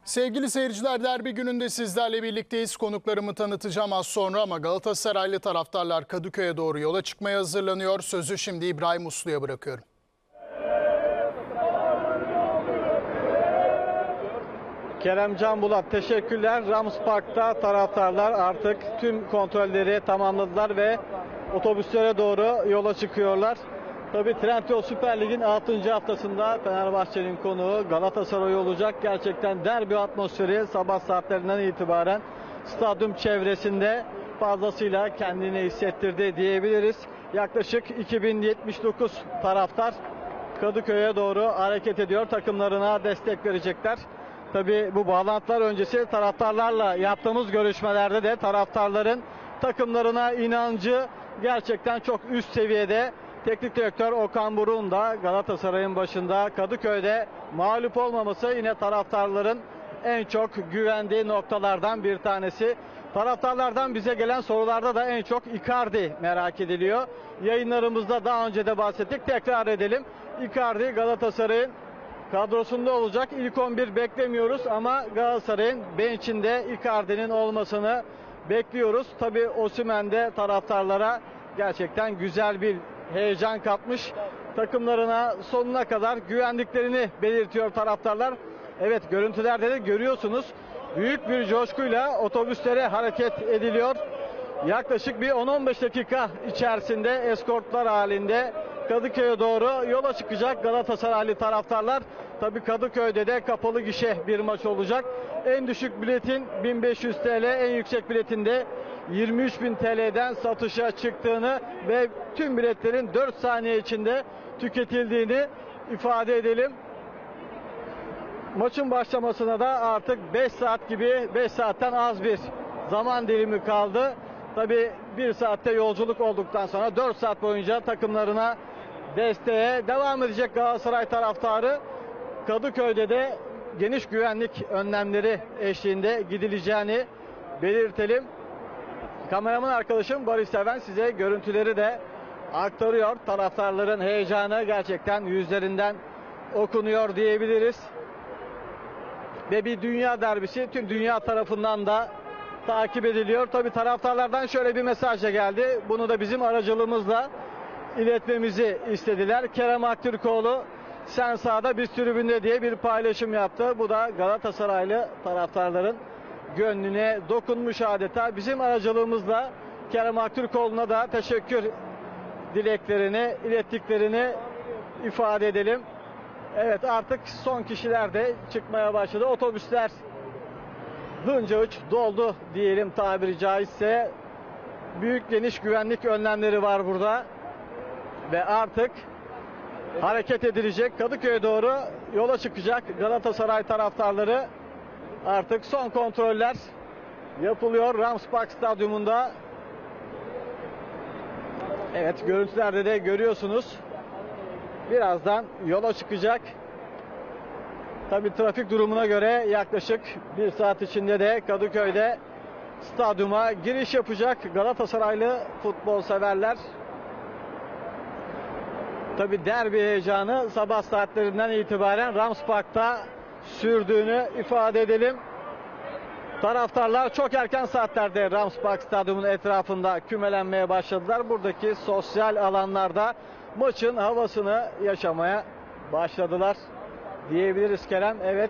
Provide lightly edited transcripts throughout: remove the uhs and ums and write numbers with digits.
Sevgili seyirciler, derbi gününde sizlerle birlikteyiz. Konuklarımı tanıtacağım az sonra ama Galatasaraylı taraftarlar Kadıköy'e doğru yola çıkmaya hazırlanıyor. Sözü şimdi İbrahim Uslu'ya bırakıyorum. Kerem Can Bulat, teşekkürler. Rams Park'ta taraftarlar artık tüm kontrolleri tamamladılar ve otobüslere doğru yola çıkıyorlar. Tabii Trendyol Süper Lig'in 6. haftasında Fenerbahçe'nin konuğu Galatasaray olacak. Gerçekten derbi atmosferi sabah saatlerinden itibaren stadyum çevresinde fazlasıyla kendini hissettirdi diyebiliriz. Yaklaşık 2079 taraftar Kadıköy'e doğru hareket ediyor. Takımlarına destek verecekler. Tabii bu bağlantılar öncesi taraftarlarla yaptığımız görüşmelerde de taraftarların takımlarına inancı gerçekten çok üst seviyede. Teknik direktör Okan Buruk'un da Galatasaray'ın başında Kadıköy'de mağlup olmaması yine taraftarların en çok güvendiği noktalardan bir tanesi. Taraftarlardan bize gelen sorularda da en çok Icardi merak ediliyor. Yayınlarımızda daha önce de bahsettik, tekrar edelim. Icardi Galatasaray'ın kadrosunda olacak. İlk 11 beklemiyoruz ama Galatasaray'ın bench'inde Icardi'nin olmasını bekliyoruz. Tabii Osimhen de taraftarlara gerçekten güzel bir heyecan katmış. Takımlarına sonuna kadar güvendiklerini belirtiyor taraftarlar. Evet, görüntülerde de görüyorsunuz. Büyük bir coşkuyla otobüslere hareket ediliyor. Yaklaşık bir 10-15 dakika içerisinde eskortlar halinde Kadıköy'e doğru yola çıkacak Galatasaraylı taraftarlar. Tabii Kadıköy'de de kapalı gişe bir maç olacak. En düşük biletin 1500 TL, en yüksek biletinde 23.000 TL'den satışa çıktığını ve tüm biletlerin 4 saniye içinde tüketildiğini ifade edelim. Maçın başlamasına da artık 5 saat gibi, 5 saatten az bir zaman dilimi kaldı. Tabii 1 saatte yolculuk olduktan sonra 4 saat boyunca takımlarına desteğe devam edecek Galatasaray taraftarı. Kadıköy'de de geniş güvenlik önlemleri eşliğinde gidileceğini belirtelim. Kameraman arkadaşım Barış Seven size görüntüleri de aktarıyor. Taraftarların heyecanı gerçekten yüzlerinden okunuyor diyebiliriz. Ve bir dünya derbisi tüm dünya tarafından da takip ediliyor. Tabii taraftarlardan şöyle bir mesaj da geldi. Bunu da bizim aracılığımızla iletmemizi istediler. Kerem Aktürkoğlu sen sahada biz tribünde diye bir paylaşım yaptı. Bu da Galatasaraylı taraftarların gönlüne dokunmuş adeta. Bizim aracılığımızla Kerem Aktürkoğlu'na da teşekkür dileklerini, ilettiklerini ifade edelim. Evet, artık son kişiler de çıkmaya başladı. Otobüsler hınca hınç doldu diyelim tabiri caizse. Büyük geniş güvenlik önlemleri var burada. Ve artık hareket edilecek. Kadıköy'e doğru yola çıkacak Galatasaray taraftarları. Artık son kontroller yapılıyor Rams Park Stadyumunda. Evet, görüntülerde de görüyorsunuz. Birazdan yola çıkacak. Tabii trafik durumuna göre yaklaşık 1 saat içinde de Kadıköy'de stadyuma giriş yapacak Galatasaraylı futbol severler. Tabii derbi heyecanı sabah saatlerinden itibaren Rams Park'ta sürdüğünü ifade edelim. Taraftarlar çok erken saatlerde Rams Park Stadyumu'nun etrafında kümelenmeye başladılar. Buradaki sosyal alanlarda maçın havasını yaşamaya başladılar diyebiliriz Kerem. Evet.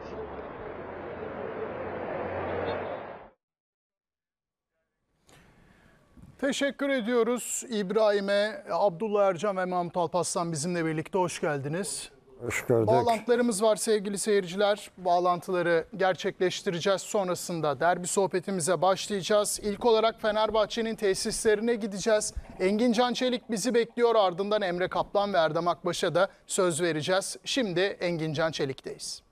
Teşekkür ediyoruz İbrahim'e, Abdullah Ercan ve Mahmut Alparslan bizimle birlikte. Hoş geldiniz. Hoş gördük. Bağlantılarımız var sevgili seyirciler. Bağlantıları gerçekleştireceğiz. Sonrasında derbi sohbetimize başlayacağız. İlk olarak Fenerbahçe'nin tesislerine gideceğiz. Engin Can Çelik bizi bekliyor. Ardından Emre Kaplan ve Erdem Akbaş'a da söz vereceğiz. Şimdi Engin Can Çelik'teyiz.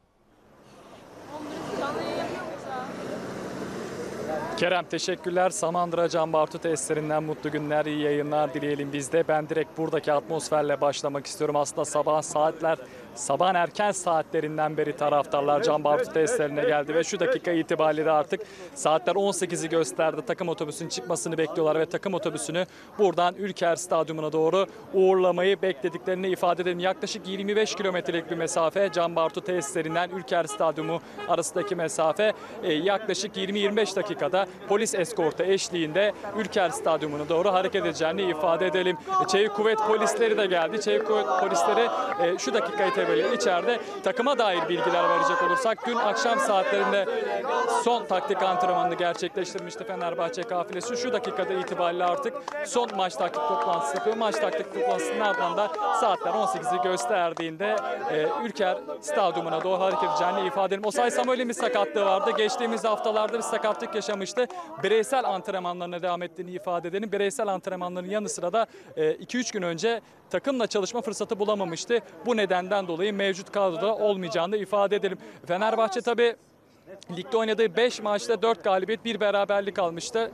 Kerem teşekkürler. Samandıra Can Bartu testlerinden mutlu günler, iyi yayınlar dileyelim biz de. Ben direkt buradaki atmosferle başlamak istiyorum. Aslında sabah saatler sabahın erken saatlerinden beri taraftarlar Can Bartu tesislerine geldi ve şu dakika itibariyle artık saatler 18'i gösterdi. Takım otobüsünün çıkmasını bekliyorlar ve takım otobüsünü buradan Ülker Stadyumuna doğru uğurlamayı beklediklerini ifade edelim. Yaklaşık 25 kilometrelik bir mesafe Can Bartu tesislerinden Ülker Stadyumu arasındaki mesafe. Yaklaşık 20-25 dakikada polis eskortu eşliğinde Ülker Stadyumuna doğru hareket edeceğini ifade edelim. Çevik Kuvvet polisleri de geldi. Çevik Kuvvet polisleri şu dakika itibariyle içeride. Takıma dair bilgiler verecek olursak dün akşam saatlerinde son taktik antrenmanını gerçekleştirmişti Fenerbahçe kafilesi. Şu dakikada itibariyle artık son maç taktik toplantısı yapıyor. Maç taktik toplantısının ardından da saatler 18'i gösterdiğinde Ülker Stadyumuna doğru hareket edeceğini ifade edelim. Osay Samuel'in bir sakatlığı vardı. Geçtiğimiz haftalarda bir sakatlık yaşamıştı. Bireysel antrenmanlarına devam ettiğini ifade edelim. Bireysel antrenmanların yanı sıra da 2-3 gün önce takımla çalışma fırsatı bulamamıştı. Bu nedenden dolayı mevcut kadroda olmayacağını ifade edelim. Fenerbahçe tabii ligde oynadığı 5 maçta 4 galibiyet 1 beraberlik almıştı.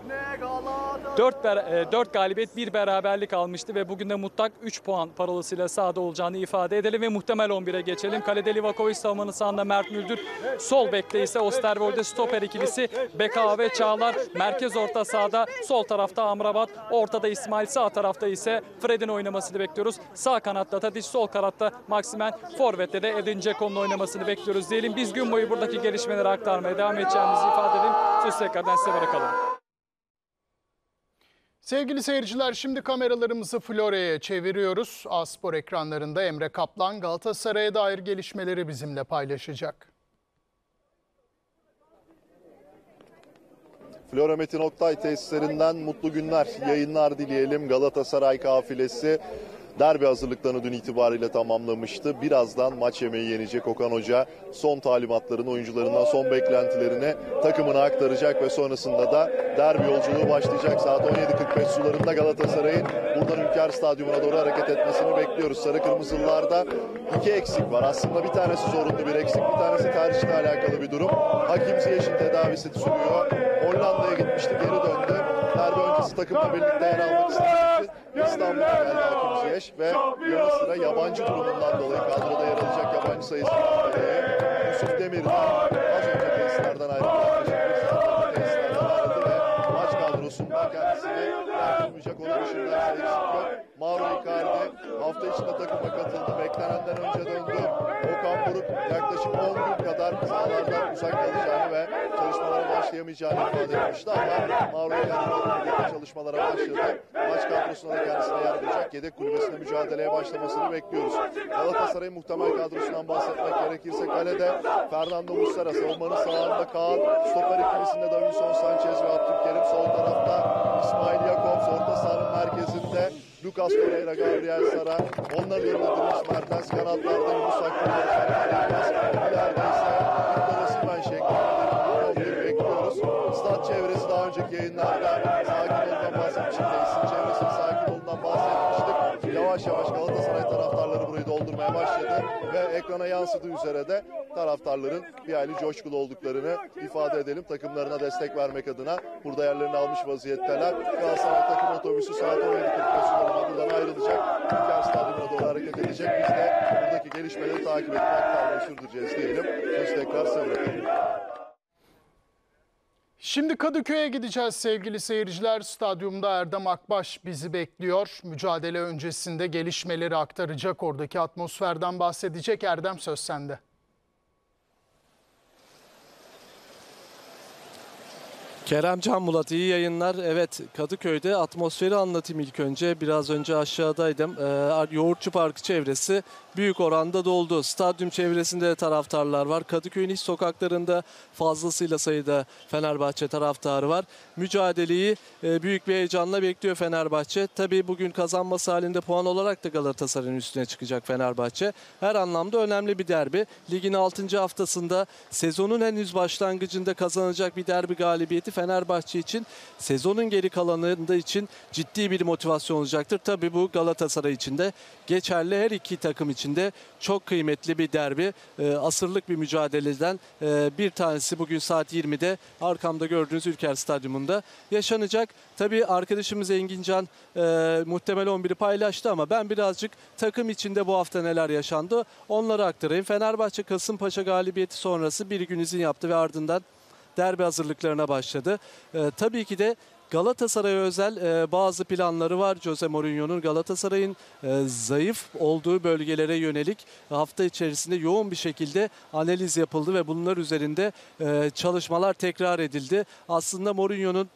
4 galibiyet 1 beraberlik almıştı ve bugün de mutlak 3 puan parolasıyla sahada olacağını ifade edelim ve muhtemel 11'e geçelim. Kalede Livakovic, savunmanın sağında Mert Müldür, sol bekte ise Osterwolde stoper ikilisi Beka ve Çağlar, merkez orta sahada, sol tarafta Amrabat, ortada İsmail, sağ tarafta ise Fred'in oynamasını bekliyoruz. Sağ kanatta Tadic, sol kanatta Maximen, forvette de Edin Dzeko'nun oynamasını bekliyoruz diyelim. Biz gün boyu buradaki gelişmeleri aktarmaya devam edeceğimizi ifade edelim. Söz tekrardan size bırakalım. Sevgili seyirciler, şimdi kameralarımızı Florya'ya çeviriyoruz. A-Spor ekranlarında Emre Kaplan Galatasaray'a dair gelişmeleri bizimle paylaşacak. Florya Metin Oktay tesislerinden mutlu günler, yayınlar dileyelim. Galatasaray kafilesi derbi hazırlıklarını dün itibariyle tamamlamıştı. Birazdan maç yemeği yenecek Okan Hoca. Son talimatlarını, oyuncularından son beklentilerini takımına aktaracak ve sonrasında da derbi yolculuğu başlayacak. Saat 17.45 sularında Galatasaray'ın buradan Ülker Stadyumuna doğru hareket etmesini bekliyoruz. Sarı Kırmızılılarda 2 eksik var. Aslında bir tanesi zorunlu bir eksik, bir tanesi tercihle alakalı bir durum. Hakim Ziyech'in tedavisi sürüyor. Hollanda'ya gitmişti, geri döndü. Derbi öncesi takımla birlikte yer almak istediği için İstanbul'a geldi Hakim Ziyech ve yanı sıra yabancı durumundan dolayı kadroda yer alacak yabancı sayısı Yusuf Demir'den az önce tesislerden ayrıldı. Tesislerden ayrıldı ve maç kadrosunda kendisine yardımlayacak olan düşünürlerse eksik yok. Mauro Icardi hafta içinde takıma katıldı. Beklenenden önce döndü. Okan Buruk yaklaşık 10 gün kadar sahalardan uzak kalacağını ve çalışmalara başlayamayacağını ifade etmişti ama Mauro Icardi çalışmalara başladı. Maç kadrosuna da kendisine yardımlayacak yedek kulübesinde mücadeleye başlamasını bekliyoruz. Galatasaray'ın muhtemel kadrosundan bahsetmek gerekirse kalede Fernando Muslera, savunmanın sağında Kaan, stoper ikilisinde Davinson Sanchez ve Abdülkerim, sol tarafta İsmail Jakobs, orta sahanın merkezinde Lucas Pereira, Gabriel Sara, onların yanında Dries Mertens, kanatlarda Yunus Akgün, ileride ise Victor Osimhen şeklinde bekliyoruz. Stat çevresi daha önceki yayınlarda sakin olundan bahsetmiştik. Çevresinin sakin olundan bahsetmiştik. Yavaş yavaş Galatasaray taraftarları burayı doldurmaya başladı ve ekrana yansıdığı üzere de taraftarların bir hayli coşkulu olduklarını ifade edelim. Takımlarına destek vermek adına burada yerlerini almış vaziyetteler. Galatasaray takım otobüsü saat 17.45 buradan ayrılacak. Ülker Stadyumuna doğru hareket edecek. Biz de buradaki gelişmeleri takip edip aktarmayı sürdüreceğiz diyelim. Söz tekrar size bırakalım. Şimdi Kadıköy'e gideceğiz sevgili seyirciler. Stadyumda Erdem Akbaş bizi bekliyor. Mücadele öncesinde gelişmeleri aktaracak, oradaki atmosferden bahsedecek. Erdem, söz sende. Kerem Can Bulat, iyi yayınlar. Evet, Kadıköy'de atmosferi anlatayım ilk önce. Biraz önce aşağıdaydım. Yoğurtçu Parkı çevresi büyük oranda doldu. Stadyum çevresinde de taraftarlar var. Kadıköy'ün iç sokaklarında fazlasıyla sayıda Fenerbahçe taraftarı var. Mücadeleyi büyük bir heyecanla bekliyor Fenerbahçe. Tabii bugün kazanması halinde puan olarak da Galatasaray'ın üstüne çıkacak Fenerbahçe. Her anlamda önemli bir derbi. Ligin 6. haftasında sezonun henüz başlangıcında kazanacak bir derbi galibiyeti Fenerbahçe için sezonun geri kalanında için ciddi bir motivasyon olacaktır. Tabii bu Galatasaray için de geçerli, her iki takım için de çok kıymetli bir derbi. Asırlık bir mücadeleden bir tanesi bugün saat 20'de arkamda gördüğünüz Ülker Stadyumunda yaşanacak. Tabii arkadaşımız Engin Can muhtemel 11'i paylaştı ama ben birazcık takım içinde bu hafta neler yaşandı onları aktarayım. Fenerbahçe Kasımpaşa galibiyeti sonrası bir gün izin yaptı ve ardından derbi hazırlıklarına başladı. Tabii ki de Galatasaray'a özel bazı planları var. Jose Mourinho'nun Galatasaray'ın zayıf olduğu bölgelere yönelik hafta içerisinde yoğun bir şekilde analiz yapıldı ve bunlar üzerinde çalışmalar tekrar edildi. Aslında Mourinho'nun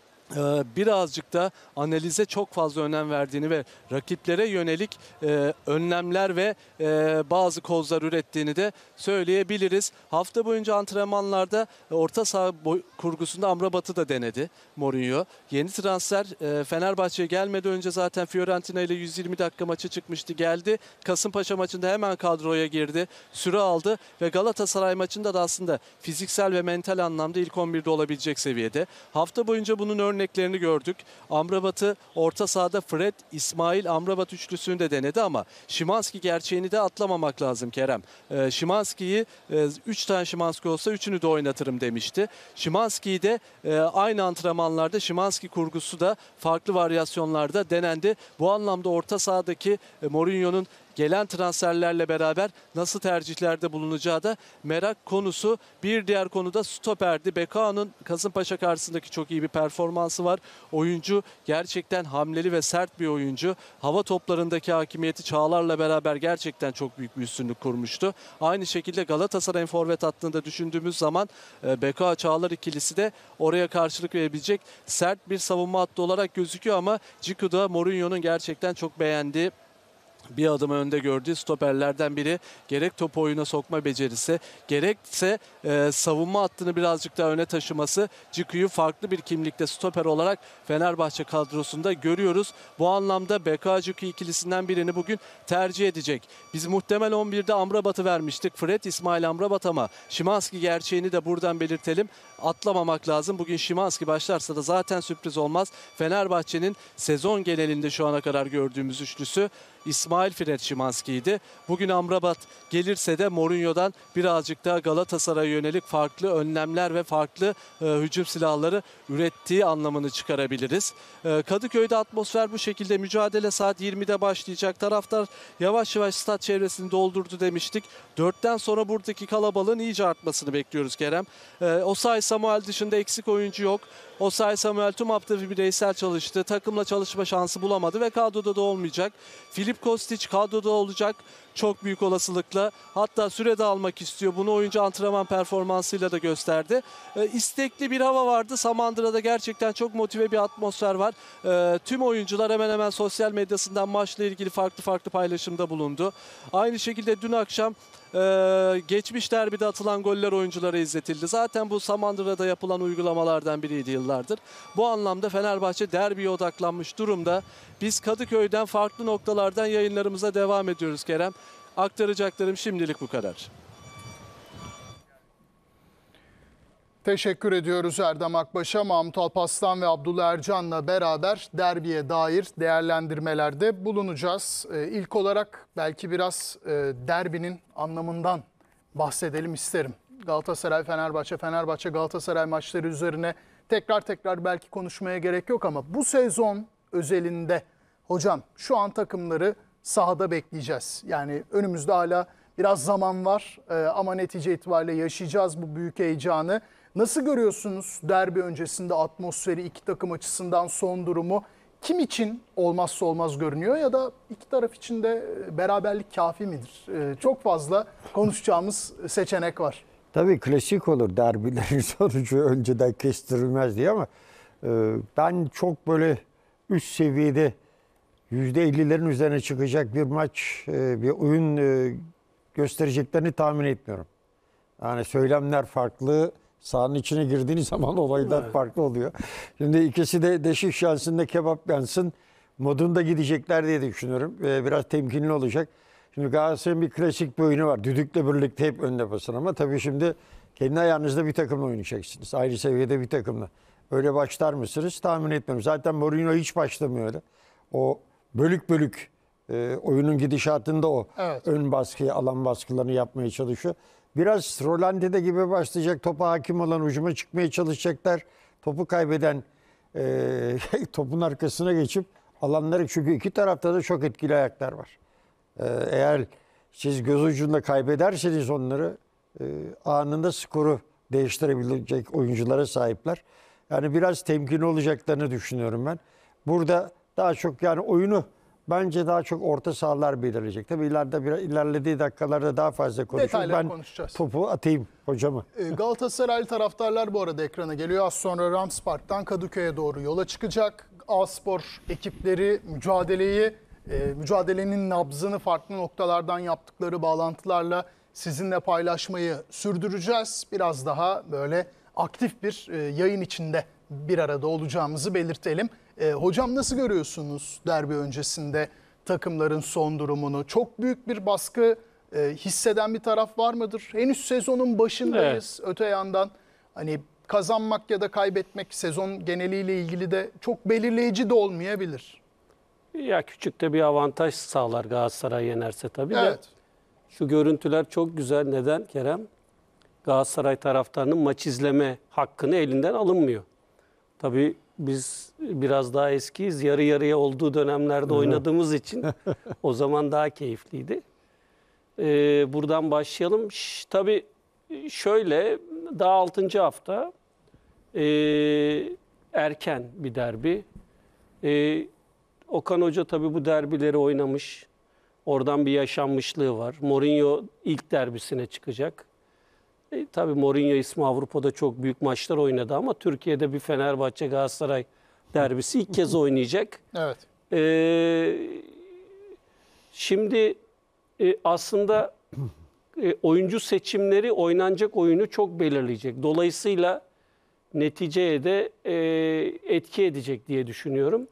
birazcık da analize çok fazla önem verdiğini ve rakiplere yönelik önlemler ve bazı kozlar ürettiğini de söyleyebiliriz. Hafta boyunca antrenmanlarda orta saha kurgusunda Amrabat'ı da denedi Mourinho. Yeni transfer Fenerbahçe'ye gelmeden önce zaten Fiorentina ile 120 dakika maçı çıkmıştı, geldi. Kasımpaşa maçında hemen kadroya girdi, süre aldı ve Galatasaray maçında da aslında fiziksel ve mental anlamda ilk 11'de olabilecek seviyede. Hafta boyunca bunun örneklerini gördük. Amrabat'ı orta sahada Fred, İsmail, Amrabat üçlüsünü de denedi ama Szymański gerçeğini de atlamamak lazım Kerem. Szymański'yi 3 tane Szymański olsa 3'ünü de oynatırım demişti. Szymański'yi de aynı antrenmanlarda Szymański kurgusu da farklı varyasyonlarda denendi. Bu anlamda orta sahadaki Mourinho'nun gelen transferlerle beraber nasıl tercihlerde bulunacağı da merak konusu. Bir diğer konu da stoperdi. Bekao'nun Kasımpaşa karşısındaki çok iyi bir performansı var. Oyuncu gerçekten hamleli ve sert bir oyuncu. Hava toplarındaki hakimiyeti Çağlar'la beraber gerçekten çok büyük bir üstünlük kurmuştu. Aynı şekilde Galatasaray'ın forvet hattında düşündüğümüz zaman Bekao Çağlar ikilisi de oraya karşılık verebilecek sert bir savunma hattı olarak gözüküyor ama Ciku da Mourinho'nun gerçekten çok beğendiği, bir adım önde gördüğü stoperlerden biri. Gerek topu oyuna sokma becerisi, gerekse savunma hattını birazcık daha öne taşıması, Ciku'yu farklı bir kimlikte stoper olarak Fenerbahçe kadrosunda görüyoruz. Bu anlamda Bekao Ciku ikilisinden birini bugün tercih edecek. Biz muhtemel 11'de Amrabat'ı vermiştik. Fred, İsmail, Amrabat ama Szymański gerçeğini de buradan belirtelim. Atlamamak lazım. Bugün Szymański başlarsa da zaten sürpriz olmaz. Fenerbahçe'nin sezon genelinde şu ana kadar gördüğümüz üçlüsü İsmail, Fred, Szymański'ydi. Bugün Amrabat gelirse de Mourinho'dan birazcık daha Galatasaray'a yönelik farklı önlemler ve farklı hücum silahları ürettiği anlamını çıkarabiliriz. Kadıköy'de atmosfer bu şekilde. Mücadele saat 20'de başlayacak. Taraftar yavaş yavaş stat çevresini doldurdu demiştik. 4'ten sonra buradaki kalabalığın iyice artmasını bekliyoruz Kerem. Osayi Samuel dışında eksik oyuncu yok. Osayi Samuel tüm hafta bireysel çalıştı. Takımla çalışma şansı bulamadı ve kadroda da olmayacak. Filip Kostic kadroda olacak çok büyük olasılıkla. Hatta süre de almak istiyor. Bunu oyuncu antrenman performansıyla da gösterdi. İstekli bir hava vardı. Samandıra'da gerçekten çok motive bir atmosfer var. Tüm oyuncular hemen hemen sosyal medyasından maçla ilgili farklı paylaşımda bulundu. Aynı şekilde dün akşam geçmiş derbide atılan goller oyunculara izletildi. Zaten bu Samandıra'da yapılan uygulamalardan biriydi yıllardır. Bu anlamda Fenerbahçe derbiye odaklanmış durumda. Biz Kadıköy'den farklı noktalardan yayınlarımıza devam ediyoruz Kerem. Aktaracaklarım şimdilik bu kadar. Teşekkür ediyoruz Erdem Akbaş'a. Mahmut Alparslan ve Abdullah Ercan'la beraber derbiye dair değerlendirmelerde bulunacağız. İlk olarak belki biraz derbinin anlamından bahsedelim isterim. Galatasaray-Fenerbahçe, Fenerbahçe-Galatasaray maçları üzerine tekrar belki konuşmaya gerek yok ama bu sezon özelinde hocam şu an takımları sahada bekleyeceğiz. Yani önümüzde hala biraz zaman var ama netice itibariyle yaşayacağız bu büyük heyecanı. Nasıl görüyorsunuz derbi öncesinde atmosferi, iki takım açısından son durumu? Kim için olmazsa olmaz görünüyor ya da iki taraf için de beraberlik kafi midir? Çok fazla konuşacağımız seçenek var. Tabii klasik olur derbilerin sonucu önceden kestirilmez diye ama ben çok böyle üst seviyede %50'lerin üzerine çıkacak bir maç, bir oyun göstereceklerini tahmin etmiyorum. Yani söylemler farklı, sahanın içine girdiğiniz zaman olaylar farklı oluyor. Şimdi ikisi de deşik şansında kebap yansın modunda gidecekler diye düşünüyorum. Biraz temkinli olacak. Şimdi Galatasaray'ın bir klasik bir oyunu var. Düdükle birlikte hep önde basın ama tabii şimdi kendi ayağınızda bir takımla oynayacaksınız. Ayrı seviyede bir takımla. öyle başlar mısınız? Tahmin etmiyorum. Zaten Mourinho hiç başlamıyor öyle. O bölük bölük oyunun gidişatında o Evet. ön baskıyı, alan baskılarını yapmaya çalışıyor. Biraz Rolandi'de gibi başlayacak. Topa hakim olan hücuma çıkmaya çalışacaklar. Topu kaybeden topun arkasına geçip alanları, çünkü iki tarafta da çok etkili ayaklar var. Eğer siz göz ucunda kaybederseniz onları anında skoru değiştirebilecek oyunculara sahipler. Yani biraz temkinli olacaklarını düşünüyorum ben. Burada daha çok yani oyunu bence daha çok orta sahalar belirleyecek. Tabii ilerlediği dakikalarda daha fazla konuşuruz. Detayları Ben konuşacağız. topu atayım hocama. Galatasaraylı taraftarlar bu arada ekrana geliyor. Az sonra Rams Park'tan Kadıköy'e doğru yola çıkacak. A-Spor ekipleri mücadelenin nabzını farklı noktalardan yaptıkları bağlantılarla sizinle paylaşmayı sürdüreceğiz. Biraz daha böyle aktif bir yayın içinde bir arada olacağımızı belirtelim. Hocam nasıl görüyorsunuz derbi öncesinde takımların son durumunu? Çok büyük bir baskı hisseden bir taraf var mıdır? Henüz sezonun başındayız. Öte yandan hani kazanmak ya da kaybetmek sezon geneliyle ilgili de çok belirleyici de olmayabilir. Ya küçük de bir avantaj sağlar Galatasaray yenerse tabii de. Evet. Şu görüntüler çok güzel. Neden Kerem? Galatasaray taraftarının maç izleme hakkını elinden alınmıyor. Tabii biz biraz daha eskiyiz. Yarı yarıya olduğu dönemlerde oynadığımız için o zaman daha keyifliydi. Buradan başlayalım. Tabii şöyle, daha 6. hafta erken bir derbi. Okan Hoca tabii bu derbileri oynamış. Oradan bir yaşanmışlığı var. Mourinho ilk derbisine çıkacak. Tabii Mourinho ismi Avrupa'da çok büyük maçlar oynadı ama Türkiye'de bir Fenerbahçe Galatasaray derbisi ilk kez oynayacak. Evet. Şimdi aslında oyuncu seçimleri oynanacak oyunu çok belirleyecek. Dolayısıyla neticeye de etki edecek diye düşünüyorum.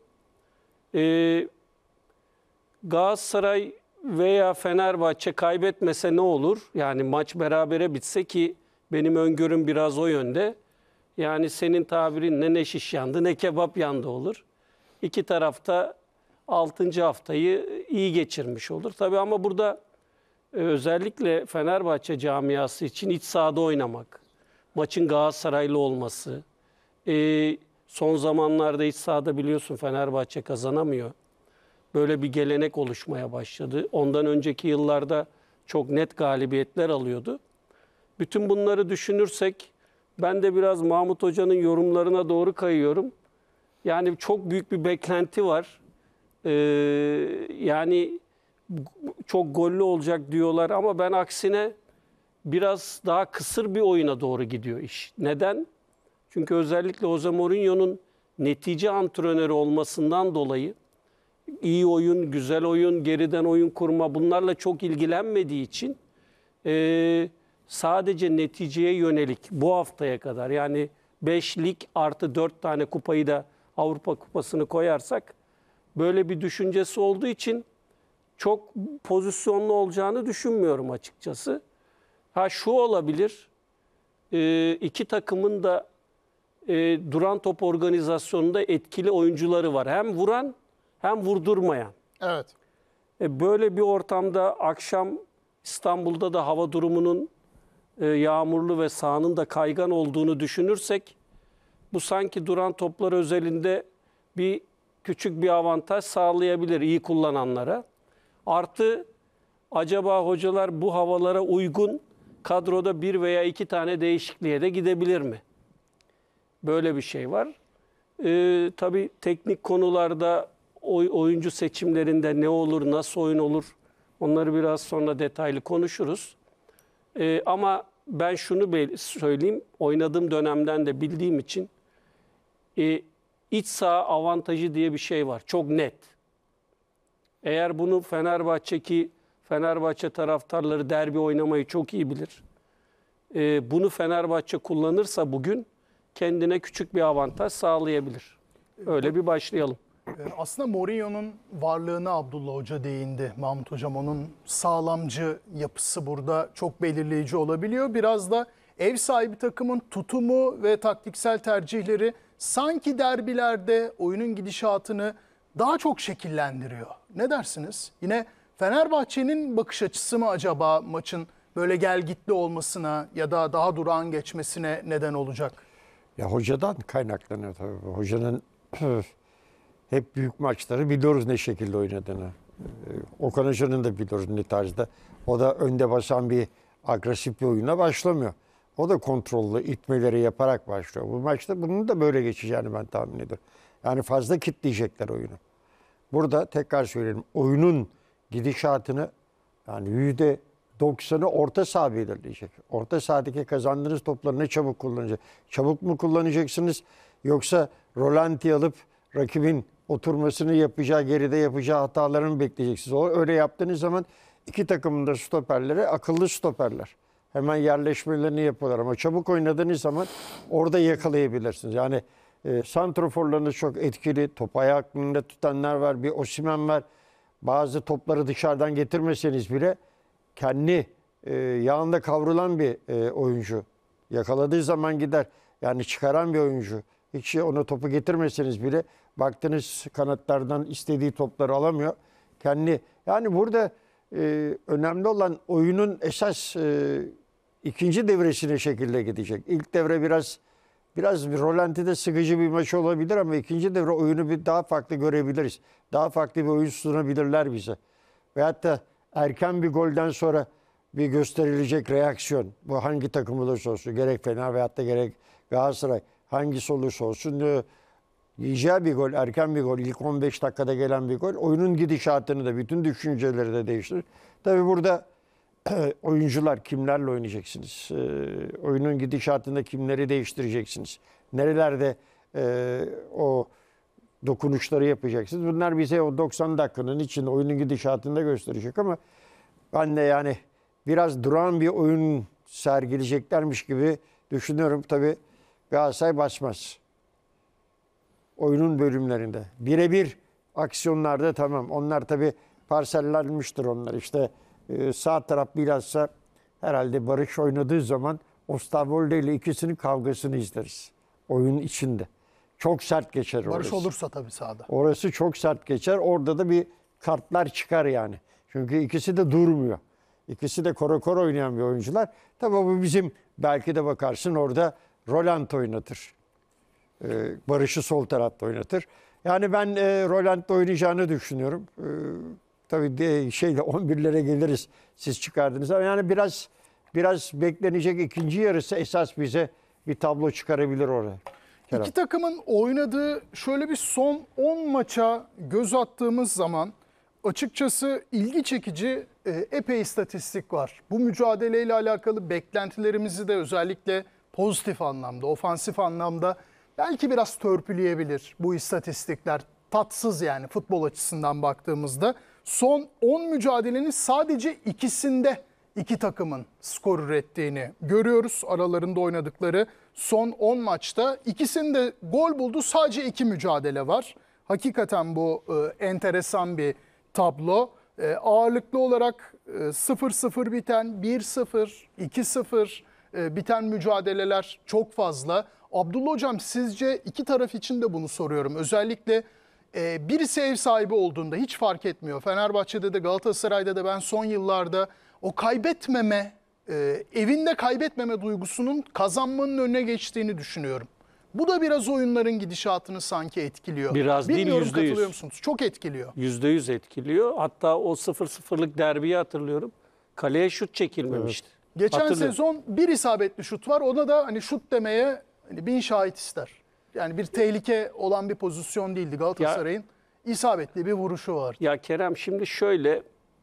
Galatasaray veya Fenerbahçe kaybetmese ne olur? Yani maç berabere bitse, ki benim öngörüm biraz o yönde. Yani senin tabirinle ne şiş yandı ne kebap yandı olur. İki tarafta 6. haftayı iyi geçirmiş olur. Tabii ama burada özellikle Fenerbahçe camiası için iç sahada oynamak, maçın Galatasaraylı olması, son zamanlarda iç sahada biliyorsun Fenerbahçe kazanamıyor. Böyle bir gelenek oluşmaya başladı. Ondan önceki yıllarda çok net galibiyetler alıyordu. Bütün bunları düşünürsek ben de biraz Mahmut Hoca'nın yorumlarına doğru kayıyorum. Yani çok büyük bir beklenti var. Yani çok gollü olacak diyorlar ama ben aksine biraz daha kısır bir oyuna doğru gidiyor iş. Neden? Çünkü özellikle Jose Mourinho'nun netice antrenörü olmasından dolayı iyi oyun, güzel oyun, geriden oyun kurma, bunlarla çok ilgilenmediği için sadece neticeye yönelik bu haftaya kadar, yani 5 lig artı 4 tane kupayı da Avrupa Kupası'nı koyarsak, böyle bir düşüncesi olduğu için çok pozisyonlu olacağını düşünmüyorum açıkçası. Ha şu olabilir, iki takımın da duran top organizasyonunda etkili oyuncuları var. Hem vuran hem vurdurmayan. Evet. Böyle bir ortamda akşam İstanbul'da da hava durumunun yağmurlu ve sahanın da kaygan olduğunu düşünürsek, bu sanki duran toplar özelinde küçük bir avantaj sağlayabilir iyi kullananlara. Artı acaba hocalar bu havalara uygun kadroda 1 veya 2 tane değişikliğe de gidebilir mi? Böyle bir şey var. Tabii teknik konularda oyuncu seçimlerinde ne olur, nasıl oyun olur, onları biraz sonra detaylı konuşuruz. Ama ben şunu söyleyeyim, oynadığım dönemden de bildiğim için iç saha avantajı diye bir şey var, çok net. Eğer bunu Fenerbahçe taraftarları derbi oynamayı çok iyi bilir. Bunu Fenerbahçe kullanırsa bugün kendine küçük bir avantaj sağlayabilir. Öyle bir başlayalım. Aslında Mourinho'nun varlığına Abdullah Hoca değindi. Mahmut Hocam, onun sağlamcı yapısı burada çok belirleyici olabiliyor. Biraz da ev sahibi takımın tutumu ve taktiksel tercihleri sanki derbilerde oyunun gidişatını daha çok şekillendiriyor. Ne dersiniz? Yine Fenerbahçe'nin bakış açısı mı acaba maçın böyle gelgitli olmasına ya da daha durağan geçmesine neden olacak? Ya hocadan kaynaklanıyor tabii. Hocanın hep büyük maçları biliyoruz ne şekilde oynadığını. Okan Hoca'nın da biliyoruz ne tarzda. O da önde basan bir agresif bir oyuna başlamıyor. O da kontrollü itmeleri yaparak başlıyor. Bu maçta bunun da böyle geçeceğini ben tahmin ediyorum. Yani fazla kitleyecekler oyunu. Burada tekrar söyleyelim. Oyunun gidişatını yani %90'ı orta saha belirleyecek. Orta sahadaki kazandığınız topları ne çabuk kullanacak? Çabuk mu kullanacaksınız? Yoksa rolanti alıp rakibin oturmasını yapacağı, geride yapacağı hataları mı bekleyeceksiniz? Öyle yaptığınız zaman iki takımın da stoperleri akıllı stoperler. Hemen yerleşmelerini yapıyorlar ama çabuk oynadığınız zaman orada yakalayabilirsiniz. Yani santroforlarınız çok etkili. Top ayaklarında tutanlar var. Bir Osimhen var. Bazı topları dışarıdan getirmeseniz bile kendi yağında kavrulan bir oyuncu. Yakaladığı zaman gider. Yani çıkaran bir oyuncu. Hiç ona topu getirmeseniz bile baktınız kanatlardan istediği topları alamıyor. Yani burada önemli olan oyunun esas ikinci devresine şekilde gidecek. İlk devre biraz bir rolantide sıkıcı bir maç olabilir ama ikinci devre oyunu bir daha farklı görebiliriz. Daha farklı bir oyun sunabilirler bize. Veyahut da erken bir golden sonra bir gösterilecek reaksiyon. Bu hangi takım olursa olsun. Gerek Fener veyahut da gerek Galatasaray. Hangisi olursa olsun. Yiyeceği bir gol, erken bir gol, ilk 15 dakikada gelen bir gol. Oyunun gidişatını da, bütün düşünceleri de değiştirir. Tabii burada oyuncular kimlerle oynayacaksınız? Oyunun gidişatında kimleri değiştireceksiniz? Nerelerde o dokunuşları yapacaksınız? Bunlar bize o 90 dakikanın içinde oyunun gidişatında gösterecek ama ben de yani biraz durağan bir oyun sergileyeceklermiş gibi düşünüyorum. Tabii Galatasaray basmaz. Oyunun bölümlerinde. Birebir aksiyonlarda tamam. Onlar tabii parsellenmiştir onlar. İşte sağ taraf bilhassa herhalde Barış oynadığı zaman Osterwolde ile ikisinin kavgasını izleriz. Oyunun içinde. Çok sert geçer orası. Barış olursa tabii sahada. Orası çok sert geçer. Orada da bir kartlar çıkar yani. Çünkü ikisi de durmuyor. İkisi de koro oynayan bir oyuncular. Tabii bu bizim belki de bakarsın orada Roland oynatır. Barış'ı sol tarafta oynatır. Yani ben Roland'da oynayacağını düşünüyorum. Tabii 11'lere geliriz siz çıkardınız ama yani biraz beklenecek ikinci yarısı esas bize bir tablo çıkarabilir orada. İki takımın oynadığı şöyle bir son 10 maça göz attığımız zaman açıkçası ilgi çekici epey istatistik var. Bu mücadeleyle alakalı beklentilerimizi de özellikle pozitif anlamda, ofansif anlamda belki biraz törpüleyebilir bu istatistikler. Tatsız yani futbol açısından baktığımızda. Son 10 mücadelenin sadece ikisinde iki takımın skor ürettiğini görüyoruz. Aralarında oynadıkları son 10 maçta ikisinde gol buldu. Sadece 2 mücadele var. Hakikaten bu enteresan bir tablo. Ağırlıklı olarak 0-0 biten, 1-0, 2-0 biten mücadeleler çok fazla. Abdullah Hocam sizce iki taraf için de bunu soruyorum. Özellikle birisi ev sahibi olduğunda hiç fark etmiyor. Fenerbahçe'de de Galatasaray'da da ben son yıllarda o kaybetmeme, evinde kaybetmeme duygusunun kazanmanın önüne geçtiğini düşünüyorum. Bu da biraz oyunların gidişatını sanki etkiliyor. Biraz değil, Bilmiyorum %100. katılıyor musunuz? Çok etkiliyor. %100 etkiliyor. Hatta o 0-0'lık derbiyi hatırlıyorum. Kaleye şut çekilmemişti. Geçen sezon bir isabetli şut var. Ona da hani şut demeye bin şahit ister. Yani bir tehlike olan bir pozisyon değildi Galatasaray'ın. İsabetli bir vuruşu var. Ya Kerem şimdi şöyle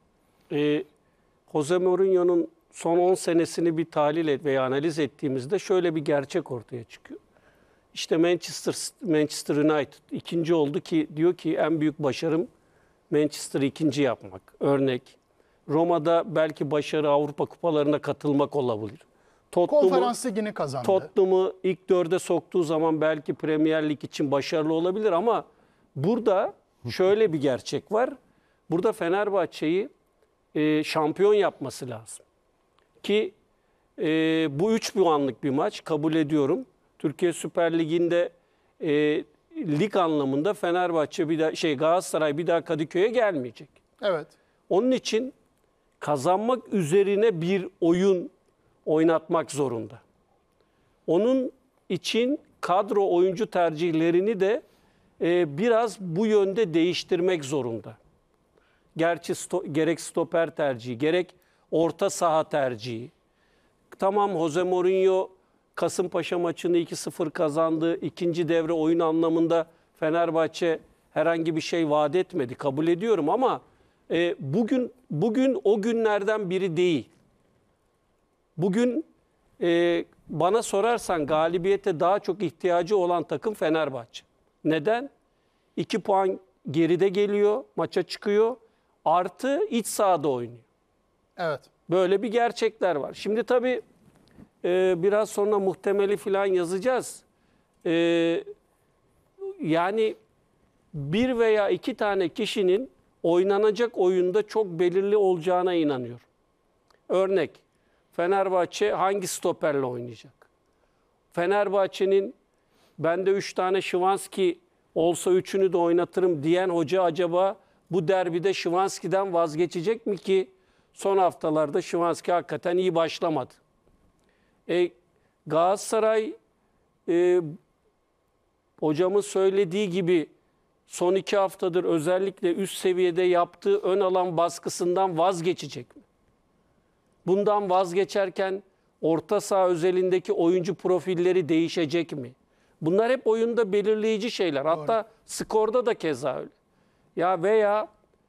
Jose Mourinho'nun son 10 senesini bir tahlil veya analiz ettiğimizde şöyle bir gerçek ortaya çıkıyor. İşte Manchester United ikinci oldu ki diyor ki en büyük başarım Manchester'ı ikinci yapmak. Örnek Roma'da belki başarı Avrupa kupalarına katılmak olabilir. Konferans ligini kazandı. Tottenham'ı ilk dörde soktuğu zaman belki Premier Lig için başarılı olabilir ama burada şöyle bir gerçek var. Burada Fenerbahçe'yi şampiyon yapması lazım. Ki bu 3 puanlık bir maç kabul ediyorum. Türkiye Süper Ligi'nde lig anlamında Fenerbahçe bir daha Galatasaray bir daha Kadıköy'e gelmeyecek. Evet. Onun için kazanmak üzerine bir oyun oynatmak zorunda. Onun için kadro oyuncu tercihlerini de biraz bu yönde değiştirmek zorunda. Gerek stoper tercihi, gerek orta saha tercihi. Tamam, Jose Mourinho Kasımpaşa maçını 2-0 kazandı. İkinci devre oyun anlamında Fenerbahçe herhangi bir şey vaat etmedi. Kabul ediyorum ama bugün o günlerden biri değil. Bugün bana sorarsan galibiyete daha çok ihtiyacı olan takım Fenerbahçe. Neden? 2 puan geride geliyor, maça çıkıyor. Artı iç sahada oynuyor. Evet. Böyle bir gerçekler var. Şimdi tabii biraz sonra muhtemeli falan yazacağız. Yani bir veya iki tane kişinin oynanacak oyunda çok belirli olacağına inanıyorum. Örnek, Fenerbahçe hangi stoperle oynayacak? Fenerbahçe'nin bende 3 tane Şivanski olsa 3'ünü de oynatırım diyen hoca acaba bu derbide Şivanski'den vazgeçecek mi ki son haftalarda Şivanski hakikaten iyi başlamadı. Galatasaray hocamın söylediği gibi son 2 haftadır özellikle üst seviyede yaptığı ön alan baskısından vazgeçecek mi? Bundan vazgeçerken orta saha özelindeki oyuncu profilleri değişecek mi? Bunlar hep oyunda belirleyici şeyler. Hatta skorda da keza öyle. Ya veya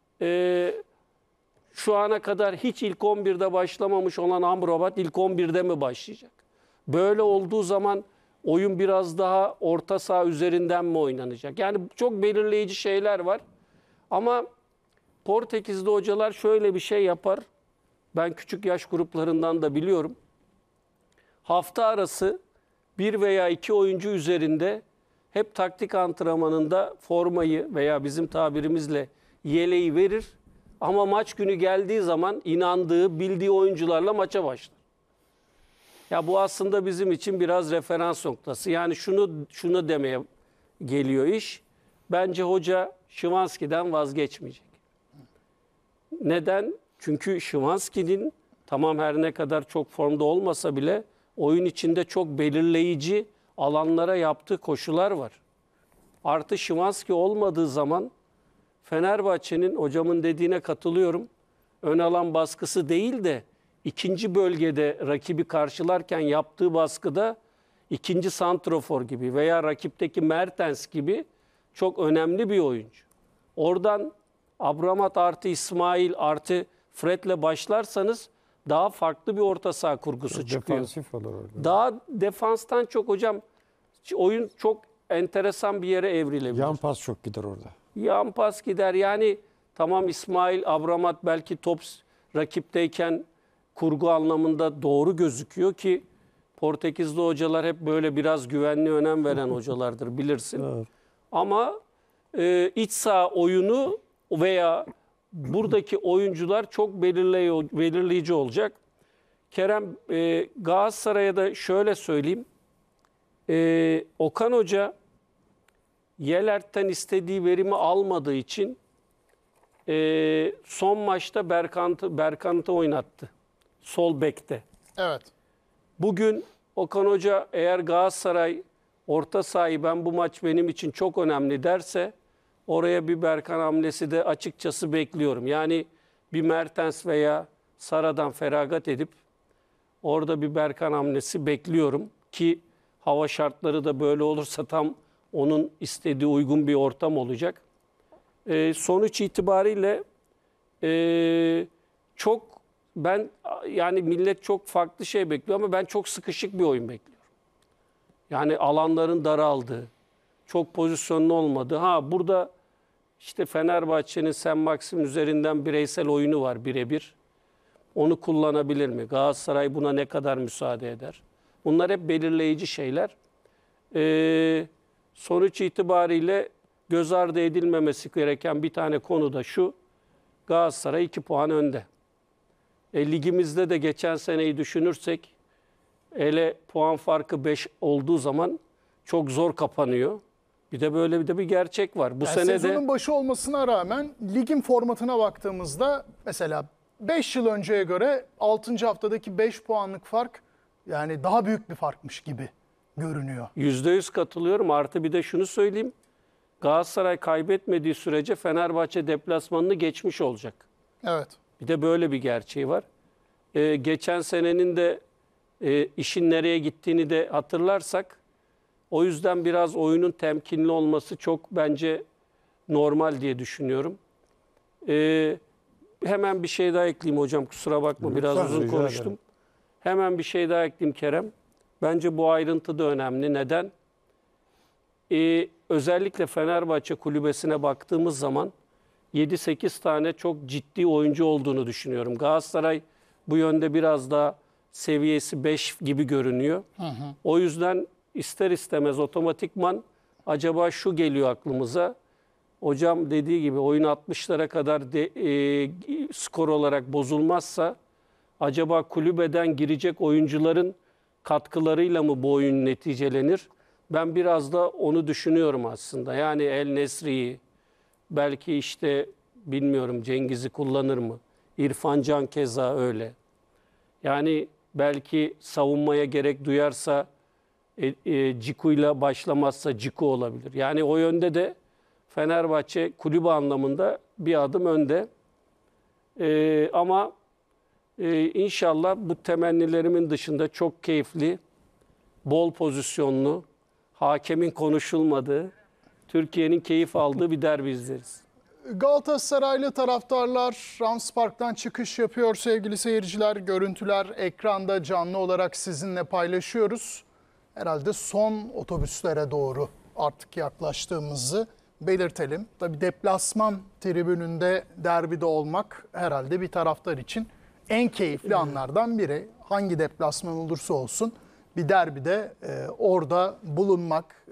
şu ana kadar hiç ilk 11'de başlamamış olan Amrabat ilk 11'de mi başlayacak? Böyle olduğu zaman oyun biraz daha orta saha üzerinden mi oynanacak? Yani çok belirleyici şeyler var. Ama Portekizli hocalar şöyle bir şey yapar. Ben küçük yaş gruplarından da biliyorum. Hafta arası 1 veya 2 oyuncu üzerinde hep taktik antrenmanında formayı veya bizim tabirimizle yeleği verir. Ama maç günü geldiği zaman inandığı, bildiği oyuncularla maça başlar. Ya bu aslında bizim için biraz referans noktası. Yani şunu demeye geliyor iş. Bence hoca Şivanski'den vazgeçmeyecek. Neden? Çünkü Şivanski'nin tamam her ne kadar çok formda olmasa bile oyun içinde çok belirleyici alanlara yaptığı koşular var. Artı Şivanski olmadığı zaman Fenerbahçe'nin hocamın dediğine katılıyorum. Ön alan baskısı değil de ikinci bölgede rakibi karşılarken yaptığı baskıda ikinci santrofor gibi veya rakipteki Mertens gibi çok önemli bir oyuncu. Oradan Abramat artı İsmail artı Fred'le başlarsanız daha farklı bir orta saha kurgusu çıkıyor. Defansif olur orada. Daha defanstan çok hocam oyun çok enteresan bir yere evrilebilir. Yan pas çok gider orada. Yan pas gider. Yani tamam İsmail, Abramat belki top rakipteyken kurgu anlamında doğru gözüküyor ki Portekizli hocalar hep böyle biraz güvenli önem veren hocalardır bilirsin. Evet. Ama iç saha oyunu veya buradaki oyuncular çok belirleyici olacak. Kerem, Galatasaray'a da şöyle söyleyeyim. Okan Hoca Yelert'ten istediği verimi almadığı için son maçta Berkant'ı oynattı. Sol bekte. Evet. Bugün Okan Hoca eğer Galatasaray orta sahayı ben bu maç benim için çok önemli derse oraya bir Berkan hamlesi de açıkçası bekliyorum. Yani bir Mertens veya Sara'dan feragat edip orada bir Berkan hamlesi bekliyorum ki hava şartları da böyle olursa tam onun istediği uygun bir ortam olacak. Sonuç itibariyle yani millet çok farklı şey bekliyor ama ben çok sıkışık bir oyun bekliyorum. Yani alanların daraldığı, çok pozisyonlu olmadığı. Burada işte Fenerbahçe'nin Sen Maxim üzerinden bireysel oyunu var birebir. Onu kullanabilir mi? Galatasaray buna ne kadar müsaade eder? Bunlar hep belirleyici şeyler. Sonuç itibariyle göz ardı edilmemesi gereken bir tane konu da şu. Galatasaray 2 puan önde. Ligimizde de geçen seneyi düşünürsek hele puan farkı 5 olduğu zaman çok zor kapanıyor. Bir de böyle bir gerçek var. Bu Yani sene de sezonun başı olmasına rağmen ligin formatına baktığımızda mesela 5 yıl önceye göre 6. haftadaki 5 puanlık fark yani daha büyük bir farkmış gibi görünüyor. %100 katılıyorum. Artı bir de şunu söyleyeyim. Galatasaray kaybetmediği sürece Fenerbahçe deplasmanını geçmiş olacak. Evet. Bir de böyle bir gerçeği var. Geçen senenin de işin nereye gittiğini de hatırlarsak, o yüzden biraz oyunun temkinli olması çok bence normal diye düşünüyorum. Hemen bir şey daha ekleyeyim hocam, kusura bakma biraz Lütfen, uzun rica konuştum. ederim. Hemen bir şey daha ekleyeyim Kerem. Bence bu ayrıntı da önemli. Neden? Özellikle Fenerbahçe kulübesine baktığımız zaman 7-8 tane çok ciddi oyuncu olduğunu düşünüyorum. Galatasaray bu yönde biraz daha seviyesi 5 gibi görünüyor. O yüzden ister istemez otomatikman acaba şu geliyor aklımıza. Hocam dediği gibi oyun 60'lara kadar skor olarak bozulmazsa acaba kulübeden girecek oyuncuların katkılarıyla mı bu oyun neticelenir? Ben biraz da onu düşünüyorum aslında. Yani El Nesri'yi, belki işte bilmiyorum Cengiz'i kullanır mı? İrfan Can keza öyle. Yani belki savunmaya gerek duyarsa Ciku'yla başlamazsa Ciku olabilir. Yani o yönde de Fenerbahçe kulübü anlamında bir adım önde. Ama inşallah bu temennilerimin dışında çok keyifli, bol pozisyonlu, hakemin konuşulmadığı, Türkiye'nin keyif aldığı bir derbi izleriz. Galatasaraylı taraftarlar Rams Park'tan çıkış yapıyor sevgili seyirciler. Görüntüler ekranda canlı olarak sizinle paylaşıyoruz. Herhalde son otobüslere doğru artık yaklaştığımızı belirtelim. Tabii deplasman tribününde derbide olmak herhalde bir taraftar için en keyifli anlardan biri. Hangi deplasman olursa olsun bir derbide orada bulunmak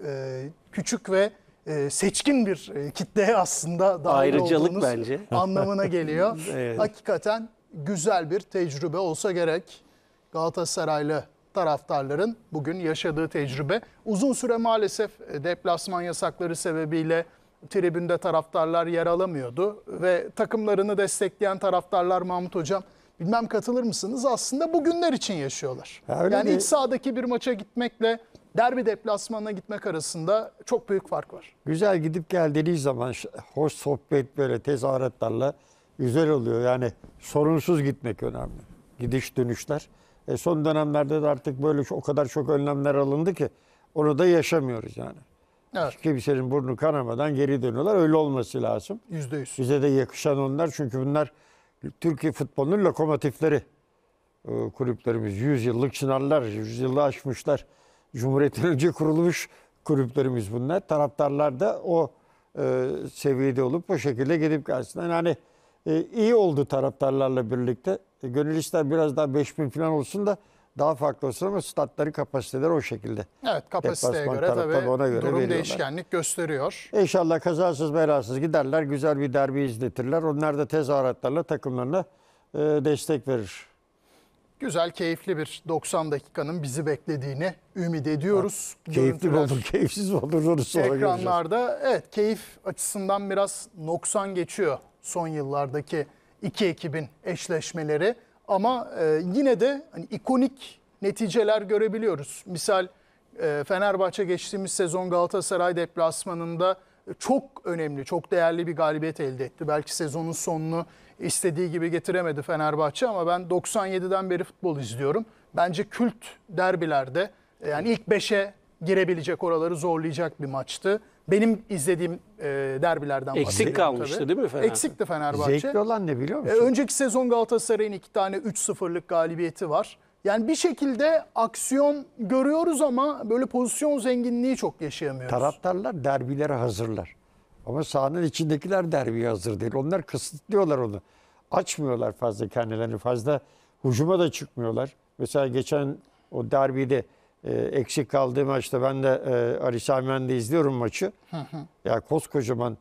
küçük ve seçkin bir kitleye aslında dahil Ayrıcalık olduğunuz bence. anlamına geliyor. Evet. Hakikaten güzel bir tecrübe olsa gerek Galatasaraylı taraftarların bugün yaşadığı tecrübe. Uzun süre maalesef deplasman yasakları sebebiyle tribünde taraftarlar yer alamıyordu ve takımlarını destekleyen taraftarlar Mahmut Hocam, bilmem katılır mısınız, aslında bugünler için yaşıyorlar. Öyle Yani mi? iç sahadaki bir maça gitmekle derbi deplasmanına gitmek arasında çok büyük fark var. Güzel gidip geldiğiniz zaman hoş sohbet böyle tezahüratlarla güzel oluyor. Yani sorunsuz gitmek önemli. Gidiş dönüşler. Son dönemlerde de artık böyle o kadar çok önlemler alındı ki onu da yaşamıyoruz yani. Evet. Kimsenin burnu kanamadan geri dönüyorlar. Öyle olması lazım. %100. Bize de yakışan onlar, çünkü bunlar Türkiye futbolunun lokomotifleri. Kulüplerimiz 100 yıllık çınarlar, 100 yılı aşmışlar. Cumhuriyetten önce kurulmuş kulüplerimiz bunlar. Taraftarlar da o seviyede olup o şekilde gidip gelsinler. Yani iyi oldu taraftarlarla birlikte. Gönül ister biraz daha 5000 falan olsun da daha farklı olsun, ama statların kapasiteleri o şekilde. Evet, kapasiteye Deplasman göre taraftarı tabii ona göre durum veriyorlar. değişkenlik gösteriyor. İnşallah kazasız belasız giderler. Güzel bir derbi izletirler. Onlar da tezahüratlarla takımlarına destek verir. Güzel, keyifli bir 90 dakikanın bizi beklediğini ümit ediyoruz. Keyifli mi Görüntüler olur, keyifsiz mi olur onu sonra göreceğiz. ekranlarda, evet, keyif açısından biraz noksan geçiyor son yıllardaki iki ekibin eşleşmeleri. Ama yine de hani ikonik neticeler görebiliyoruz. Misal Fenerbahçe geçtiğimiz sezon Galatasaray deplasmanında çok önemli, çok değerli bir galibiyet elde etti. Belki sezonun sonunu istediği gibi getiremedi Fenerbahçe, ama ben 97'den beri futbol izliyorum. Bence kült derbilerde yani ilk 5'e girebilecek, oraları zorlayacak bir maçtı. Benim izlediğim derbilerden Eksik bahsediyorum kalmıştı tabii. değil mi Fenerbahçe? Eksikti Fenerbahçe. Zevkli olan ne biliyor musun? Önceki sezon Galatasaray'ın 2 tane 3-0'lık galibiyeti var. Yani bir şekilde aksiyon görüyoruz ama böyle pozisyon zenginliği çok yaşayamıyoruz. Taraftarlar derbilere hazırlar. Ama sahanın içindekiler derbiye hazır değil. Onlar kısıtlıyorlar onu. Açmıyorlar fazla kendilerini. Fazla hücuma da çıkmıyorlar. Mesela geçen o derbide eksik kaldığı maçta ben de Ali Sami Yen'de izliyorum maçı. Ya koskocaman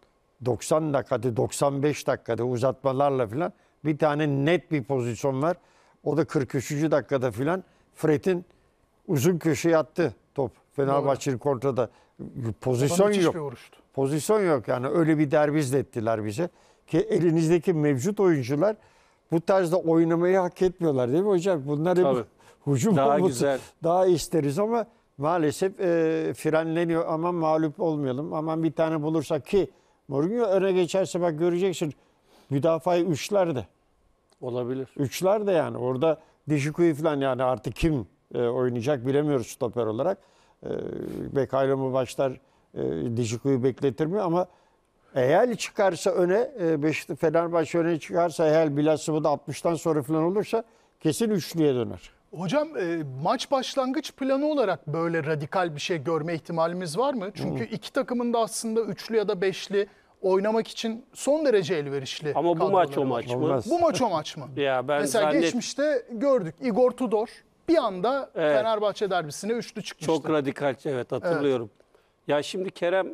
90 dakikada, 95 dakikada uzatmalarla falan bir tane net bir pozisyon var. O da 43. dakikada falan Fred'in uzun köşeye attı top. Fenerbahçe'nin kontrada pozisyon Müthiş yok. bir vuruştu. Pozisyon yok yani öyle bir derbi izlettiler bize. Ki elinizdeki mevcut oyuncular bu tarzda oynamayı hak etmiyorlar değil mi hocam? Bunları Tabii. hücum Daha olması güzel. daha isteriz ama maalesef frenleniyor. Aman mağlup olmayalım. Aman bir tane bulursak ki Mourinho öne geçerse bak göreceksin müdafaa üçlerde. Olabilir. Üçlerde yani orada Dijiku'yu falan yani artık kim oynayacak bilemiyoruz stoper olarak. Bekayla mı başlar Dijiku'yu bekletir mi ama eğer çıkarsa öne Fenerbahçe öne çıkarsa eğer bilhassa da 60'tan sonra falan olursa kesin üçlüye döner. Hocam maç başlangıç planı olarak böyle radikal bir şey görme ihtimalimiz var mı? Çünkü iki takımın da aslında üçlü ya da beşli oynamak için son derece elverişli. Ama bu maç o kadroları var. maç mı? Olmaz. Bu maç o maç mı? Ya ben Mesela geçmişte gördük Igor Tudor bir anda Evet. Fenerbahçe derbisine üçlü çıkmıştı. Çok radikal, evet hatırlıyorum. Ya şimdi Kerem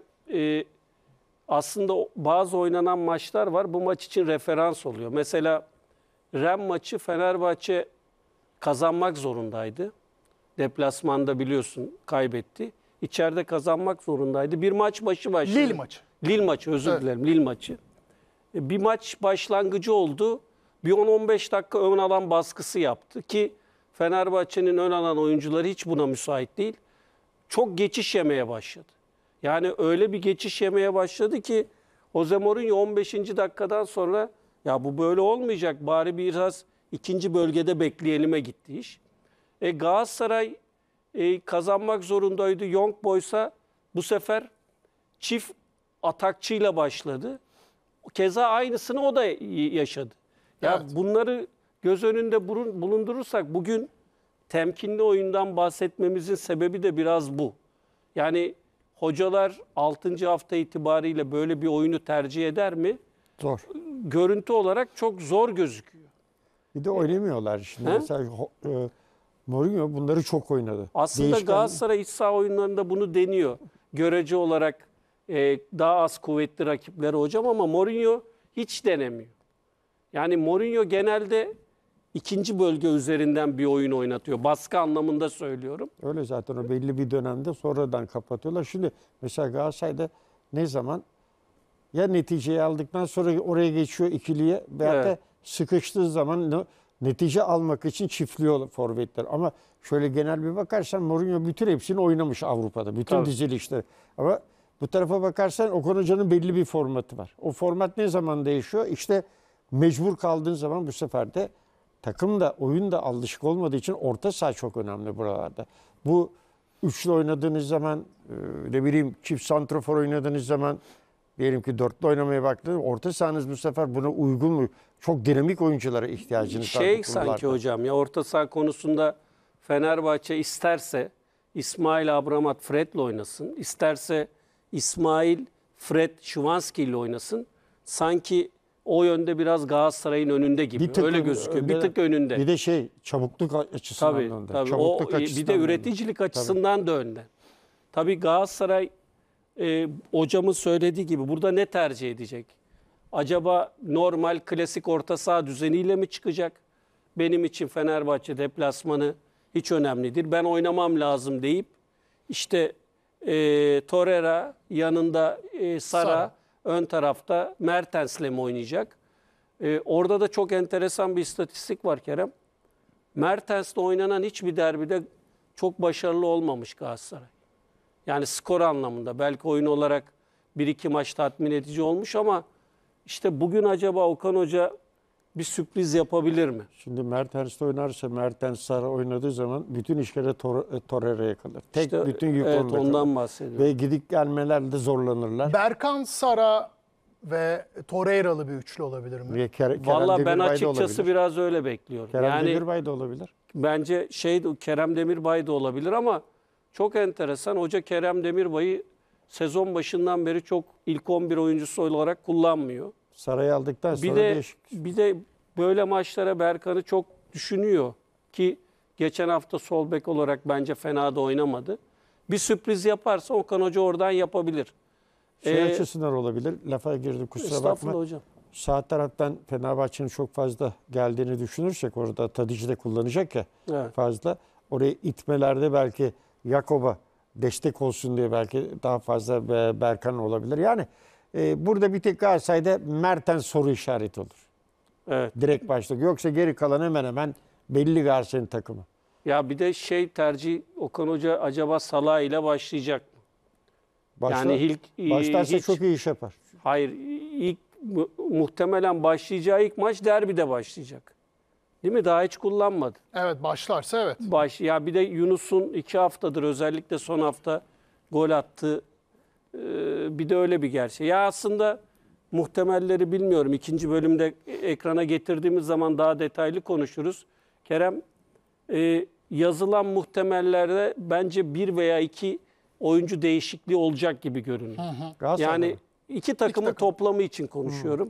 aslında bazı oynanan maçlar var. Bu maç için referans oluyor. Mesela Ren maçı Fenerbahçe kazanmak zorundaydı. Deplasmanda biliyorsun kaybetti. İçeride kazanmak zorundaydı. Bir maç başı başladı. Lille maçı. Lille maçı, özür Evet. dilerim, Lille maçı. Bir maç başlangıcı oldu. Bir 10-15 dakika ön alan baskısı yaptı ki Fenerbahçe'nin ön alan oyuncuları hiç buna müsait değil. Çok geçiş yemeye başladı. Yani öyle bir geçiş yemeye başladı ki Jose Mourinho 15. dakikadan sonra ya bu böyle olmayacak bari biraz ikinci bölgede bekleyenime gitti iş. Galatasaray kazanmak zorundaydı. Young Boys'a bu sefer çift atakçıyla başladı. Keza aynısını o da yaşadı. Ya Evet. bunları göz önünde bulundurursak bugün temkinli oyundan bahsetmemizin sebebi de biraz bu. Yani hocalar 6. hafta itibariyle böyle bir oyunu tercih eder mi? Zor. Görüntü olarak çok zor gözüküyor. Bir de oynamıyorlar şimdi. He? Mesela Mourinho bunları çok oynadı. Aslında Değişken- Galatasaray iç saha oyunlarında bunu deniyor. Görece olarak daha az kuvvetli rakipleri hocam ama Mourinho hiç denemiyor. Yani Mourinho genelde ikinci bölge üzerinden bir oyun oynatıyor. Baskı anlamında söylüyorum. Öyle zaten o belli bir dönemde sonradan kapatıyorlar. Şimdi mesela Galatasaray'da ne zaman ya neticeyi aldıktan sonra oraya geçiyor ikiliye veyahut da Evet. sıkıştığı zaman netice almak için çiftliyor forvetler. Ama şöyle genel bir bakarsan Mourinho bütün hepsini oynamış Avrupa'da. Bütün Tabii. dizilişleri. Ama bu tarafa bakarsan Okan Hoca'nın belli bir formatı var. O format ne zaman değişiyor? İşte mecbur kaldığın zaman bu sefer de takım da oyun da alışık olmadığı için orta saha çok önemli buralarda. Bu üçlü oynadığınız zaman ne bileyim çift santrafor oynadığınız zaman diyelim ki dörtlü oynamaya baktığınız orta sahanız bu sefer buna uygun mu? Çok dinamik oyunculara ihtiyacınız var. bu Sanki konularda. hocam ya orta saha konusunda Fenerbahçe isterse İsmail Abramat Fred'le oynasın. İsterse İsmail Fred Şuvanski ile oynasın. Sanki o yönde biraz Galatasaray'ın önünde gibi. Öyle gözüküyor. Bir tık önünde. Bir de çabukluk açısından Tabii, önde. tabii. Çabukluk Bir de açısından üreticilik açısından da önde. Tabii Galatasaray hocamın söylediği gibi burada ne tercih edecek? Acaba normal klasik orta saha düzeniyle mi çıkacak? Benim için Fenerbahçe deplasmanı hiç önemlidir. Ben oynamam lazım deyip işte Torreira yanında Sara ön tarafta Mertens'le mi oynayacak? Orada da çok enteresan bir istatistik var Kerem. Mertens'le oynanan hiçbir derbide çok başarılı olmamış Galatasaray. Yani skor anlamında belki oyun olarak 1-2 maç tatmin edici olmuş ama işte bugün acaba Okan Hoca bir sürpriz yapabilir mi? Şimdi Mertens oynarsa Mertens Sara oynadığı zaman bütün işlere Torreira'ya kalır. Tek İşte, bütün yük evet, onda kalır. ondan bahsediyorum. Ve gidip gelmelerde zorlanırlar. Berkan, Sara ve Torreira'lı bir üçlü olabilir mi? Ve Kerem Vallahi ben Demirbay da açıkçası olabilir. biraz öyle bekliyorum. Kerem Yani Demirbay da olabilir. bence Kerem Demirbay da olabilir ama çok enteresan. Hoca Kerem Demirbay'ı sezon başından beri çok ilk 11 oyuncusu olarak kullanmıyor. Saray'ı aldıktan sonra Bir de böyle maçlara Berkan'ı çok düşünüyor ki geçen hafta sol bek olarak bence fena da oynamadı. Bir sürpriz yaparsa Okan Hoca oradan yapabilir. açısından olabilir. Lafa girdim kusura Estağfurullah bakma. hocam. Sağ taraftan Fenerbahçe'nin çok fazla geldiğini düşünürsek orada Tadiç'i de kullanacak ya Evet. fazla. Oraya itmelerde belki Jakob'a destek olsun diye belki daha fazla Berkan olabilir. Yani burada bir tek Galatasaray'da Mertens soru işareti olur. Evet. Direkt başta. Yoksa geri kalan hemen hemen belli Galatasaray'ın takımı. Ya bir de tercih Okan Hoca acaba Salah ile başlayacak mı? Yani başlarsa çok iyi iş yapar. Hayır, muhtemelen başlayacağı ilk maç derbide başlayacak. Değil mi? Daha hiç kullanmadı. Evet, başlarsa evet. Ya bir de Yunus'un 2 haftadır özellikle son hafta gol attı. Bir de öyle bir gerçek. Ya aslında muhtemelleri bilmiyorum. 2. bölümde ekrana getirdiğimiz zaman daha detaylı konuşuruz. Kerem, yazılan muhtemellerde bence 1 veya 2 oyuncu değişikliği olacak gibi görünüyor. Yani iki takımın toplamı için konuşuyorum.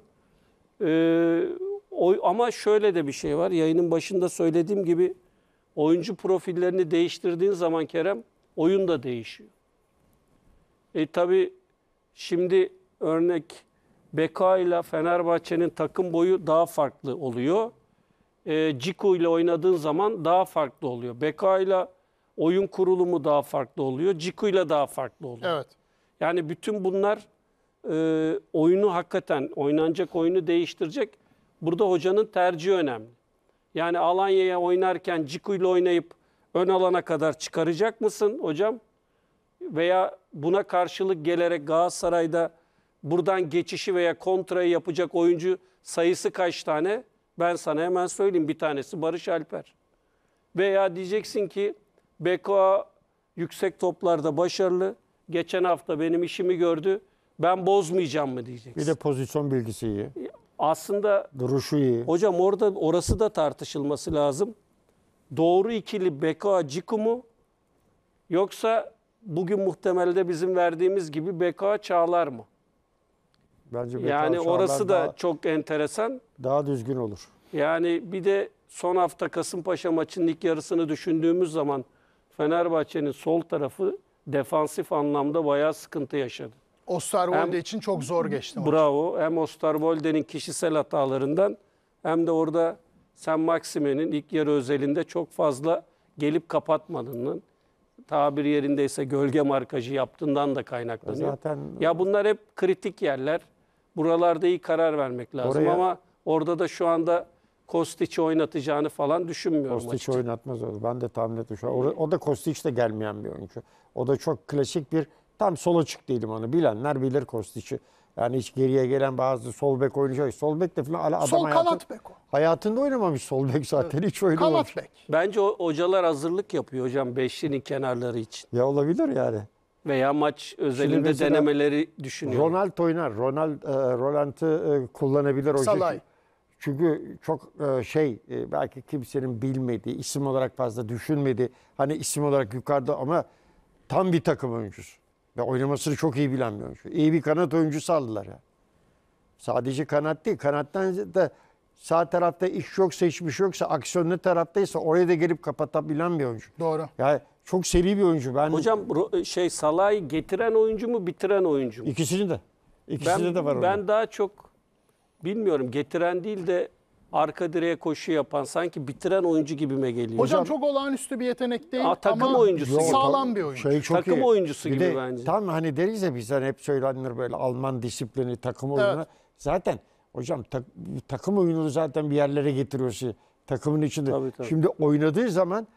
Ama şöyle de bir şey var. Yayının başında söylediğim gibi oyuncu profillerini değiştirdiğin zaman Kerem, oyun da değişiyor. Tabii şimdi örnek Beka ile Fenerbahçe'nin takım boyu daha farklı oluyor. Ciku ile oynadığın zaman daha farklı oluyor. Beka ile oyun kurulumu daha farklı oluyor. Ciku ile daha farklı oluyor. Evet. Yani bütün bunlar oyunu hakikaten oynanacak oyunu değiştirecek. Burada hocanın tercihi önemli. Yani Alanya'ya oynarken Ciku ile oynayıp ön alana kadar çıkaracak mısın hocam? Veya buna karşılık gelerek Galatasaray'da buradan geçişi veya kontrayı yapacak oyuncu sayısı kaç tane? Ben sana hemen söyleyeyim. Bir tanesi Barış Alper. Veya diyeceksin ki Beko yüksek toplarda başarılı. Geçen hafta benim işimi gördü. Ben bozmayacağım mı diyeceksin. Bir de pozisyon bilgisi iyi. Aslında duruşu iyi. Hocam orası da tartışılması lazım. Doğru ikili Beko Ciku mu? Yoksa bugün muhtemelde bizim verdiğimiz gibi Beko Çağlar mı? Bence Beko yani Çağlar orası da çok enteresan. Daha düzgün olur. Yani bir de son hafta Kasımpaşa maçının ilk yarısını düşündüğümüz zaman Fenerbahçe'nin sol tarafı defansif anlamda bayağı sıkıntı yaşadı. Osterwolde için çok zor geçti maç. Bravo. Hem Osterwolde'nin kişisel hatalarından hem de orada Sen Maxime'nin ilk yarı özelinde çok fazla gelip kapatmadığından, tabir yerindeyse gölge markajı yaptığından da kaynaklanıyor. Zaten ya bunlar hep kritik yerler. Buralarda iyi karar vermek lazım ama orada da şu anda Kostic'i oynatacağını falan düşünmüyorum. Kostic oynatmaz o. Ben de tahmin ettim. O da Kostic de gelmeyen bir oyuncu. O da çok klasik bir tam sol açık değilim onu. Bilenler bilir Kostic'i. Yani hiç geriye gelen bazı sol bek oyuncu. Sol bek de falan adam sol kanat bek o. Hayatında oynamamış sol bek zaten. Hiç oynamamış. Kanat bek. Bence hocalar hazırlık yapıyor hocam beşlinin kenarları için. Ya olabilir yani. Veya maç özelinde denemeleri düşünüyor. Ronald oynar. Roland'ı kullanabilir hoca. Salay. Çünkü çok belki kimsenin bilmediği, isim olarak fazla düşünmediği, hani isim olarak yukarıda ama tam bir takım oyuncusu. Ve oynamasını çok iyi bilen bir oyuncu. İyi bir kanat oyuncusu aldılar ya. Sadece kanat değil, kanattan da sağ tarafta iş yoksa, hiçbir şey yoksa, aksiyonlu taraftaysa oraya da gelip kapatabilen bir oyuncu. Doğru. Yani çok seri bir oyuncu. Hocam Salah'ı getiren oyuncu mu, bitiren oyuncu mu? İkisini de. İkisini de var. Ben daha çok bilmiyorum, getiren değil de arka direğe koşu yapan, sanki bitiren oyuncu gibime geliyor. Hocam çok olağanüstü bir yetenek değil takım ama oyuncusu sağlam bir oyuncu. Takım oyuncusu gibi bence. Tam hani deriz ya bizden hep söylenir böyle Alman disiplini, takım oyunu. Evet. Zaten hocam takım oyununu zaten bir yerlere getiriyorsun. Takımın içinde. Tabii. Şimdi oynadığı zaman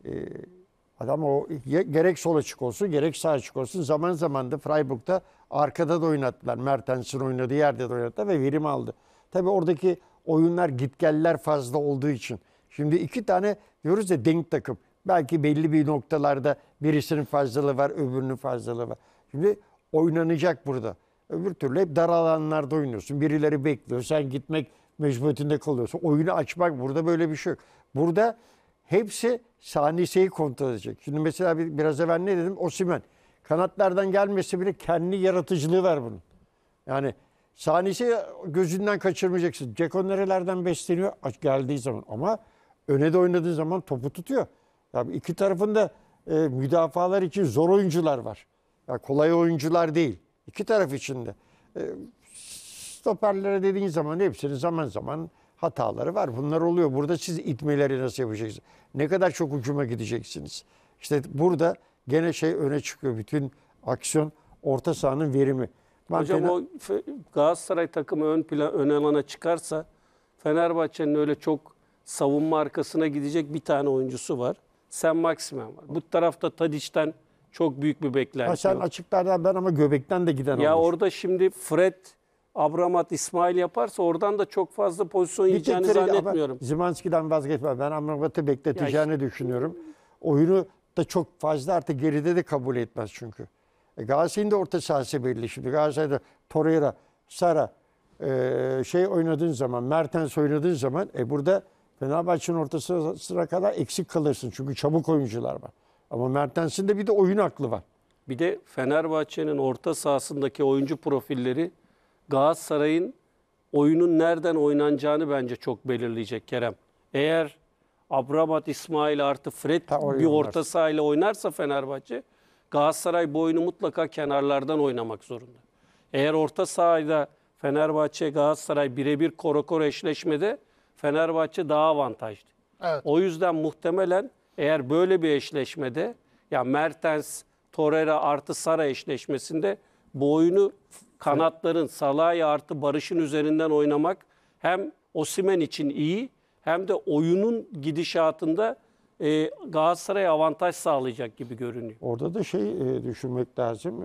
adam o gerek sol açık olsun gerek sağ açık olsun. Zaman zaman da Freiburg'da arkada da oynattılar. Mertens'in oynadığı yerde de oynattılar ve verim aldı. Tabii oradaki oyunlar gitgeller fazla olduğu için. Şimdi iki tane diyoruz ya denk takım. Belki belli bir noktalarda birisinin fazlalığı var, öbürünün fazlalığı var. Şimdi oynanacak burada. Öbür türlü hep dar alanlarda oynuyorsun. Birileri bekliyor. Sen gitmek mecburiyetinde kalıyorsun. Oyunu açmak burada böyle bir şey yok. Burada hepsi saniyeyi kontrol edecek. Şimdi mesela biraz evvel ne dedim? Osimhen. Kanatlardan gelmesi bile kendi yaratıcılığı var bunun. Yani saniyesi gözünden kaçırmayacaksın. Ceko nerelerden besleniyor geldiği zaman ama öne de oynadığı zaman topu tutuyor. Yani iki tarafında müdafalar için zor oyuncular var. Yani kolay oyuncular değil. İki taraf için de. Stoperlere dediğin zaman hepsinin zaman zaman hataları var. Bunlar oluyor. Burada siz itmeleri nasıl yapacaksınız? Ne kadar çok hücuma gideceksiniz? İşte burada gene öne çıkıyor. Bütün aksiyon, orta sahanın verimi. Hocam o Galatasaray takımı ön alana çıkarsa Fenerbahçe'nin öyle çok savunma arkasına gidecek bir tane oyuncusu var. Sen Maximen var. Bu tarafta Tadiç'ten çok büyük bir beklenti sen yok. açıklardan ben ama göbekten de giden Ya olur. orada şimdi Fred, Abramat, İsmail yaparsa oradan da çok fazla pozisyon Bir yiyeceğini tek zannetmiyorum. Zimanski'den vazgeçme. Ben Amrabat'ı bekleteceğini düşünüyorum. Oyunu da çok fazla artık geride de kabul etmez çünkü. Galatasaray'ın da orta sahası belli. Şimdi Galatasaray'da Torreira, Sara oynadığın zaman, Mertens oynadığın zaman burada Fenerbahçe'nin orta sahasına kadar eksik kalırsın. Çünkü çabuk oyuncular var. Ama Mertens'in de bir de oyun aklı var. Bir de Fenerbahçe'nin orta sahasındaki oyuncu profilleri Galatasaray'ın oyunun nereden oynanacağını bence çok belirleyecek Kerem. Eğer Abramat, İsmail artı Fred bir orta sahayla oynarsa Fenerbahçe, Galatasaray bu oyunu mutlaka kenarlardan oynamak zorunda. Eğer orta sahada Fenerbahçe, Galatasaray birebir koro eşleşmede Fenerbahçe daha avantajlı. Evet. O yüzden muhtemelen eğer böyle bir eşleşmede ya Mertens, Torreira artı Sara eşleşmesinde bu oyunu kanatların Salah'ı artı Barış'ın üzerinden oynamak hem Osimhen için iyi hem de oyunun gidişatında Galatasaray'a avantaj sağlayacak gibi görünüyor. Orada da düşünmek lazım.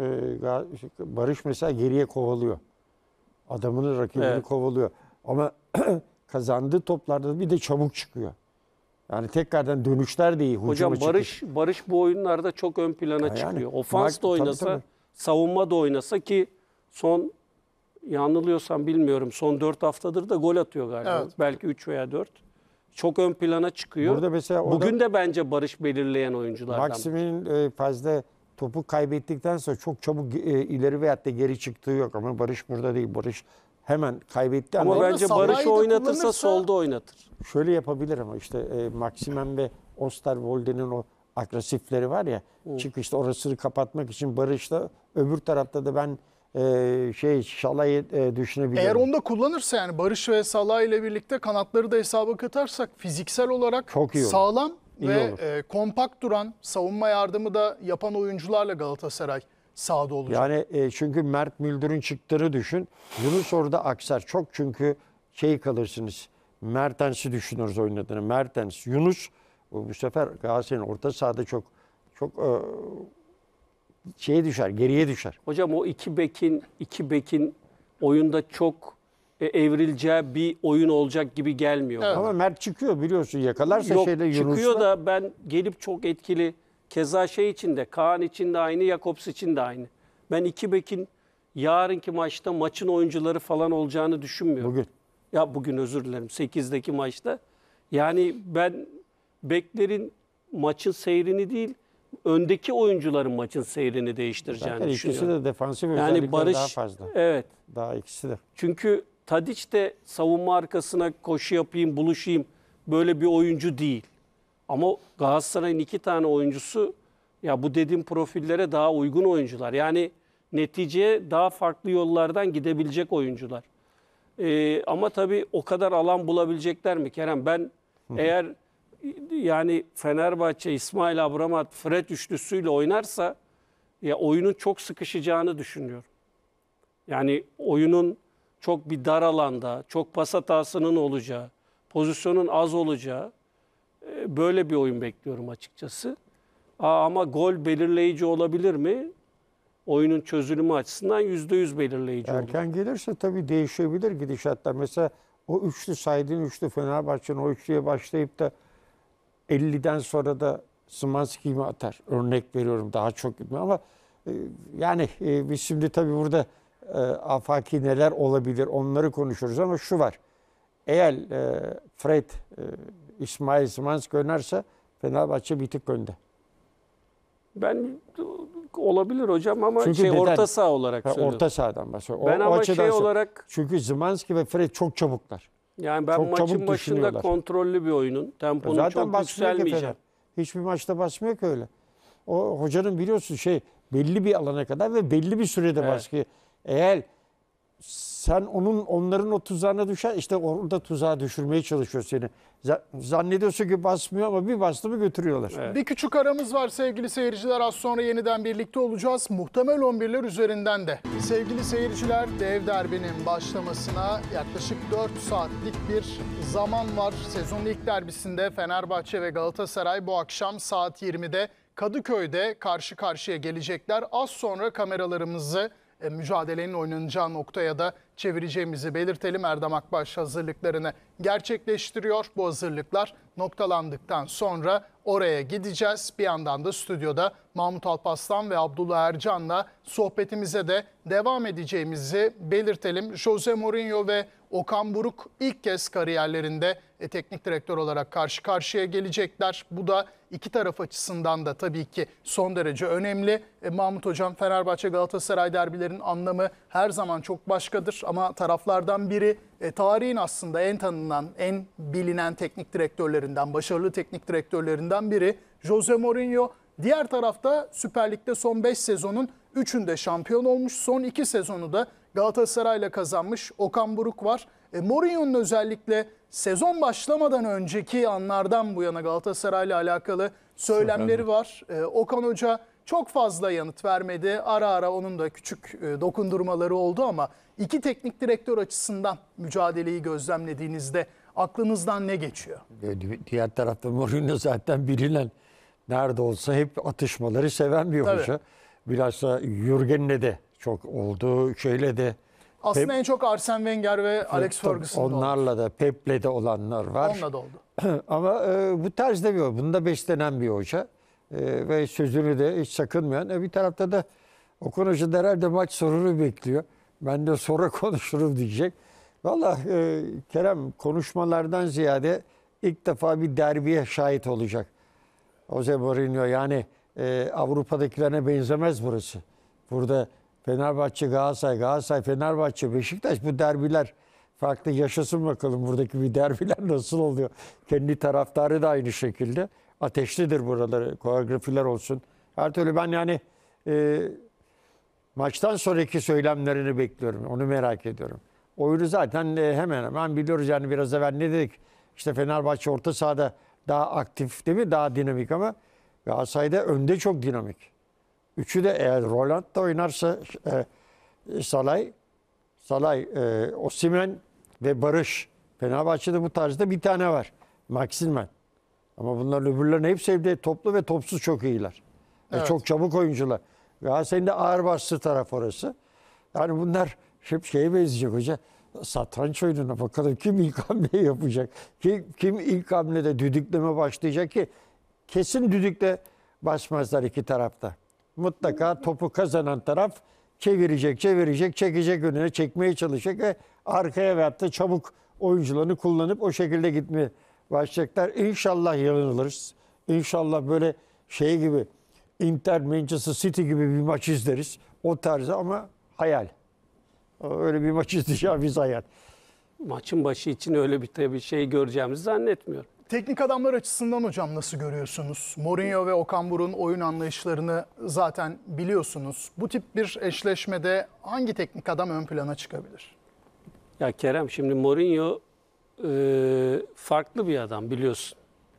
Barış mesela geriye kovalıyor. Adamının rakibini kovalıyor. Ama kazandığı toplarda bir de çabuk çıkıyor. Yani tekrardan dönüşler de iyi. Hocam Barış bu oyunlarda çok ön plana çıkıyor. Ofans da oynasa, tabii. Savunma da oynasa ki son yanılıyorsam bilmiyorum son 4 haftadır da gol atıyor galiba. Evet. Belki 3 veya 4. Çok ön plana çıkıyor. Burada mesela bugün de bence Barış belirleyen oyunculardan. Maximin'in fazla topu kaybettikten sonra çok çabuk ileri veyahut da geri çıktığı yok. Ama Barış burada değil. Barış hemen kaybetti. Ama bence Barış'ı oynatırsa solda oynatır. Şöyle yapabilir ama Maximen ve Osterwolde'nin o agresifleri var ya çıkışta orasını kapatmak için Barış'ta öbür tarafta da ben Şalah'ı düşünebilirim. Eğer onu da kullanırsa yani Barış ve Salah ile birlikte kanatları da hesaba katarsak fiziksel olarak çok iyi sağlam İyi ve kompakt duran, savunma yardımı da yapan oyuncularla Galatasaray sahada olacak. Yani çünkü Mert Müldür'ün çıktığını düşün. Yunus orada aksar. Çok çünkü kalırsınız. Mertens'i düşünürüz oynadığını. Mertens, Yunus bu sefer Galatasaray'ın orta sahada çok düşer, geriye düşer. Hocam o iki bekin oyunda çok evrileceği bir oyun olacak gibi gelmiyor. Evet. Ama Mert çıkıyor biliyorsun yakalarsa Yunus'la. Çıkıyor da ben gelip çok etkili. Keza için de Kaan için de aynı, Jakobs için de aynı. Ben iki bekin yarınki maçta maçın oyuncuları falan olacağını düşünmüyorum. Bugün özür dilerim 8'deki maçta. Yani ben beklerin maçın seyrini değil öndeki oyuncuların maçın seyrini değiştireceğini zaten düşünüyorum. İkisi de defansif yani özellikleri Barış, daha fazla. Evet. Daha ikisi de. Çünkü Tadiç de savunma arkasına koşu yapayım, buluşayım böyle bir oyuncu değil. Ama Galatasaray'ın 2 tane oyuncusu ya bu dediğim profillere daha uygun oyuncular. Yani neticeye daha farklı yollardan gidebilecek oyuncular. Ama tabii o kadar alan bulabilecekler mi Kerem? Ben eğer yani Fenerbahçe, İsmail Abramat, Fred üçlüsüyle oynarsa ya oyunun çok sıkışacağını düşünüyorum. Yani oyunun çok bir dar alanda, çok pas hatasının olacağı, pozisyonun az olacağı böyle bir oyun bekliyorum açıkçası. Ama gol belirleyici olabilir mi? Oyunun çözülümü açısından %100 belirleyici olur. Erken gelirse tabii değişebilir gidişatlar. Mesela o saydığın üçlü Fenerbahçe'nin o üçlüye başlayıp da 50'den sonra da Szymański mi atar? Örnek veriyorum daha çok gitme ama biz şimdi tabii burada afaki neler olabilir onları konuşuyoruz ama şu var. Eğer Fred, İsmail Szymański oynarsa Fenerbahçe bir tık önde. Ben olabilir hocam ama çünkü orta saha olarak söylüyorum. Orta sahadan bahsediyorum. Ben ama olarak çünkü Szymański ve Fred çok çabuklar. Yani ben çok maçın başında kontrollü bir oyunun, temponun zaten çok yükselmeyeceğim. Hiçbir maçta basmıyor ki öyle. O hocanın biliyorsun belli bir alana kadar ve belli bir sürede baskı. Eğer sen onların o tuzağına düşer, işte orada tuzağa düşürmeye çalışıyor seni. Zannediyorsun ki basmıyor ama bir bastı mı götürüyorlar. Evet. Bir küçük aramız var sevgili seyirciler. Az sonra yeniden birlikte olacağız. Muhtemel 11'ler üzerinden de. Sevgili seyirciler, dev derbinin başlamasına yaklaşık 4 saatlik bir zaman var. Sezonun ilk derbisinde Fenerbahçe ve Galatasaray bu akşam saat 20'de Kadıköy'de karşı karşıya gelecekler. Az sonra kameralarımızı mücadelenin oynanacağı noktaya da çevireceğimizi belirtelim. Erdem Akbaş hazırlıklarını gerçekleştiriyor. Bu hazırlıklar noktalandıktan sonra oraya gideceğiz. Bir yandan da stüdyoda Mahmut Alparslan ve Abdullah Ercan'la sohbetimize de devam edeceğimizi belirtelim. Jose Mourinho ve Okan Buruk ilk kez kariyerlerinde teknik direktör olarak karşı karşıya gelecekler. Bu da iki taraf açısından da tabii ki son derece önemli. Mahmut Hocam, Fenerbahçe Galatasaray derbilerinin anlamı her zaman çok başkadır. Ama taraflardan biri tarihin aslında en tanınan, en bilinen teknik direktörlerinden, başarılı teknik direktörlerinden biri Jose Mourinho. Diğer tarafta Süper Lig'de son 5 sezonun 3'ünde şampiyon olmuş. Son 2 sezonu da Galatasaray'la kazanmış Okan Buruk var. Mourinho'nun özellikle sezon başlamadan önceki anlardan bu yana Galatasaray'la alakalı söylemleri var. Okan Hoca çok fazla yanıt vermedi. Ara ara onun da küçük dokundurmaları oldu ama iki teknik direktör açısından mücadeleyi gözlemlediğinizde aklınızdan ne geçiyor? Diğer tarafta Mourinho zaten bilinen, nerede olsa hep atışmaları seven bir hoca. Tabii. Bilhassa Jürgen'le de çok oldu, şeyle de. Aslında en çok Arsene Wenger ve Alex Ferguson'da onlarla da, Pep'le de olanlar var. Onunla da oldu. Ama bu tarzda bir hoca. Bunda beslenen bir hoca. Ve sözünü de hiç sakınmayan. Bir tarafta da Okan Hoca da herhalde maç sonunu bekliyor. Ben de sonra konuşurum diyecek. Vallahi Kerem, konuşmalardan ziyade ilk defa bir derbiye şahit olacak Jose Mourinho. Yani Avrupa'dakilerine benzemez burası. Burada Fenerbahçe, Galatasaray, Galatasaray, Fenerbahçe, Beşiktaş, bu derbiler farklı. Yaşasın bakalım buradaki bir derbiler nasıl oluyor. Kendi taraftarı da aynı şekilde. Ateşlidir buraları, koreografiler olsun. Her türlü ben yani maçtan sonraki söylemlerini bekliyorum. Onu merak ediyorum. Oyunu zaten hemen hemen biliyoruz. Yani biraz evvel ne dedik? İşte Fenerbahçe orta sahada daha aktif değil mi? Daha dinamik ama Galatasaray'da önde çok dinamik. Üçü de eğer Roland da oynarsa Salay, Osimhen ve Barış. Fenerbahçe'de bu tarzda bir tane var. Maximen. Ama bunların öbürlerinin hepsi evde toplu ve topsuz çok iyiler. Evet. Çok çabuk oyuncular. Galatasaray'ın da ağır bastı taraf orası. Yani bunlar hep şeye benzeyecek hoca. Satranç oyununa bakalım kim ilk hamleyi yapacak? Kim ilk hamlede düdükleme başlayacak ki? Kesin düdükle basmazlar iki tarafta. Mutlaka topu kazanan taraf çevirecek, çekecek önüne, çekmeye çalışacak ve arkaya veyahut da çabuk oyuncularını kullanıp o şekilde gitmeye başlayacaklar. İnşallah yanılırız. İnşallah böyle şey gibi Inter, Manchester City gibi bir maç izleriz. O tarzı ama hayal. Öyle bir maç izleyeceğimiz hayal. Maçın başı için öyle bir şey göreceğimizi zannetmiyorum. Teknik adamlar açısından hocam nasıl görüyorsunuz? Mourinho ve Okan Buruk'un oyun anlayışlarını zaten biliyorsunuz. Bu tip bir eşleşmede hangi teknik adam ön plana çıkabilir? Ya Kerem, şimdi Mourinho farklı bir adam biliyorsun.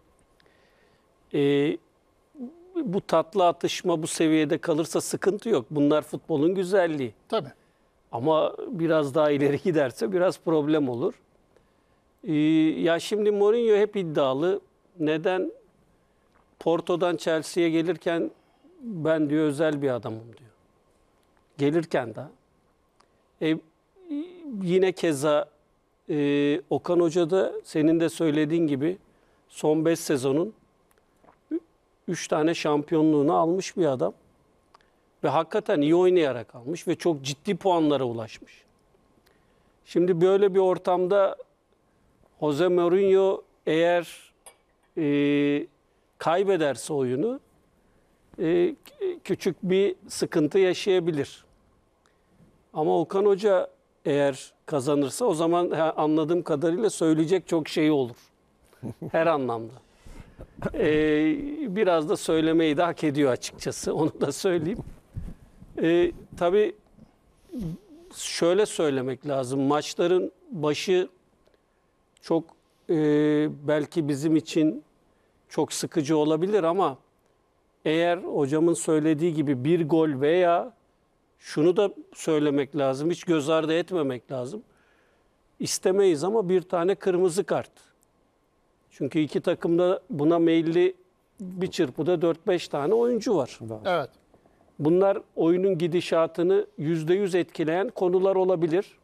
Bu tatlı atışma bu seviyede kalırsa sıkıntı yok. Bunlar futbolun güzelliği. Tabii. Ama biraz daha ileri giderse biraz problem olur. Ya şimdi Mourinho hep iddialı. Neden? Porto'dan Chelsea'ye gelirken ben diyor özel bir adamım diyor. Gelirken de. Yine keza Okan Hoca da senin de söylediğin gibi son 5 sezonun 3 tane şampiyonluğunu almış bir adam. Ve hakikaten iyi oynayarak almış ve çok ciddi puanlara ulaşmış. Şimdi böyle bir ortamda Jose Mourinho eğer kaybederse oyunu küçük bir sıkıntı yaşayabilir. Ama Okan Hoca eğer kazanırsa o zaman anladığım kadarıyla söyleyecek çok şey olur. Her anlamda. Biraz da söylemeyi de hak ediyor açıkçası. Onu da söyleyeyim. Tabii şöyle söylemek lazım. Maçların başı çok belki bizim için çok sıkıcı olabilir ama eğer hocamın söylediği gibi bir gol veya şunu da söylemek lazım, hiç göz ardı etmemek lazım. İstemeyiz ama bir tane kırmızı kart. Çünkü iki takımda buna meyilli, bir çırpıda 4-5 tane oyuncu var. Evet. Bunlar oyunun gidişatını %100 etkileyen konular olabilir.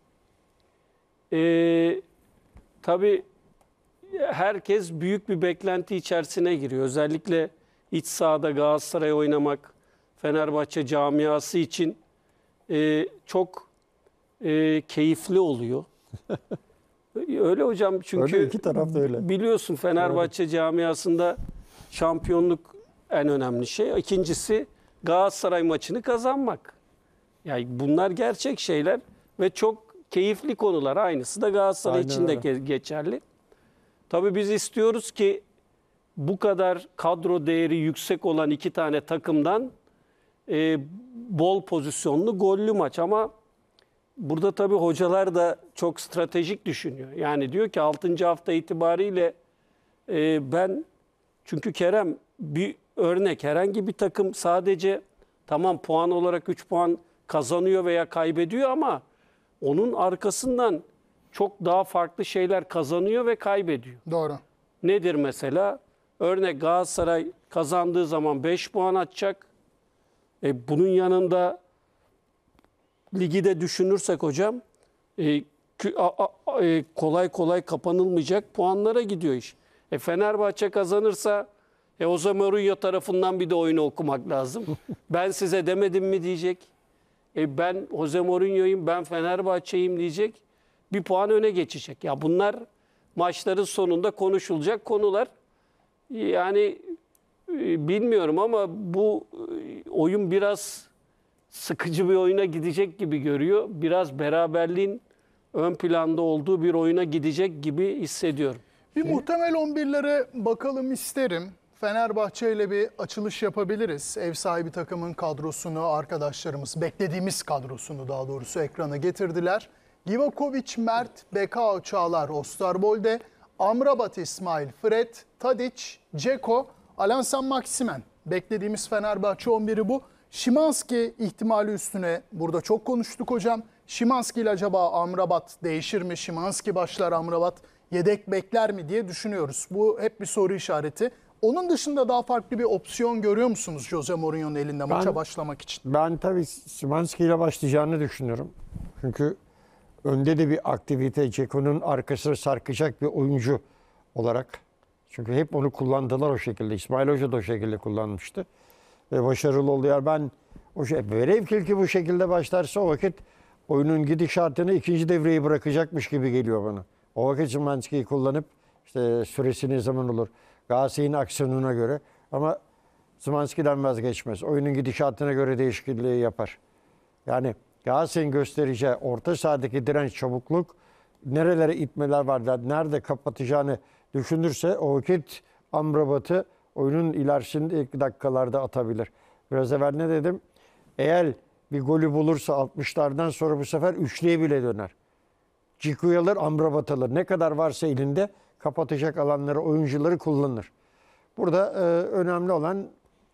Tabii herkes büyük bir beklenti içerisine giriyor. Özellikle iç sahada Galatasaray oynamak Fenerbahçe camiası için çok keyifli oluyor. Öyle hocam, çünkü Öyle, iki taraf da öyle. biliyorsun Fenerbahçe camiasında şampiyonluk en önemli şey. İkincisi Galatasaray maçını kazanmak. Yani bunlar gerçek şeyler ve çok keyifli konular. Aynısı da Galatasaray Aynen için de öyle. geçerli. Tabii biz istiyoruz ki bu kadar kadro değeri yüksek olan iki tane takımdan bol pozisyonlu, gollü maç. Ama burada tabii hocalar da çok stratejik düşünüyor. Yani diyor ki 6. hafta itibariyle ben, çünkü Kerem bir örnek, herhangi bir takım sadece tamam puan olarak 3 puan kazanıyor veya kaybediyor ama onun arkasından çok daha farklı şeyler kazanıyor ve kaybediyor. Doğru. Nedir mesela? Örnek Galatasaray kazandığı zaman 5 puan atacak. Bunun yanında ligi de düşünürsek hocam kolay kolay kapanılmayacak puanlara gidiyor iş. Fenerbahçe kazanırsa Jose Mourinho tarafından bir de oyunu okumak lazım. Ben size demedim mi diyecek. Ben Jose Mourinho'yum, ben Fenerbahçe'yim diyecek. Bir puan öne geçecek. Ya bunlar maçların sonunda konuşulacak konular. Yani bilmiyorum ama bu oyun biraz sıkıcı bir oyuna gidecek gibi görüyor. Biraz beraberliğin ön planda olduğu bir oyuna gidecek gibi hissediyorum. Bir muhtemel 11'lere bakalım isterim. Fenerbahçe ile bir açılış yapabiliriz. Ev sahibi takımın kadrosunu arkadaşlarımız, beklediğimiz kadrosunu daha doğrusu ekrana getirdiler. Livakovic, Mert, Bekao, Çağlar, Osterwolde, Amrabat, İsmail, Fred, Tadic, Dzeko, Alan Saint-Maximin. Beklediğimiz Fenerbahçe 11'i bu. Szymański ihtimali üstüne burada çok konuştuk hocam. Szymański ile acaba Amrabat değişir mi? Szymański başlar, Amrabat yedek bekler mi diye düşünüyoruz. Bu hep bir soru işareti. Onun dışında daha farklı bir opsiyon görüyor musunuz Jose Mourinho'nun elinde maça başlamak için? Ben tabii Szymański ile başlayacağını düşünüyorum. Çünkü önde de bir aktivite, Dzeko'nun arkasına sarkacak bir oyuncu olarak. Çünkü hep onu kullandılar o şekilde. İsmail Hoca da o şekilde kullanmıştı. Ve başarılı oldu. Yani ben o velev ki bu şekilde başlarsa o vakit oyunun gidişatını ikinci devreyi bırakacakmış gibi geliyor bana. O vakit Szymański'yi kullanıp işte süresi ne zaman olur? Galatasaray'ın aksiyonuna göre. Ama Szymański'den vazgeçmez. Oyunun gidişatına göre değişikliği yapar. Yani Galatasaray'ın göstereceği orta sahadaki direnç, çabukluk, nerelere itmeler var, nerede kapatacağını düşünürse o vakit Amrabat'ı oyunun ilerisindeki dakikalarda atabilir. Biraz evvel ne dedim? Eğer bir golü bulursa 60'lardan sonra bu sefer üçlüye bile döner. Dziko'yu alır, Amrabat alır. Ne kadar varsa elinde kapatacak alanları, oyuncuları kullanır. Burada önemli olan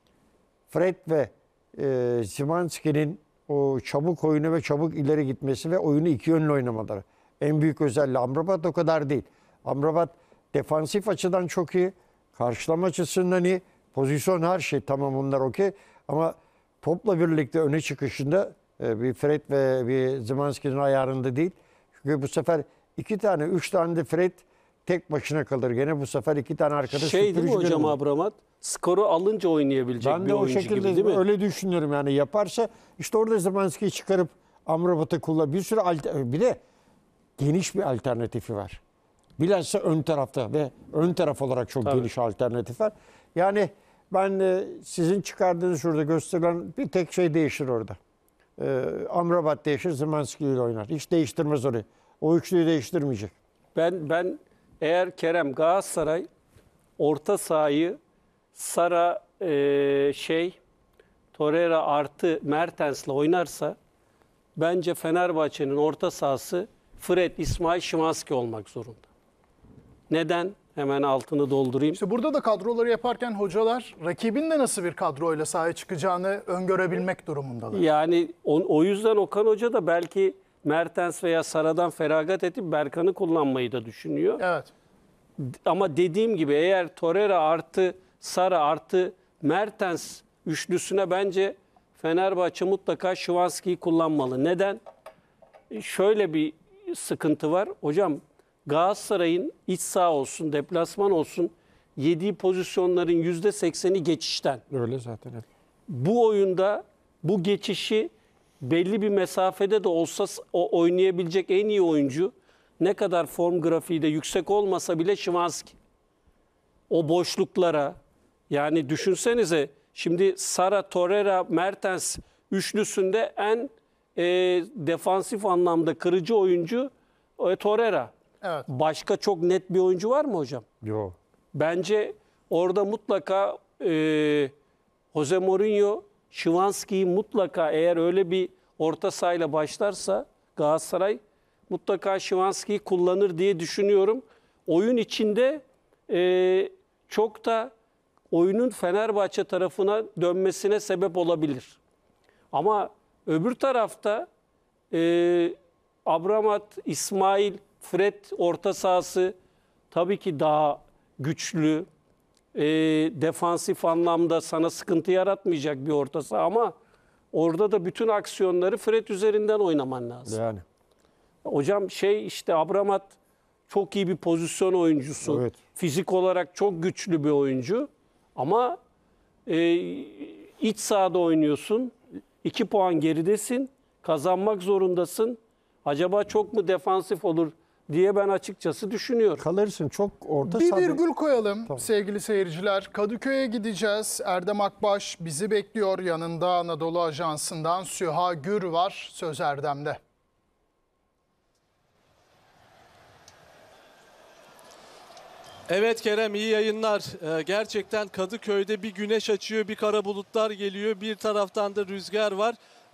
Fred ve Szymański'nin o çabuk oyunu ve çabuk ileri gitmesi ve oyunu iki yönlü oynamaları. En büyük özelliği Amrabat o kadar değil. Amrabat defansif açıdan çok iyi. Karşılama açısından iyi. Pozisyon her şey tamam, bunlar okey. Ama topla birlikte öne çıkışında bir Fred ve bir Szymański'nin ayarında değil. Çünkü bu sefer 2 tane 3 tane de Fred tek başına kalır. Gene bu sefer 2 tane arkadaş. Değil mi hocam Abramat? Skoru alınca oynayabilecek ben bir de o oyuncu şekilde gibi değil mi? öyle düşünüyorum yani, yaparsa işte orada Szymański'yi çıkarıp Amrabat'ı kullan. Bir sürü bir de geniş bir alternatifi var. Bilhassa ön tarafta ve ön taraf olarak çok geniş alternatif var. Yani ben sizin çıkardığınız şurada gösterilen bir tek şey değişir orada. Amrabat değişir, Szymański ile oynar. Hiç değiştirmez orayı. O üçlüyü değiştirmeyecek. Ben eğer Kerem Galatasaray orta sahayı Sara Torreira artı Mertens'le oynarsa bence Fenerbahçe'nin orta sahası Fred, İsmail, Szymański olmak zorunda. Neden? Hemen altını doldurayım. İşte burada da kadroları yaparken hocalar rakibin de nasıl bir kadroyla sahaya çıkacağını öngörebilmek durumundalar. Yani o yüzden Okan Hoca da belki Mertens veya Sara'dan feragat edip Berkan'ı kullanmayı da düşünüyor. Evet. Ama dediğim gibi eğer Torreira artı Sara artı Mertens üçlüsüne bence Fenerbahçe mutlaka Szymański'yi kullanmalı. Neden? Şöyle bir sıkıntı var. Hocam Galatasaray'ın iç saha olsun, deplasman olsun yediği pozisyonların %80'i geçişten. Öyle zaten. Bu oyunda bu geçişi belli bir mesafede de olsa oynayabilecek en iyi oyuncu, ne kadar form grafiği de yüksek olmasa bile Szymański. O boşluklara, yani düşünsenize şimdi Sara, Torreira, Mertens üçlüsünde en defansif anlamda kırıcı oyuncu Torreira. Evet. Başka çok net bir oyuncu var mı hocam? Yok. Bence orada mutlaka Jose Mourinho Szymański'yi mutlaka, eğer öyle bir orta sahayla başlarsa Galatasaray mutlaka Szymański'yi kullanır diye düşünüyorum. Oyun içinde çok da oyunun Fenerbahçe tarafına dönmesine sebep olabilir. Ama öbür tarafta Amrabat, İsmail, Fred orta sahası tabii ki daha güçlü, defansif anlamda sana sıkıntı yaratmayacak bir orta saha ama orada da bütün aksiyonları Fred üzerinden oynaman lazım. Yani. Hocam işte Amrabat çok iyi bir pozisyon oyuncusu. Evet. Fizik olarak çok güçlü bir oyuncu ama iç sahada oynuyorsun. 2 puan geridesin. Kazanmak zorundasın. Acaba çok mu defansif olur diye ben açıkçası düşünüyorum. Kalırsın çok orta Bir sahada. virgül koyalım sevgili seyirciler. Kadıköy'e gideceğiz. Erdem Akbaş bizi bekliyor. Yanında Anadolu Ajansı'ndan Süha Gür var. Söz Erdem'de. Evet Kerem, iyi yayınlar. Gerçekten Kadıköy'de bir güneş açıyor, bir kara bulutlar geliyor. Bir taraftan da rüzgar var.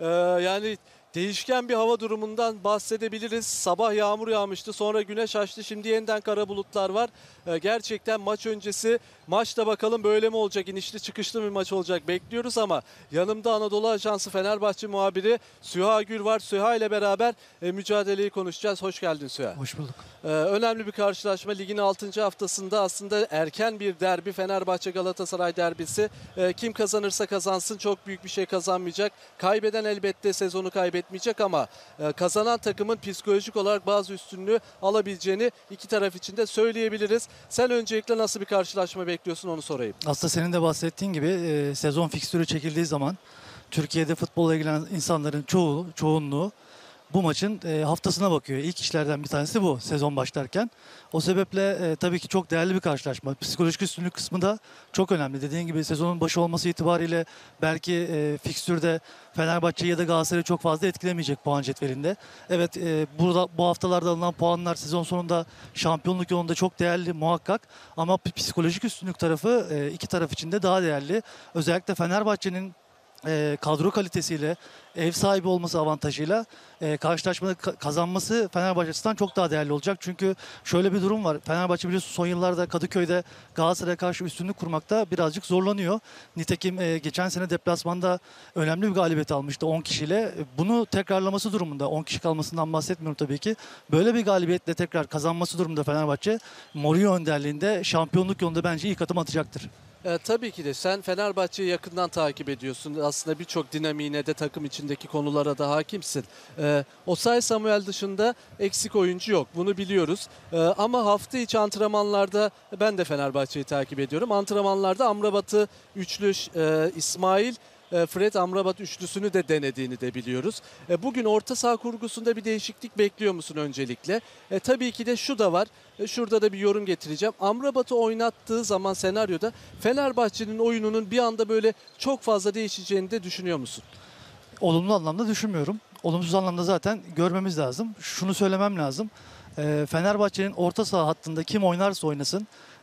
Yani değişken bir hava durumundan bahsedebiliriz. Sabah yağmur yağmıştı, sonra güneş açtı, şimdi yeniden kara bulutlar var. Gerçekten maç öncesi, maçta bakalım böyle mi olacak, inişli çıkışlı bir maç olacak bekliyoruz ama yanımda Anadolu Ajansı Fenerbahçe muhabiri Süha Gür var. Süha ile beraber mücadeleyi konuşacağız. Hoş geldin Süha. Hoş bulduk. Önemli bir karşılaşma. Ligin 6. haftasında aslında erken bir derbi, Fenerbahçe Galatasaray derbisi. Kim kazanırsa kazansın çok büyük bir şey kazanmayacak. Kaybeden elbette sezonu kaybetmeyecek ama kazanan takımın psikolojik olarak bazı üstünlüğü alabileceğini iki taraf için de söyleyebiliriz. Sen öncelikle nasıl bir karşılaşma bekliyorsun onu sorayım. Aslında senin de bahsettiğin gibi sezon fikstürü çekildiği zaman Türkiye'de futbolla ilgilenen insanların çoğunluğu bu maçın haftasına bakıyor. İlk işlerden bir tanesi bu sezon başlarken. O sebeple tabii ki çok değerli bir karşılaşma. Psikolojik üstünlük kısmı da çok önemli. Dediğin gibi sezonun başı olması itibariyle belki fikstürde Fenerbahçe ya da Galatasaray'ı çok fazla etkilemeyecek puan cetvelinde. Evet, bu haftalarda alınan puanlar sezon sonunda şampiyonluk yolunda çok değerli muhakkak. Ama psikolojik üstünlük tarafı iki taraf için de daha değerli. Özellikle Fenerbahçe'nin kadro kalitesiyle, ev sahibi olması avantajıyla karşılaşmada kazanması Fenerbahçe açısından çok daha değerli olacak. Çünkü şöyle bir durum var. Fenerbahçe biliyorsun son yıllarda Kadıköy'de Galatasaray'a karşı üstünlük kurmakta birazcık zorlanıyor. Nitekim geçen sene deplasmanda önemli bir galibiyet almıştı 10 kişiyle. Bunu tekrarlaması durumunda, 10 kişi kalmasından bahsetmiyorum tabii ki. Böyle bir galibiyetle tekrar kazanması durumunda Fenerbahçe, Mourinho önderliğinde şampiyonluk yolunda bence ilk adım atacaktır. Tabii ki de sen Fenerbahçe'yi yakından takip ediyorsun. Aslında birçok dinamiğine de takım içindeki konulara da hakimsin. Osayi Samuel dışında eksik oyuncu yok. Bunu biliyoruz. Ama hafta içi antrenmanlarda ben de Fenerbahçe'yi takip ediyorum. Antrenmanlarda Amrabat'ı üçlü İsmail, Fred Amrabat üçlüsünü de denediğini de biliyoruz. Bugün orta saha kurgusunda bir değişiklik bekliyor musun öncelikle? Tabii ki de şu da var. Şurada da bir yorum getireceğim. Amrabat'ı oynattığı zaman senaryoda Fenerbahçe'nin oyununun bir anda böyle çok fazla değişeceğini de düşünüyor musun? Olumlu anlamda düşünmüyorum. Olumsuz anlamda zaten görmemiz lazım. Şunu söylemem lazım. Fenerbahçe'nin orta saha hattında kim oynarsa oynasın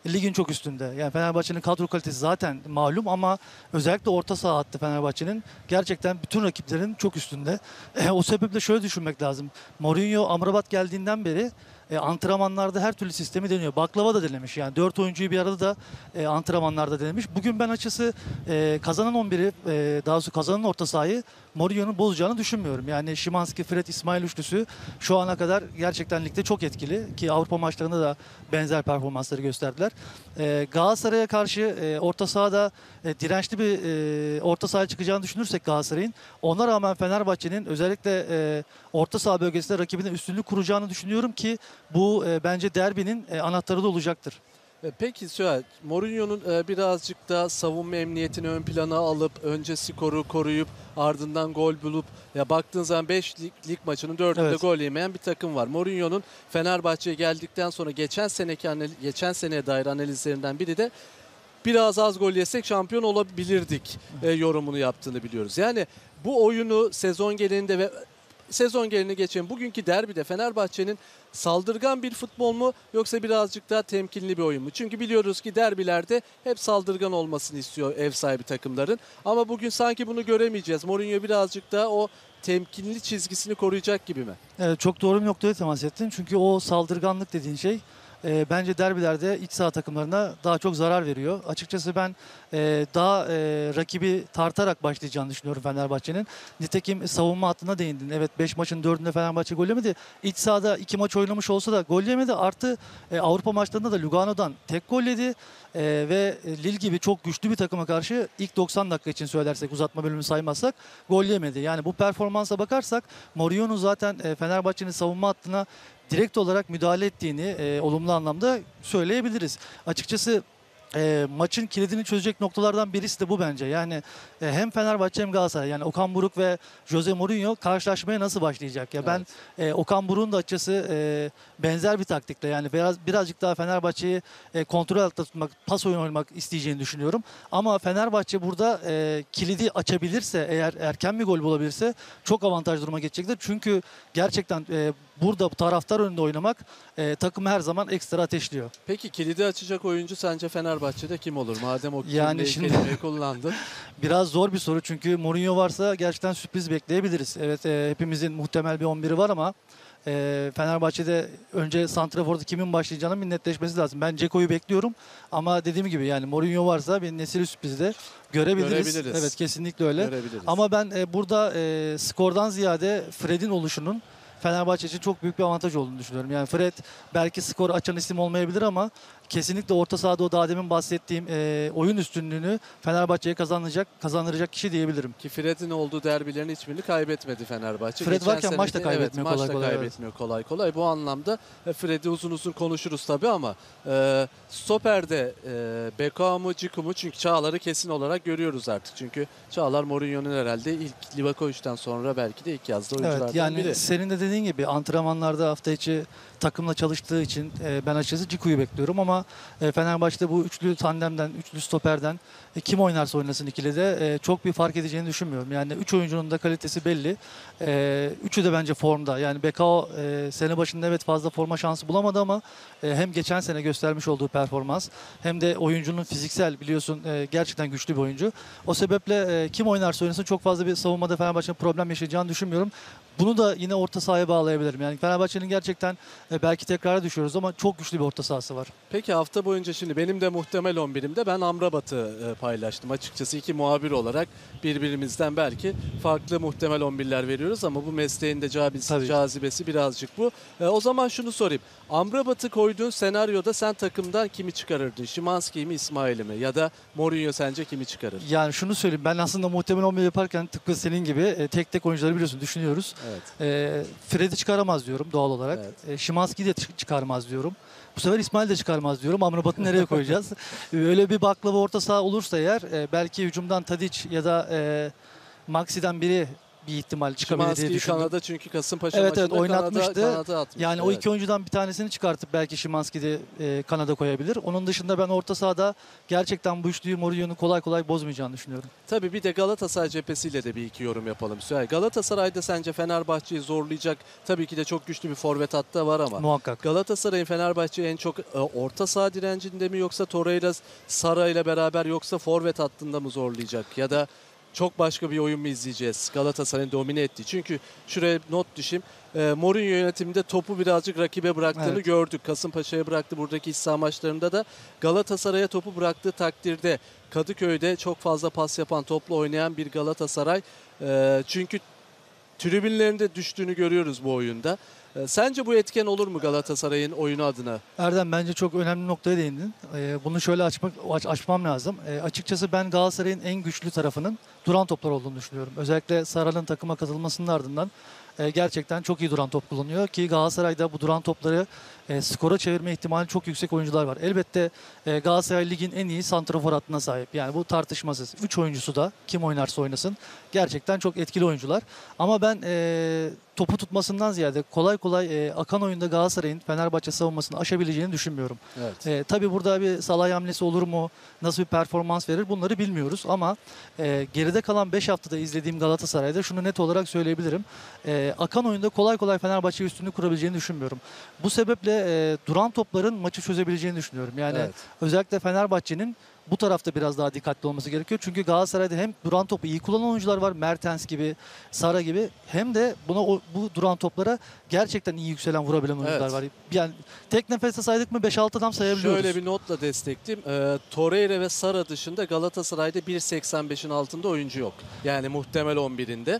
ligin çok üstünde. Yani Fenerbahçe'nin kadro kalitesi zaten malum ama özellikle orta saha hattı Fenerbahçe'nin gerçekten bütün rakiplerin çok üstünde. O sebeple şöyle düşünmek lazım. Mourinho Amrabat geldiğinden beri antrenmanlarda her türlü sistemi deniyor. Baklava da denemiş. Yani 4 oyuncuyu bir arada da antrenmanlarda denemiş. Bugün ben açısı kazanan 11'i daha doğrusu kazanan orta sahayı Mourinho'nun bozacağını düşünmüyorum. Yani Szymański, Fred, İsmail üçlüsü şu ana kadar gerçekten ligde çok etkili ki Avrupa maçlarında da benzer performansları gösterdiler. Galatasaray'a karşı orta sahada dirençli bir orta sahaya çıkacağını düşünürsek Galatasaray'ın, ona rağmen Fenerbahçe'nin özellikle orta saha bölgesinde rakibine üstünlük kuracağını düşünüyorum ki bu bence derbinin anahtarı da olacaktır. Peki Süheyl, Mourinho'nun birazcık da savunma emniyetini ön plana alıp önce skoru koruyup ardından gol bulup baktığın zaman 5 lig maçının 4'ünde Evet. gol yemeyen bir takım var. Mourinho'nun Fenerbahçe'ye geldikten sonra geçen seneye dair analizlerinden biri de biraz az gol yesek şampiyon olabilirdik yorumunu yaptığını biliyoruz. Yani bu oyunu sezon genelinde ve sezon genelini geçen bugünkü derbide Fenerbahçe'nin saldırgan bir futbol mu yoksa birazcık daha temkinli bir oyun mu? Çünkü biliyoruz ki derbilerde hep saldırgan olmasını istiyor ev sahibi takımların. Ama bugün sanki bunu göremeyeceğiz. Mourinho birazcık daha o temkinli çizgisini koruyacak gibi mi? Evet, çok doğru bir noktaya temas ettin. Çünkü o saldırganlık dediğin şey bence derbilerde iç saha takımlarına daha çok zarar veriyor. Açıkçası ben daha rakibi tartarak başlayacağını düşünüyorum Fenerbahçe'nin. Nitekim savunma hattına değindin. Evet, 5 maçın 4'ünde Fenerbahçe gol yemedi. İç sahada 2 maç oynamış olsa da gol yemedi. Artı Avrupa maçlarında da Lugano'dan tek gol yedi. Ve Lille gibi çok güçlü bir takıma karşı ilk 90 dakika için söylersek, uzatma bölümünü saymazsak gol yemedi. Yani bu performansa bakarsak Mourinho'nun zaten Fenerbahçe'nin savunma hattına direkt olarak müdahale ettiğini olumlu anlamda söyleyebiliriz. Açıkçası maçın kilidini çözecek noktalardan birisi de bu bence. Yani hem Fenerbahçe hem Galatasaray, yani Okan Buruk ve Jose Mourinho karşılaşmaya nasıl başlayacak? Ya ben Okan Buruk'un da açıkçası benzer bir taktikle, yani birazcık daha Fenerbahçe'yi kontrol altında tutmak, pas oyunu oynamak isteyeceğini düşünüyorum. Ama Fenerbahçe burada kilidi açabilirse, eğer erken bir gol bulabilirse çok avantajlı duruma geçecektir. Çünkü gerçekten burada taraftar önünde oynamak takımı her zaman ekstra ateşliyor. Peki kilidi açacak oyuncu sence Fenerbahçe'de kim olur? Madem o Yani şimdi kelimeyi kullandın. biraz zor bir soru çünkü Mourinho varsa gerçekten sürpriz bekleyebiliriz. Evet, hepimizin muhtemel bir 11'i var ama Fenerbahçe'de önce santraforda kimin başlayacağının bir netleşmesi lazım. Ben Dzeko'yu bekliyorum ama dediğim gibi yani Mourinho varsa bir nesili sürprizi de görebiliriz. Evet, kesinlikle öyle. Ama ben burada skordan ziyade Fred'in oluşunun Fenerbahçe için çok büyük bir avantaj olduğunu düşünüyorum. Yani Fred belki skor açan isim olmayabilir ama kesinlikle orta sahada o daha demin bahsettiğim oyun üstünlüğünü Fenerbahçe'ye kazandıracak kişi diyebilirim. Ki Fred'in olduğu derbilerin hiçbirini kaybetmedi Fenerbahçe. Fred Geçen varken seneki, maç da kaybetmiyor kolay maç da kolay. kaybetmiyor kolay kolay. Bu anlamda Fred'i uzun uzun konuşuruz tabii ama stoper'de Bekao mu Ciku mu? Çünkü Çağlar'ı kesin olarak görüyoruz artık. Çünkü Çağlar Mourinho'nun herhalde ilk Livakovic'den sonra belki de ilk yazdığı oyunculardan Evet, yani biri. senin de dediğin gibi antrenmanlarda hafta içi takımla çalıştığı için ben açıkçası Ciku'yu bekliyorum ama Fenerbahçe'de bu üçlü tandemden, üçlü stoperden kim oynarsa oynasın ikili de çok bir fark edeceğini düşünmüyorum. Yani 3 oyuncunun da kalitesi belli. Üçü de bence formda. Yani Bekao sene başında evet fazla forma şansı bulamadı ama hem geçen sene göstermiş olduğu performans hem de oyuncunun fiziksel, biliyorsun gerçekten güçlü bir oyuncu. O sebeple kim oynarsa oynasın çok fazla bir savunmada Fenerbahçe'nin problem yaşayacağını düşünmüyorum. Bunu da yine orta sahaya bağlayabilirim. Yani Fenerbahçe'nin gerçekten belki tekrara düşüyoruz ama çok güçlü bir orta sahası var. Peki hafta boyunca şimdi benim de muhtemel 11'imde ben Amrabat'ı paylaştım. Açıkçası iki muhabir olarak birbirimizden belki farklı muhtemel 11'ler veriyoruz ama bu mesleğin de cazibesi birazcık bu. O zaman şunu sorayım. Amrabat'ı koyduğun senaryoda sen takımdan kimi çıkarırdın? Szymański'yi mi, İsmail'i mi? Ya da Mourinho sence kimi çıkarır? Yani şunu söyleyeyim, ben aslında muhtemel 11 yaparken tıpkı senin gibi tek tek oyuncuları biliyorsun düşünüyoruz. Evet. Fred'i çıkaramaz diyorum doğal olarak. Evet. Szymański'yi de çıkarmaz diyorum. Bu sefer İsmail de çıkarmaz diyorum. Amrabat'ı nereye koyacağız? Öyle bir baklava orta saha olursa eğer belki hücumdan Tadic ya da Maxi'den biri bir ihtimal çıkabilir diye Szymański'yi düşündüm. Kanada çünkü Kasımpaşa Evet, maçında oynatmıştı. Kanada atmıştı. Yani o Evet. iki oyuncudan bir tanesini çıkartıp belki Szymański de Kanada koyabilir. Onun dışında ben orta sahada gerçekten bu üçlüyü Mourinho'nun kolay kolay bozmayacağını düşünüyorum. Tabii bir de Galatasaray cephesiyle de bir iki yorum yapalım. Süheyl, Galatasaray'da sence Fenerbahçe'yi zorlayacak tabii ki de çok güçlü bir forvet hattı var ama Muhakkak. Galatasaray'ın Fenerbahçe'ye en çok orta saha direncinde mi yoksa Torreira, Sara ile beraber yoksa forvet hattında mı zorlayacak ya da çok başka bir oyun mu izleyeceğiz Galatasaray'ın domine ettiği? Çünkü şuraya not düşeyim. Mourinho yönetiminde topu birazcık rakibe bıraktığını Evet. gördük. Kasımpaşa'ya bıraktı buradaki iç saha maçlarında da. Galatasaray'a topu bıraktığı takdirde Kadıköy'de çok fazla pas yapan, topla oynayan bir Galatasaray. Çünkü tribünlerinde düştüğünü görüyoruz bu oyunda. Sence bu etken olur mu Galatasaray'ın oyunu adına? Erdem, bence çok önemli noktaya değindin. Bunu şöyle açmam lazım. Açıkçası ben Galatasaray'ın en güçlü tarafının duran toplar olduğunu düşünüyorum. Özellikle Sara'nın takıma katılmasının ardından gerçekten çok iyi duran top kullanıyor ki Galatasaray'da bu duran topları skora çevirme ihtimali çok yüksek oyuncular var. Elbette Galatasaray ligin en iyi santrafor hattına sahip. Yani bu tartışmasız. 3 oyuncusu da kim oynarsa oynasın gerçekten çok etkili oyuncular. Ama ben topu tutmasından ziyade kolay kolay akan oyunda Galatasaray'ın Fenerbahçe savunmasını aşabileceğini düşünmüyorum. Evet. Tabii burada bir Salah hamlesi olur mu? Nasıl bir performans verir? Bunları bilmiyoruz ama geride kalan 5 haftada izlediğim Galatasaray'da şunu net olarak söyleyebilirim. Akan oyunda kolay kolay Fenerbahçe üstünlüğü kurabileceğini düşünmüyorum. Bu sebeple duran topların maçı çözebileceğini düşünüyorum. Yani Evet. özellikle Fenerbahçe'nin bu tarafta biraz daha dikkatli olması gerekiyor. Çünkü Galatasaray'da hem duran topu iyi kullanan oyuncular var. Mertens gibi, Sara gibi. Hem de bu duran toplara gerçekten iyi yükselen, vurabilen oyuncular Evet. var. Yani tek nefeste saydık mı 5-6 adam sayabiliyoruz. Şöyle bir notla destekleyeyim. Torreira ve Sara dışında Galatasaray'da 1.85'in altında oyuncu yok. Yani muhtemel 11'inde.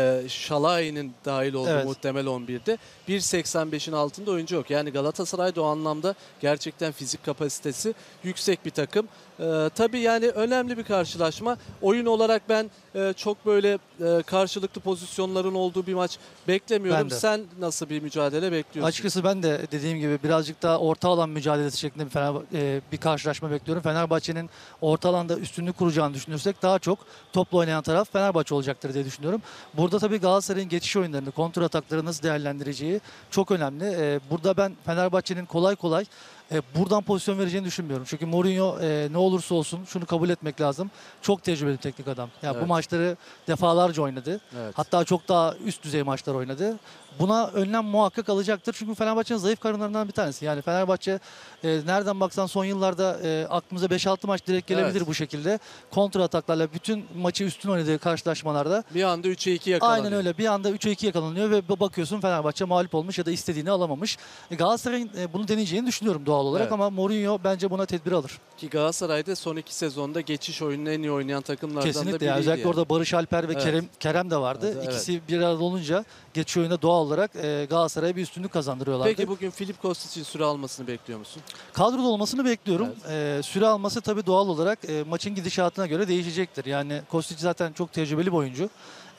Şalay'ın dahil olduğu Evet. muhtemel 11'de 1.85'in altında oyuncu yok. Yani Galatasaray'da o anlamda gerçekten fizik kapasitesi yüksek bir takım. Tabii yani önemli bir karşılaşma. Oyun olarak ben çok böyle karşılıklı pozisyonların olduğu bir maç beklemiyorum. Ben de. Sen nasıl bir mücadele bekliyorsun? Açıkçası ben de dediğim gibi birazcık daha orta alan mücadelesi şeklinde bir karşılaşma bekliyorum. Fenerbahçe'nin orta alanda üstünlük kuracağını düşünürsek daha çok topla oynayan taraf Fenerbahçe olacaktır diye düşünüyorum. Burada tabii Galatasaray'ın geçiş oyunlarını, kontra atakları nasıl değerlendireceği çok önemli. Burada ben Fenerbahçe'nin kolay kolay buradan pozisyon vereceğini düşünmüyorum. Çünkü Mourinho ne olursa olsun şunu kabul etmek lazım. Çok tecrübeli bir teknik adam. Yani Evet. bu maçları defalarca oynadı. Evet. Hatta çok daha üst düzey maçlar oynadı. Buna önlem muhakkak alacaktır. Çünkü Fenerbahçe'nin zayıf karınlarından bir tanesi. Yani Fenerbahçe nereden baksan son yıllarda aklımıza 5-6 maç direkt gelebilir Evet. bu şekilde. Kontra ataklarla bütün maçı üstün oynadığı karşılaşmalarda Bir anda 3'e 2 yakalanıyor. aynen öyle. Bir anda 3'e 2 yakalanıyor ve bakıyorsun Fenerbahçe mağlup olmuş ya da istediğini alamamış. Galatasaray'ın bunu deneyeceğini düşünüyorum doğal olarak Evet. ama Mourinho bence buna tedbir alır. Ki Galatasaray'da son 2 sezonda geçiş oyununu en iyi oynayan takımlardan da Kesinlikle. biriydi. Özellikle yani. orada Barış Alper ve Evet. Kerem de vardı. Evet. İkisi bir arada olunca geçiş oyunda doğal olarak Galatasaray'a bir üstünlük kazandırıyorlardı. Peki bugün Filip Kostic'in süre almasını bekliyor musun? Kadroda olmasını bekliyorum. Süre alması tabii doğal olarak maçın gidişatına göre değişecektir. Yani Kostic zaten çok tecrübeli bir oyuncu.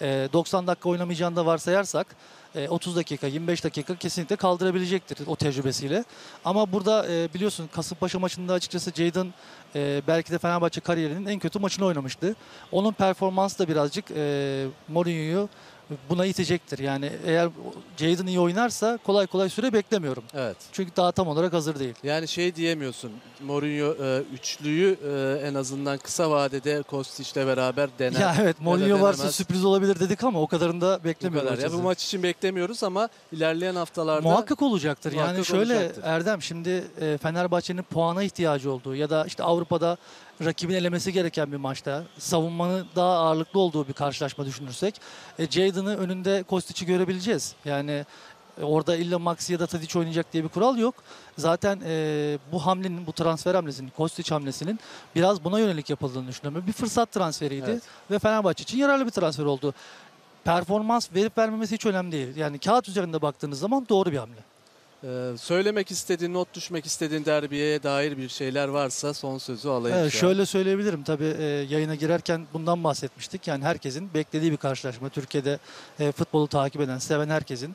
90 dakika oynamayacağını da varsayarsak 30 dakika, 25 dakika kesinlikle kaldırabilecektir o tecrübesiyle. Ama burada biliyorsun Kasımpaşa maçında açıkçası Jadon belki de Fenerbahçe kariyerinin en kötü maçını oynamıştı. Onun performansı da birazcık Mourinho'yu buna itecektir. Yani eğer Jadon iyi oynarsa kolay kolay süre beklemiyorum. Evet. Çünkü daha tam olarak hazır değil. Yani şey diyemiyorsun. Mourinho üçlüyü en azından kısa vadede Kostic'le beraber dener. Ya evet, Mourinho varsa denemez. sürpriz olabilir dedik ama o kadarını da Bu beklemiyorum. kadar. Ya bu açıkçası. maç için beklemiyoruz ama ilerleyen haftalarda Muhakkak olacaktır. Yani muhakkak şöyle olacaktır. Erdem, şimdi Fenerbahçe'nin puana ihtiyacı olduğu ya da işte Avrupa'da rakibin elemesi gereken bir maçta savunmanın daha ağırlıklı olduğu bir karşılaşma düşünürsek Jadon'ı önünde Kostic'i görebileceğiz. Yani orada illa Maxi ya da Tadic oynayacak diye bir kural yok. Zaten bu hamlenin, bu transfer hamlesinin, Kostic hamlesinin biraz buna yönelik yapıldığını düşünüyorum. Bir fırsat transferiydi Evet. ve Fenerbahçe için yararlı bir transfer oldu. Performans verip vermemesi hiç önemli değil. Yani kağıt üzerinde baktığınız zaman doğru bir hamle. söylemek istediğin, not düşmek istediğin derbiye dair bir şeyler varsa son sözü alayım. Evet, şu an. şöyle söyleyebilirim. Tabii yayına girerken bundan bahsetmiştik. Yani herkesin beklediği bir karşılaşma. Türkiye'de futbolu takip eden, seven herkesin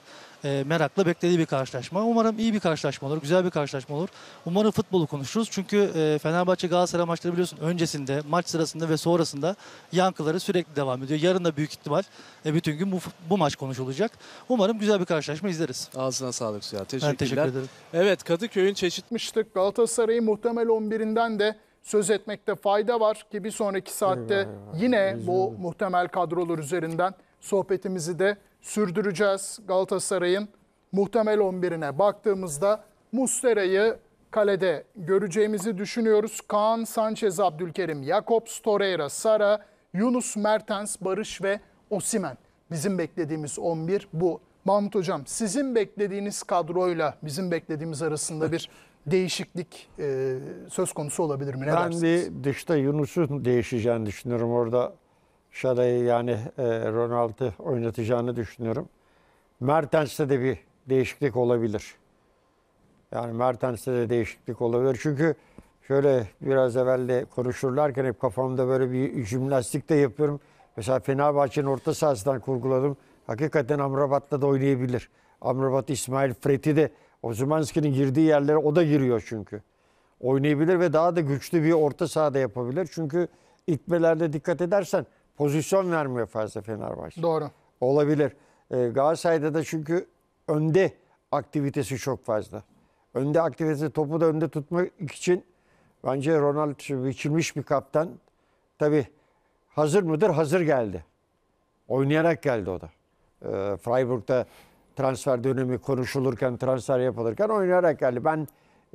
merakla beklediği bir karşılaşma. Umarım iyi bir karşılaşma olur, güzel bir karşılaşma olur. Umarım futbolu konuşuruz. Çünkü Fenerbahçe Galatasaray maçları biliyorsun öncesinde, maç sırasında ve sonrasında yankıları sürekli devam ediyor. Yarın da büyük ihtimal bütün gün bu maç konuşulacak. Umarım güzel bir karşılaşma izleriz. Ağzına sağlık Suya. Teşekkürler. Ben teşekkür ederim. Evet, Kadıköy'ün çeşitli Yapmıştık. Galatasaray'ın muhtemel 11'inden de söz etmekte fayda var ki bir sonraki saatte yine bu muhtemel kadrolar üzerinden sohbetimizi de sürdüreceğiz. Galatasaray'ın muhtemel 11'ine baktığımızda Muslera'yı kalede göreceğimizi düşünüyoruz. Kaan, Sanchez, Abdülkerim, Jakobs, Torreira, Sara, Yunus, Mertens, Barış ve Osimhen. Bizim beklediğimiz 11 bu. Mahmut Hocam, sizin beklediğiniz kadroyla bizim beklediğimiz arasında bir değişiklik söz konusu olabilir mi? Ne Ben dersiniz? de dışta Yunus'un değişeceğini düşünüyorum. Orada Şaday'ı yani Ronald'ı oynatacağını düşünüyorum. Mertens'te de bir değişiklik olabilir. Yani Mertens'te de değişiklik olabilir. Çünkü şöyle biraz evvel de konuşurlarken hep kafamda böyle bir jimnastik de yapıyorum. Mesela Fenerbahçe'nin orta sahasından kurguladım. Hakikaten Amrabat'la da oynayabilir. Amrabat, İsmail, Fred'i de Ozymanski'nin girdiği yerlere o da giriyor çünkü. Oynayabilir ve daha da güçlü bir orta sahada yapabilir. Çünkü itmelerde dikkat edersen pozisyon vermiyor fazla Fenerbahçe. Doğru. Olabilir. Galatasaray'da da çünkü önde aktivitesi çok fazla. Önde aktivitesi, topu da önde tutmak için bence Ronald biçilmiş bir kaptan. Tabii hazır mıdır? Hazır geldi. Oynayarak geldi o da. Freiburg'da transfer dönemi konuşulurken, transfer yapılırken oynayarak geldi. Ben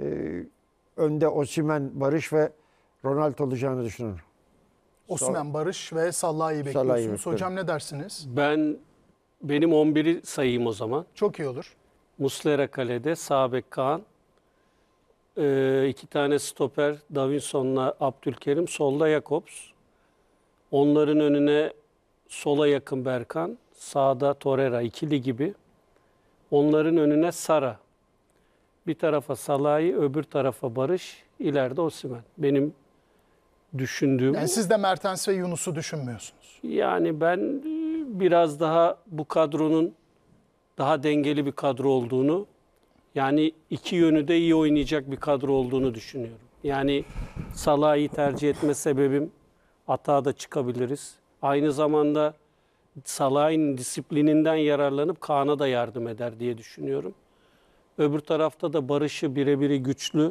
önde Osimhen, Barış ve Ronald olacağını düşünüyorum. Osimhen, Barış ve Salah'ı bekliyorsunuz. bekliyorum. Hocam ne dersiniz? Benim 11'i sayayım o zaman. Çok iyi olur. Muslera kalede, sağ bek Kaan. 2 tane stoper Davinson'la Abdülkerim, solda Jakobs. Onların önüne sola yakın Berkan, sağda Torreira ikili gibi. Onların önüne Sara. Bir tarafa Salah'ı, öbür tarafa Barış, ileride Osimhen. Benim düşündüğüm. Yani siz de Mertens ve Yunus'u düşünmüyorsunuz. Yani ben biraz daha bu kadronun daha dengeli bir kadro olduğunu, yani iki yönü de iyi oynayacak bir kadro olduğunu düşünüyorum. Yani Salah'ı tercih etme sebebim, hata da çıkabiliriz. Aynı zamanda Salah'ın disiplininden yararlanıp Kaan'a da yardım eder diye düşünüyorum. Öbür tarafta da Barış'ı birebiri güçlü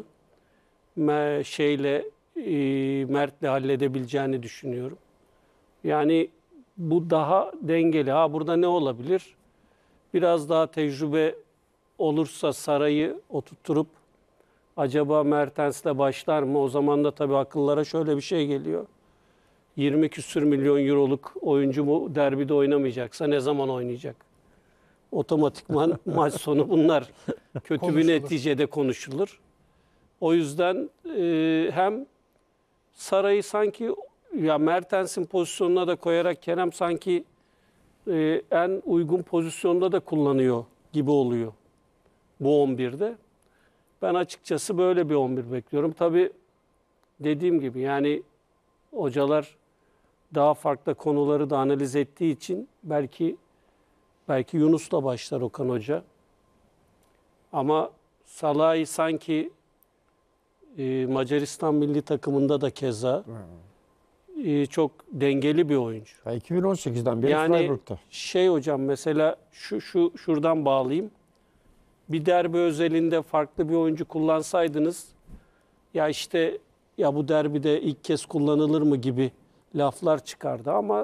Mert'le halledebileceğini düşünüyorum. Yani bu daha dengeli. Burada ne olabilir? Biraz daha tecrübe olursa Saray'ı oturtturup acaba Mertens'le başlar mı? O zaman da tabii akıllara şöyle bir şey geliyor. 20 küsür milyon euroluk oyuncu bu derbide oynamayacaksa ne zaman oynayacak? Otomatikman maç sonu bunlar kötü bir neticede konuşulur. O yüzden hem Saray'ı sanki ya Mertens'in pozisyonuna da koyarak Kerem sanki en uygun pozisyonda da kullanıyor gibi oluyor bu 11'de. Ben açıkçası böyle bir 11 bekliyorum. Tabii dediğim gibi yani hocalar daha farklı konuları da analiz ettiği için belki Yunus'la başlar Okan Hoca. Ama Salah'ı sanki Macaristan milli takımında da keza çok dengeli bir oyuncu. 2018'den beri Yani Freiburg'da. hocam mesela şuradan bağlayayım. Bir derbi özelinde farklı bir oyuncu kullansaydınız ya işte ya bu derbide ilk kez kullanılır mı gibi laflar çıkardı ama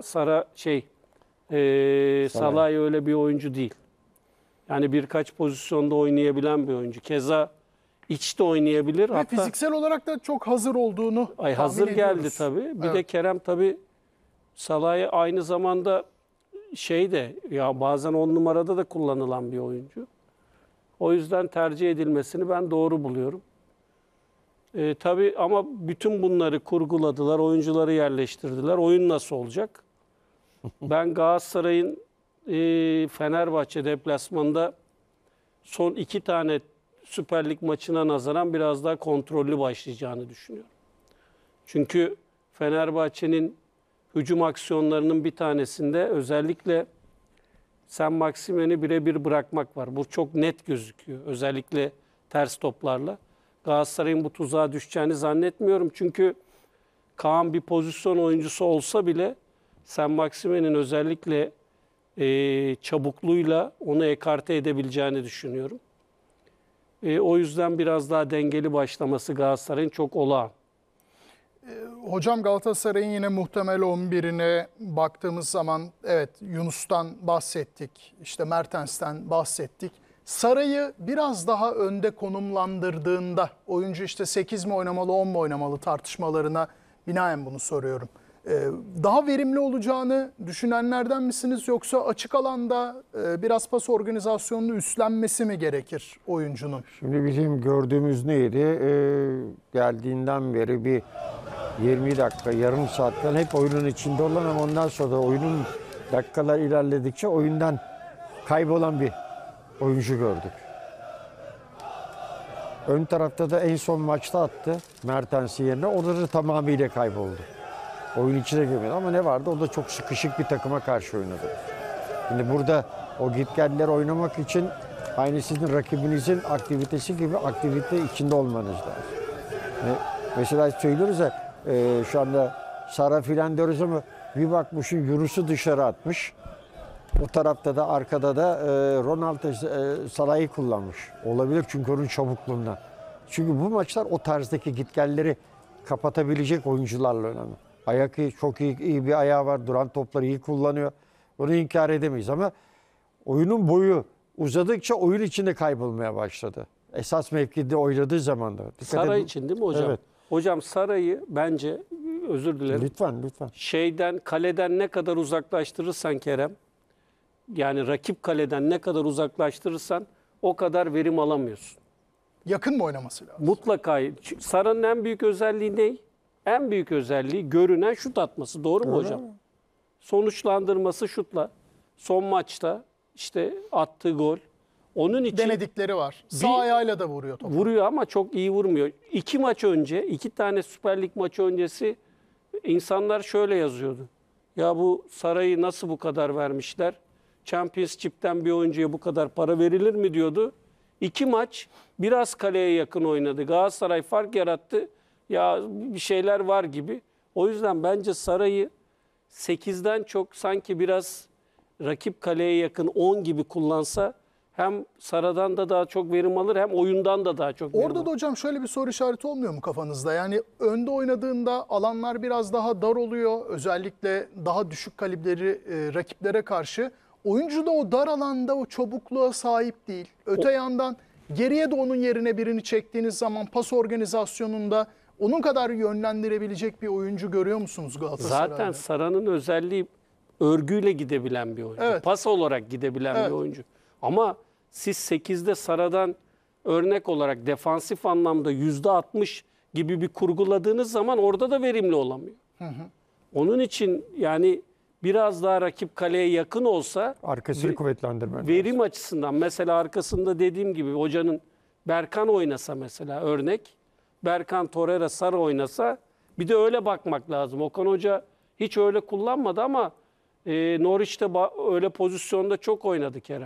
Salah öyle bir oyuncu değil. Yani birkaç pozisyonda oynayabilen bir oyuncu. Keza içte oynayabilir. Ve fiziksel olarak da çok hazır olduğunu hazır tahmin geldi ediyoruz. tabii. Bir Evet. de Kerem tabii Salah'ı aynı zamanda ya bazen 10 numarada da kullanılan bir oyuncu. O yüzden tercih edilmesini ben doğru buluyorum. Tabii ama bütün bunları kurguladılar, oyuncuları yerleştirdiler. Oyun nasıl olacak? Ben Galatasaray'ın Fenerbahçe deplasmanında son 2 tane Süper Lig maçına nazaran biraz daha kontrollü başlayacağını düşünüyorum. Çünkü Fenerbahçe'nin hücum aksiyonlarının bir tanesinde özellikle Sen Maximen'i birebir bırakmak var. Bu çok net gözüküyor. Özellikle ters toplarla. Galatasaray'ın bu tuzağa düşeceğini zannetmiyorum. Çünkü Kaan bir pozisyon oyuncusu olsa bile Sen Maximen'in özellikle çabukluğuyla onu ekarte edebileceğini düşünüyorum. O yüzden biraz daha dengeli başlaması Galatasaray'ın çok olağan. Hocam Galatasaray'ın yine muhtemel 11'ine baktığımız zaman evet Yunus'tan bahsettik, işte Mertens'ten bahsettik. Saray'ı biraz daha önde konumlandırdığında oyuncu işte 8 mi oynamalı 10 mu oynamalı tartışmalarına binaen bunu soruyorum. Daha verimli olacağını düşünenlerden misiniz yoksa açık alanda biraz pas organizasyonunu üstlenmesi mi gerekir oyuncunun? Şimdi bizim gördüğümüz neydi? Geldiğinden beri bir 20 dakika, yarım saatten hep oyunun içinde olan ama ondan sonra da oyunun dakikalar ilerledikçe oyundan kaybolan bir oyuncu gördük. Ön tarafta da en son maçta attı Mertens'i yerine. Orada da tamamıyla kayboldu. Oyun içine girmedi ama ne vardı? O da çok sıkışık bir takıma karşı oynadı. Şimdi burada o gitgelleri oynamak için aynı sizin rakibinizin aktivitesi gibi aktivite içinde olmanız lazım. Mesela söylüyoruz ya şu anda Sara filan diyoruz ama bir bakmışsın Yunus'u dışarı atmış. O tarafta da arkada da Ronaldo Salah'ı kullanmış. Olabilir çünkü onun çabukluğundan. Çünkü bu maçlar o tarzdaki gitgelleri kapatabilecek oyuncularla önemli. Ayak çok iyi bir ayağı var. Duran topları iyi kullanıyor. Onu inkar edemeyiz ama oyunun boyu uzadıkça oyun içinde kaybolmaya başladı. Esas mevkide oynadığı zaman da. Saray için değil mi hocam? Evet. Hocam Saray'ı bence, özür dilerim. Lütfen. Kaleden ne kadar uzaklaştırırsan Kerem, yani rakip kaleden ne kadar uzaklaştırırsan o kadar verim alamıyorsun. Yakın mı oynaması lazım? Mutlaka. Sara'nın en büyük özelliği ne? En büyük özelliği görünen şut atması. Doğru mu hocam? Sonuçlandırması şutla. Son maçta işte attığı gol. Onun için denedikleri var. Sağ ayağıyla da vuruyor topu. Vuruyor ama çok iyi vurmuyor. 2 maç önce, 2 tane Süper Lig maçı öncesi insanlar şöyle yazıyordu. Ya bu Saray'ı nasıl bu kadar vermişler? Championship'ten bir oyuncuya bu kadar para verilir mi diyordu. 2 maç biraz kaleye yakın oynadı. Galatasaray fark yarattı. Ya bir şeyler var gibi. O yüzden bence Saray'ı 8'den çok sanki biraz rakip kaleye yakın 10 gibi kullansa hem Sara'dan da daha çok verim alır hem oyundan da daha çok verim alır. Orada da hocam şöyle bir soru işareti olmuyor mu kafanızda? Yani önde oynadığında alanlar biraz daha dar oluyor. Özellikle daha düşük kalibreli rakiplere karşı. Oyuncu da o dar alanda o çabukluğa sahip değil. Öte yandan geriye de onun yerine birini çektiğiniz zaman pas organizasyonunda onun kadar yönlendirebilecek bir oyuncu görüyor musunuz Galatasaray'da? Zaten Sara'nın özelliği örgüyle gidebilen bir oyuncu. Evet. Pas olarak gidebilen bir oyuncu. Ama siz 8'de Sara'dan örnek olarak defansif anlamda %60 gibi bir kurguladığınız zaman orada da verimli olamıyor. Onun için yani biraz daha rakip kaleye yakın olsa arkasını kuvvetlendirmen verim açısından mesela arkasında dediğim gibi hocanın Berkan oynasa mesela örnek. Berkan, Torreira, Sara oynasa bir de öyle bakmak lazım. Okan Hoca hiç öyle kullanmadı ama Norwich'te öyle pozisyonda çok oynadı Kerem.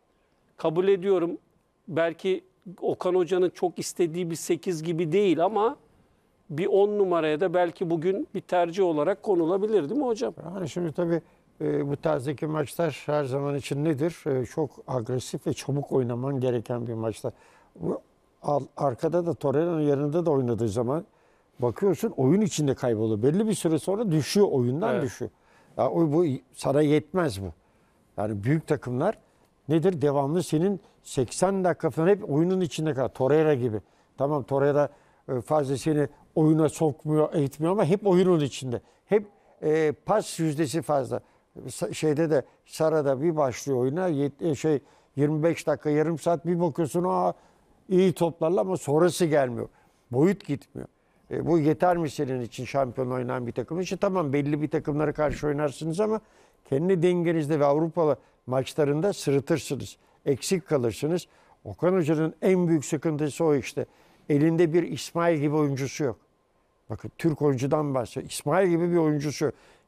Kabul ediyorum. Belki Okan Hoca'nın çok istediği bir 8 gibi değil ama bir 10 numaraya da belki bugün bir tercih olarak konulabilir değil mi hocam? Yani şimdi tabii bu tarzdaki maçlar her zaman için nedir? Çok agresif ve çabuk oynaman gereken bir maçlar. Bu arkada da Torreira'nın yanında da oynadığı zaman bakıyorsun oyun içinde kayboluyor. Belli bir süre sonra düşüyor, oyundan düşüyor. Ya bu sana yetmez bu. Yani büyük takımlar nedir? Devamlı senin 80 dakika falan hep oyunun içinde kalır. Torreira gibi. Tamam Torreira fazla seni oyuna sokmuyor, eğitmiyor ama hep oyunun içinde. Hep pas yüzdesi fazla. Şeyde de Sara'da bir başlıyor oyuna 25 dakika, yarım saat bir bakıyorsun iyi toplarla ama sonrası gelmiyor. Boyut gitmiyor. Bu yeter mi senin için şampiyon oynayan bir takım için? Tamam belli bir takımlara karşı oynarsınız ama kendi dengenizde ve Avrupalı maçlarında sırıtırsınız. Eksik kalırsınız. Okan Hoca'nın en büyük sıkıntısı o işte. Elinde bir İsmail gibi oyuncusu yok. Bakın Türk oyuncudan bahsediyor. İsmail gibi bir oyuncusu yok.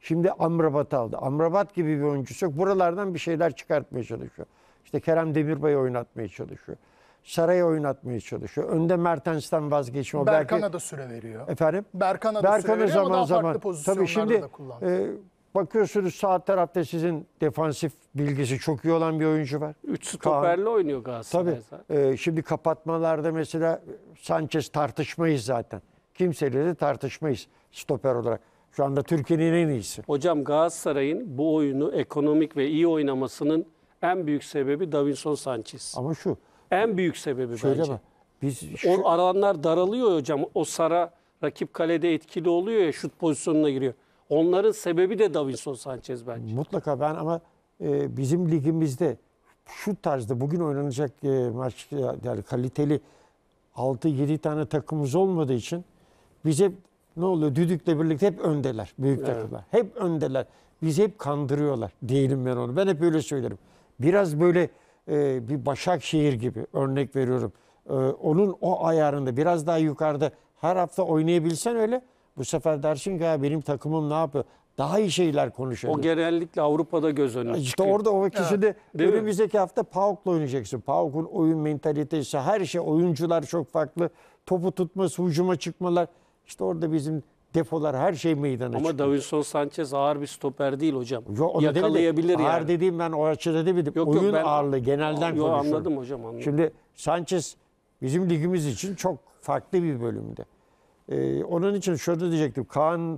Şimdi Amrabat aldı. Amrabat gibi bir oyuncusu yok. Buralardan bir şeyler çıkartmaya çalışıyor. İşte Kerem Demirbay'ı oynatmaya çalışıyor. Saray'ı oynatmaya çalışıyor. Önde Mertens'ten vazgeçme. Berkan'a da süre veriyor. Efendim? Berkan'a da süre veriyor ama daha farklı pozisyonlarda Tabii şimdi da kullanıyor. bakıyorsunuz sağ tarafta sizin defansif bilgisi çok iyi olan bir oyuncu var. 3 stoperle oynuyor Galatasaray Tabii. zaten. Şimdi kapatmalarda mesela Sanchez tartışmayız zaten. Kimseyle de tartışmayız stoper olarak. Şu anda Türkiye'nin en iyisi. Hocam Galatasaray'ın bu oyunu ekonomik ve iyi oynamasının en büyük sebebi Davinson Sanchez. Ama şu, En büyük sebebi şöyle bence. bak. Biz O alanlar daralıyor hocam. O Sara rakip kalede etkili oluyor ya, şut pozisyonuna giriyor. Onların sebebi de Davinson Sanchez bence. mutlaka ben ama bizim ligimizde şu tarzda bugün oynanacak maç yani kaliteli 6-7 tane takımımız olmadığı için biz hep ne oluyor? Düdükle birlikte hep öndeler. Büyük takımlar. Hep öndeler. Bizi hep kandırıyorlar. Diyelim ben onu. Ben hep öyle söylerim. Biraz böyle bir Başakşehir gibi örnek veriyorum. Onun o ayarında biraz daha yukarıda her hafta oynayabilsen öyle bu sefer dersin ki ya benim takımım ne yapıyor? Daha iyi şeyler konuşuyor. O genellikle Avrupa'da göz önüne İşte çıkıyor. orada o kişi de Değil mi? önümüzdeki hafta PAOK'la oynayacaksın. PAOK'un oyun mentalitesi, her şey, oyuncular çok farklı. Topu tutması, hücuma çıkmalar. İşte orada bizim defolar, her şey meydana Ama çıkıyor. Davinson Sanchez ağır bir stoper değil hocam. Yo, onu Yakalayabilir demedim. yani. Ağır dediğim ben o açıda demedim. Yok, Oyun ben- ağırlığı genelden Yo, konuşuyorum. anladım hocam, anladım. Şimdi Sanchez bizim ligimiz için çok farklı bir bölümde. Onun için şöyle diyecektim. Kaan'ın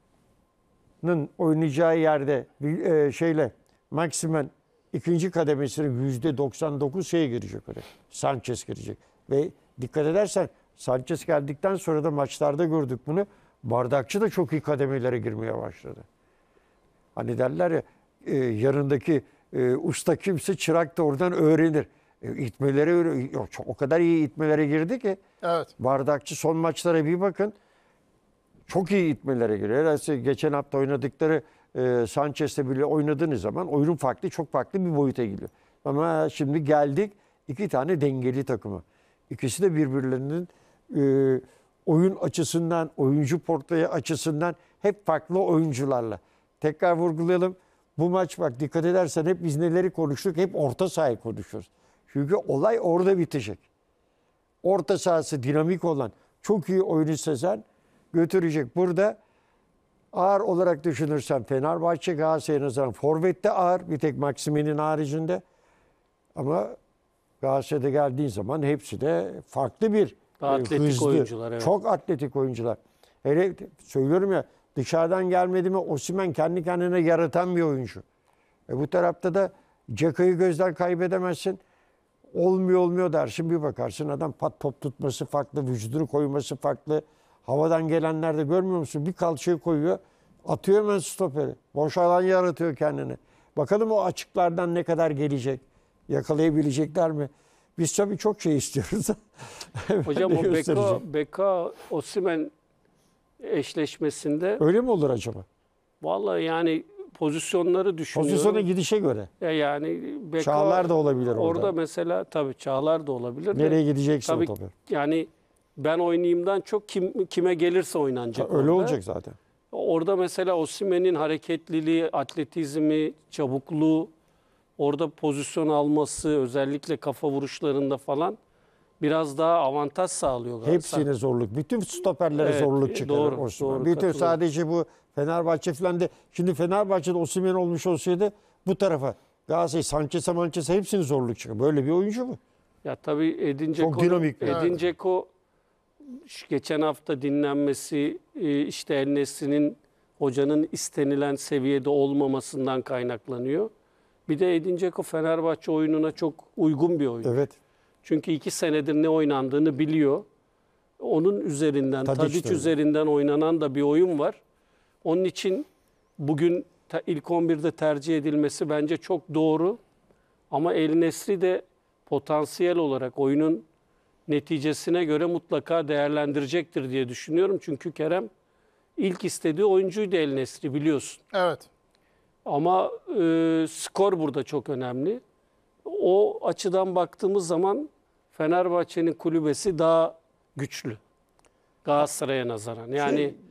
oynayacağı yerde Maximen ikinci kademesinin %99 şeye girecek oraya. Sanchez girecek. Ve dikkat edersen Sanchez geldikten sonra da maçlarda gördük bunu. Bardakçı da çok iyi kademelere girmeye başladı. Hani derler ya yanındaki usta kimse çırak da oradan öğrenir. İtmeleri o kadar iyi itmelere girdi ki Evet. Bardakçı son maçlara bir bakın. Çok iyi itmelere giriyor. Herhalde geçen hafta oynadıkları Sanchez'le bile oynadığınız zaman oyunun farklı, çok farklı bir boyuta gidiyor. Ama şimdi geldik iki tane dengeli takımı. İkisi de birbirlerinin oyun açısından, oyuncu portföyü açısından hep farklı oyuncularla. Tekrar vurgulayalım. Bu maç bak dikkat edersen hep biz neleri konuştuk? Hep orta sahayı konuşuyoruz. Çünkü olay orada bitecek. Orta sahası dinamik olan, çok iyi oyunu sezen götürecek. Burada ağır olarak düşünürsen Fenerbahçe, Galatasaray'a nazaran forvette ağır. Bir tek Maximen'in haricinde. Ama Galatasaray'da geldiğin zaman hepsi de farklı bir Atletik hızlı, oyuncular, evet. çok atletik oyuncular. Hele söylüyorum ya dışarıdan gelmedi mi Osimhen kendi kendine yaratan bir oyuncu. Bu tarafta da Ceka'yı gözden kaybedemezsin. Olmuyor dersin bir bakarsın adam pat top tutması farklı, vücudunu koyması farklı. Havadan gelenler de görmüyor musun? Bir kalçayı koyuyor, atıyor hemen stoperi. Boş alan yaratıyor kendini. Bakalım o açıklardan ne kadar gelecek? Yakalayabilecekler mi? Biz tabii çok şey istiyoruz. Hocam Ne o gösterecek? Beka Osimhen eşleşmesinde Öyle mi olur acaba? vallahi yani pozisyonları düşünüyorum. Pozisyona gidişe göre. Yani Beka, Çağlar da olabilir orada. Orada mesela tabii Çağlar da olabilir. de. Nereye gidecekse Tabii o topu. yani ben oynayayımdan çok kime gelirse oynanacak. Öyle orada. olacak zaten. Orada mesela Osimhen'in hareketliliği, atletizmi, çabukluğu, orada pozisyon alması, özellikle kafa vuruşlarında falan biraz daha avantaj sağlıyor Galatasaray. Hepsine zorluk. Bütün stoperlere Evet, zorluk çıkarır doğru, Osimhen. doğru, Bütün katılıyorum. sadece bu Fenerbahçe falan de. Şimdi Fenerbahçe'de Osimhen olmuş olsaydı bu tarafa Galatasaray, Sanchez'e hepsinin zorluk çıkar. Böyle bir oyuncu mu? Ya tabii Edin Çok dinamik. Edin Dzeko geçen hafta dinlenmesi, işte El Nesri'nin hocanın istenilen seviyede olmamasından kaynaklanıyor. Bir de Edin Dzeko Fenerbahçe oyununa çok uygun bir oyuncu. Evet. Çünkü 2 senedir ne oynandığını biliyor. Onun üzerinden, Tadic Tadic de üzerinden oynanan da bir oyun var. Onun için bugün ilk 11'de tercih edilmesi bence çok doğru. Ama El Nesri de potansiyel olarak oyunun neticesine göre mutlaka değerlendirecektir diye düşünüyorum. Çünkü Kerem ilk istediği oyuncuydu El Nesri biliyorsun. Evet. Ama skor burada çok önemli. O açıdan baktığımız zaman Fenerbahçe'nin kulübesi daha güçlü. Galatasaray'a nazaran. Yani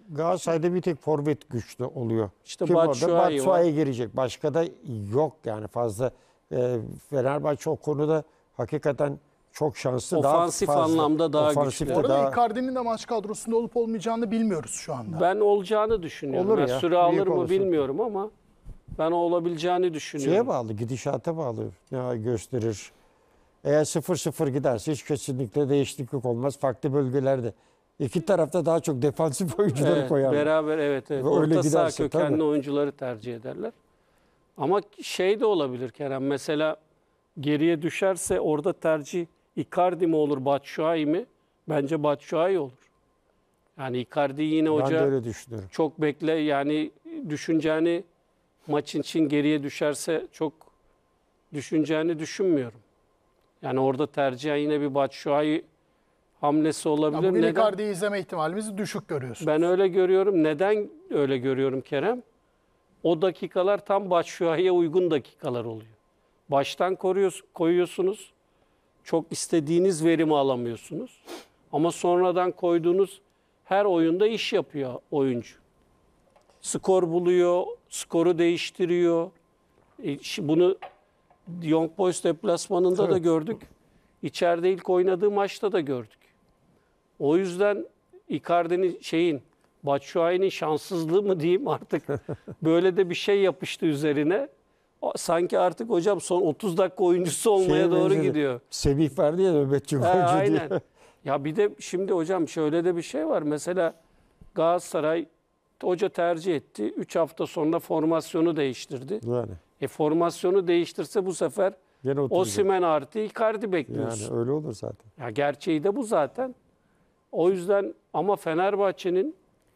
Galatasaray'da bir tek forvet güçlü oluyor. İşte Kim orada? Batshuayi Batshuayi girecek. Başka da yok yani fazla. Fenerbahçe o konuda hakikaten çok şanslı. Ofansif daha fazla, anlamda daha ofansif güçlü. de Bu arada daha- Icardi'nin de maç kadrosunda olup olmayacağını bilmiyoruz şu anda. Ben olacağını düşünüyorum. Olur Yani ya, süre büyük alır mı olasılık. bilmiyorum ama ben olabileceğini düşünüyorum. Şeye bağlı, gidişata bağlı ne gösterir. Eğer 0-0 giderse hiç kesinlikle değişiklik olmaz. Farklı bölgelerde. İki tarafta daha çok defansif oyuncuları Evet, koyarlar. beraber evet. Ve öyle Orta saha giderse kökenli tabii. oyuncuları tercih ederler. Ama şey de olabilir Kerem. Mesela geriye düşerse orada tercih Icardi mi olur, Batshuayi mi? Bence Batshuayi olur. Yani Icardi'yi yine Ben de hoca öyle düşünüyorum. çok yani düşüneceğini maçın için geriye düşerse çok düşüneceğini düşünmüyorum. Yani orada tercihen yine bir Batshuayi hamlesi Ya olabilir. bugün Neden? Icardi'yi izleme ihtimalimizi düşük görüyorsun. Ben öyle görüyorum. Neden öyle görüyorum Kerem? O dakikalar tam Batshuayi'ye uygun dakikalar oluyor. Baştan koyuyorsunuz. Çok istediğiniz verimi alamıyorsunuz. Ama sonradan koyduğunuz her oyunda iş yapıyor oyuncu. Skor buluyor, skoru değiştiriyor. Bunu Young Boys deplasmanında da gördük. İçeride ilk oynadığı maçta da gördük. O yüzden Icardi'nin Batshuayi'nin şanssızlığı mı diyeyim artık böyle de bir şey yapıştı üzerine. Sanki artık hocam son 30 dakika oyuncusu olmaya doğru benzedi. gidiyor. Semih vardı ya nöbetçi golcü diye. Aynen. Ya bir de şimdi hocam şöyle de bir şey var. Mesela Galatasaray hoca tercih etti. 3 hafta sonra formasyonu değiştirdi. Yani Formasyonu değiştirse bu sefer gene oturacak. Osimhen artı Icardi bekliyorsun. Yani öyle olur zaten. Ya gerçeği de bu zaten. O yüzden ama Fenerbahçe'nin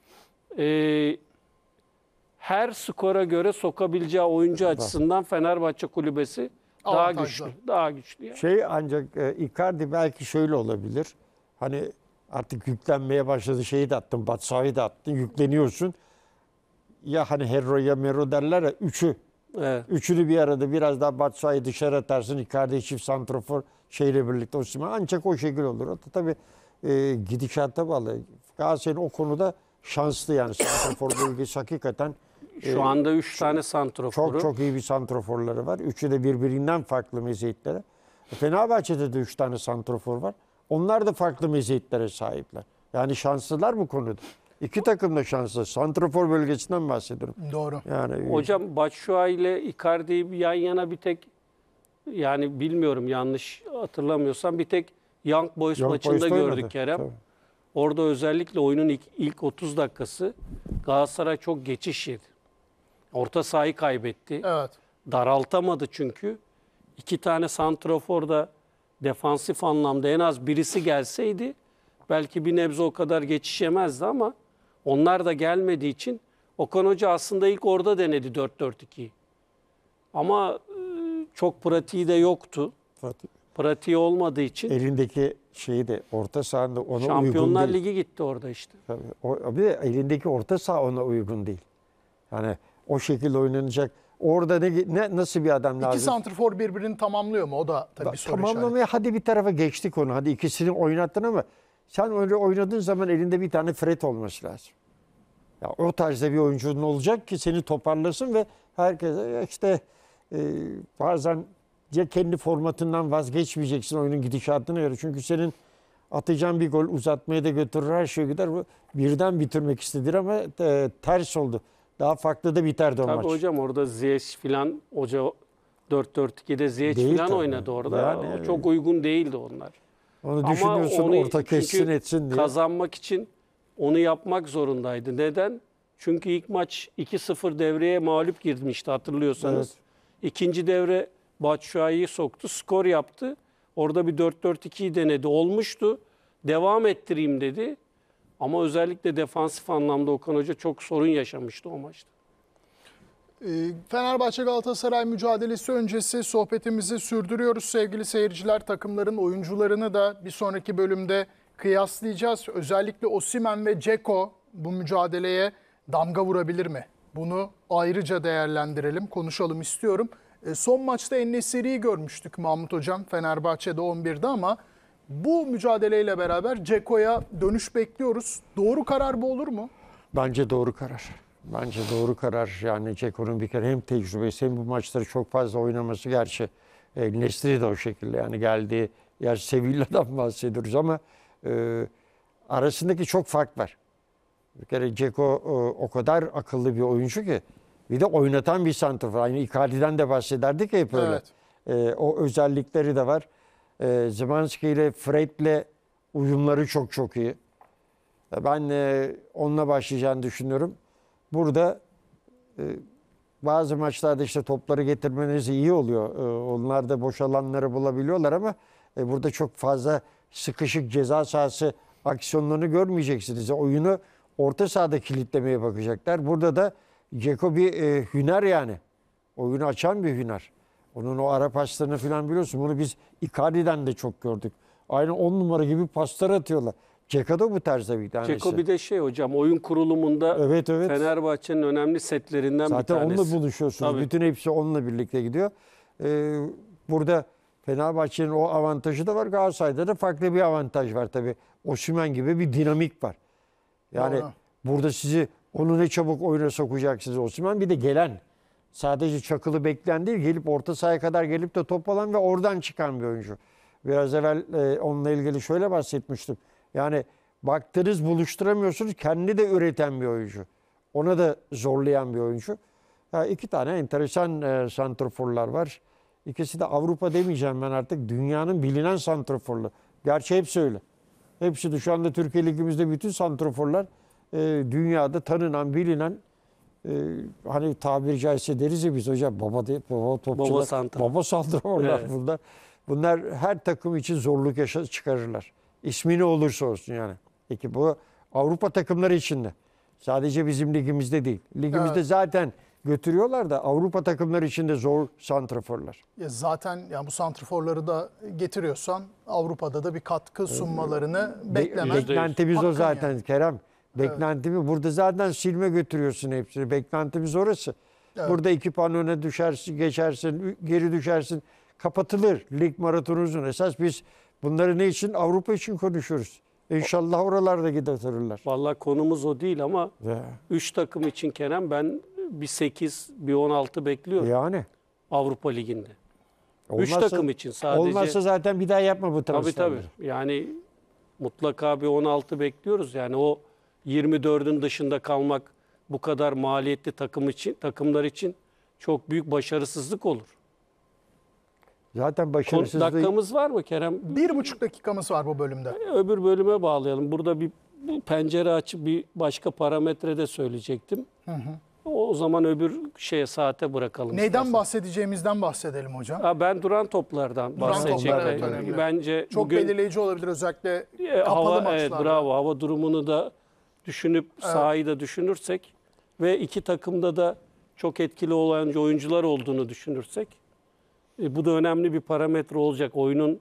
her skora göre sokabileceği oyuncu açısından Fenerbahçe kulübesi daha Avantajlı. güçlü. Daha güçlü yani. Ancak Icardi belki şöyle olabilir. Hani artık yüklenmeye başladı. Şeyi de attın, Batshuayi'yi de attın. Yükleniyorsun. Ya hani Herro ya Mero derler ya Evet. üçünü bir arada biraz daha Batshuayi dışarı atarsın. Icardi çift santrafor şeyle birlikte Osimhen. Ancak o şekil olur. O da tabii gidişata bağlı. Galatasaray'ın o konuda şanslı yani. Santrafor bölgesi hakikaten Şu anda 3 tane santroforu. çok iyi bir santraforları var. Üçü de birbirinden farklı meziyetlere. Fenerbahçe'de de 3 tane santrafor var. Onlar da farklı meziyetlere sahipler. Yani şanslılar bu konuda. İki takım da şanslı. Santrafor bölgesinden bahsediyorum. Doğru. Yani Hocam Batshuayi ile Icardi'yi yan yana bir tek yani bilmiyorum yanlış hatırlamıyorsam bir tek Young Boys Young maçında Boys'ta gördük oynadı. Kerem. Tabii. Orada özellikle oyunun ilk 30 dakikası Galatasaray çok geçiş yedi. Orta sahayı kaybetti. Evet. Daraltamadı çünkü. 2 tane santrafor da defansif anlamda en az birisi gelseydi belki bir nebze o kadar geçişemezdi ama onlar da gelmediği için Okan Hoca aslında ilk orada denedi 4-4-2'yi. Ama çok pratiği de yoktu. Pratiği olmadığı için elindeki şeyi de orta sahanda ona uygun Şampiyonlar değil. Ligi gitti orada işte. Tabii. Bir de elindeki orta saha ona uygun değil. Yani o şekilde oynanacak. Orada nasıl bir adam İki lazım? santrfor birbirini tamamlıyor mu? O da tabii bir soru işareti. Tamamlamaya hadi bir tarafa geçtik onu. Hadi ikisini oynattın ama sen öyle oynadığın zaman elinde bir tane Fred olması lazım. Ya o tarzda bir oyuncunun olacak ki seni toparlasın ve herkese işte bazen ya kendi formatından vazgeçmeyeceksin oyunun gidişatına göre. Çünkü senin atacağın bir gol uzatmaya da götürür her şey gider. Birden bitirmek istedir ama ters oldu. Daha farklı da biterdi o Tabii maç. hocam orada Ziyech filan hoca 4-4-2'de Ziyech Değil filan tabii. oynadı orada. Yani, O çok uygun değildi onlar. Onu düşünüyorsun onu orta kessin çünkü etsin diye. kazanmak için onu yapmak zorundaydı. Neden? Çünkü ilk maç 2-0 devreye mağlup girmişti hatırlıyorsanız. Evet. İkinci devre Batshuayi'yi soktu, skor yaptı. Orada bir 4-4-2'yi denedi. Olmuştu. Devam ettireyim dedi. Ama özellikle defansif anlamda Okan Hoca çok sorun yaşamıştı o maçta. Fenerbahçe Galatasaray mücadelesi öncesi sohbetimizi sürdürüyoruz sevgili seyirciler. Takımların oyuncularını da bir sonraki bölümde kıyaslayacağız. Özellikle Osimhen ve Dzeko bu mücadeleye damga vurabilir mi? Bunu ayrıca değerlendirelim, konuşalım istiyorum. Son maçta En-Nesyri'yi görmüştük Mahmut Hocam Fenerbahçe'de 11'de ama bu mücadeleyle beraber Dzeko'ya dönüş bekliyoruz. Doğru karar bu olur mu? Bence doğru karar. Bence doğru karar. Yani Ceko'nun bir kere hem tecrübesi hem bu maçları çok fazla oynaması, gerçi Nesri de o şekilde, yani geldiği yer Sevilla'dan bahsediyoruz ama arasındaki çok fark var. Bir kere Ceko o kadar akıllı bir oyuncu ki, bir de oynatan bir santrafor. Aynı Icardi'den de bahsederdik ya hep öyle. Evet. O özellikleri de var. Szymański ile Fred'le uyumları çok çok iyi. Ben onunla başlayacağını düşünüyorum. Burada bazı maçlarda işte topları getirmeniz iyi oluyor. Onlar da boş alanları bulabiliyorlar ama burada çok fazla sıkışık ceza sahası aksiyonlarını görmeyeceksiniz. Oyunu orta sahada kilitlemeye bakacaklar. Burada da Dzeko bir hüner yani. Oyunu açan bir hüner. Onun o ara paslarını falan biliyorsun. Bunu biz Icardi'den de çok gördük. Aynı 10 numara gibi paslar atıyorlar. Dzeko da bu tarzda bir tanesi. Dzeko bir de hocam, oyun kurulumunda evet. Fenerbahçe'nin önemli setlerinden zaten bir tanesi. Zaten onunla buluşuyorsunuz. Tabii. Bütün hepsi onunla birlikte gidiyor. Burada Fenerbahçe'nin o avantajı da var. Galatasaray'da da farklı bir avantaj var tabii. Osimhen gibi bir dinamik var. Yani doğru. Burada sizi onu ne çabuk oyuna sokacaksınız Osimhen. Bir de gelen, sadece çakılı bekleyen değil, gelip orta sahaya kadar gelip de top alan ve oradan çıkan bir oyuncu. Biraz evvel onunla ilgili şöyle bahsetmiştim. Yani baktınız buluşturamıyorsunuz, kendi de üreten bir oyuncu. Ona da zorlayan bir oyuncu. İki tane enteresan santraforlar var. İkisi de Avrupa demeyeceğim ben artık. Dünyanın bilinen santraforlu. Gerçi hepsi öyle. Hepsi de şu anda Türkiye Ligimizde bütün santraforlar dünyada tanınan, bilinen, hani tabiri caizse deriz ya biz hocam, baba topçular, baba santraforlar evet. Bunlar her takım için zorluk çıkarırlar. İsmi ne olursa olsun yani. Peki bu Avrupa takımları için de. Sadece bizim ligimizde değil. Ligimizde evet. Zaten götürüyorlar da Avrupa takımları için de zor santraforlar. Zaten yani bu santraforları da getiriyorsan Avrupa'da da bir katkı sunmalarını beklemek. Beklentimiz o zaten yani. Kerem. Beklentimi evet. Burada zaten silme götürüyorsun hepsini. Beklentimiz orası. Evet. Burada 2 puan öne düşersin, geçersin, geri düşersin. Kapatılır lig maratonu uzun. Esas biz bunları ne için? Avrupa için konuşuyoruz. İnşallah oralarda giderler. Vallahi konumuz o değil ama 3 takım için Kerem ben bir 8, bir 16 bekliyorum. Yani. Avrupa Ligi'nde. 3 takım için sadece. Olmazsa zaten bir daha yapma bu transferleri. Tabii. Yani mutlaka bir 16 bekliyoruz. Yani o 24'ün dışında kalmak bu kadar maliyetli takımlar için çok büyük başarısızlık olur. Zaten başarısızlık. Dakikamız var mı Kerem? 1,5 dakikamız var bu bölümde. Öbür bölüme bağlayalım. Burada bir pencere açıp bir başka parametre de söyleyecektim. O zaman öbür saate bırakalım. Neyden istersen. Bahsedeceğimizden bahsedelim hocam. Ben duran toplardan bahsedeceğim. Evet, bence çok bugün, belirleyici olabilir özellikle kapalı maçlarda. Evet, bravo. Hava durumunu da düşünüp sahayı da düşünürsek ve iki takımda da çok etkili olan oyuncular olduğunu düşünürsek bu da önemli bir parametre olacak. Oyunun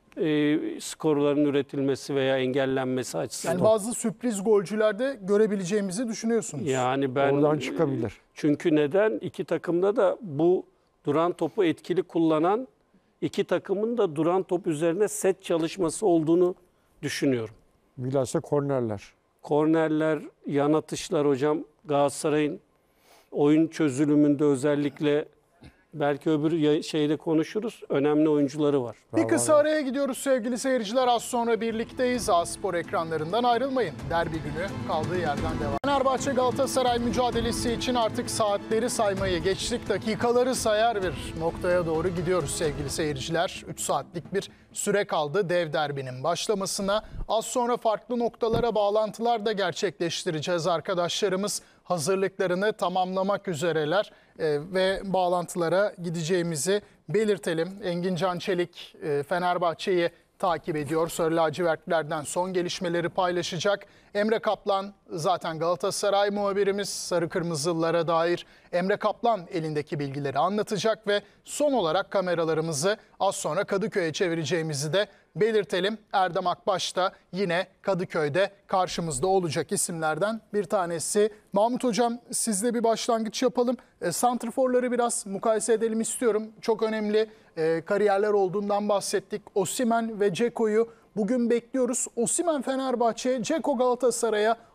skorların üretilmesi veya engellenmesi açısından. Yani bazı sürpriz golcülerde görebileceğimizi düşünüyorsunuz. Yani ben oradan çıkabilir. Çünkü neden? İki takımda da bu duran topu etkili kullanan iki takımın da duran top üzerine set çalışması olduğunu düşünüyorum. Bilhassa kornerler. Kornerler, yan atışlar hocam Galatasaray'ın oyun çözülümünde özellikle belki öbür şeyde konuşuruz. Önemli oyuncuları var. Bir kısa araya gidiyoruz sevgili seyirciler. Az sonra birlikteyiz. A-Spor ekranlarından ayrılmayın. Derbi günü kaldığı yerden devam. Fenerbahçe Galatasaray mücadelesi için artık saatleri saymayı geçtik. Dakikaları sayar bir noktaya doğru gidiyoruz sevgili seyirciler. 3 saatlik bir süre kaldı dev derbinin başlamasına. Az sonra farklı noktalara bağlantılar da gerçekleştireceğiz. Arkadaşlarımız hazırlıklarını tamamlamak üzereler ve bağlantılara gideceğimizi belirtelim. Engin Can Çelik Fenerbahçe'yi takip ediyor. Sarı lacivertlerden son gelişmeleri paylaşacak. Emre Kaplan zaten Galatasaray muhabirimiz. Sarı kırmızılılara dair Emre Kaplan elindeki bilgileri anlatacak ve son olarak kameralarımızı az sonra Kadıköy'e çevireceğimizi de belirtelim. Erdem Akbaş da yine Kadıköy'de karşımızda olacak isimlerden bir tanesi. Mahmut Hocam sizle bir başlangıç yapalım. Santrforları biraz mukayese edelim istiyorum. Çok önemli kariyerler olduğundan bahsettik. Osimhen ve Dzeko'yu bugün bekliyoruz. Osimhen Fenerbahçe, Dzeko Galatasaray'a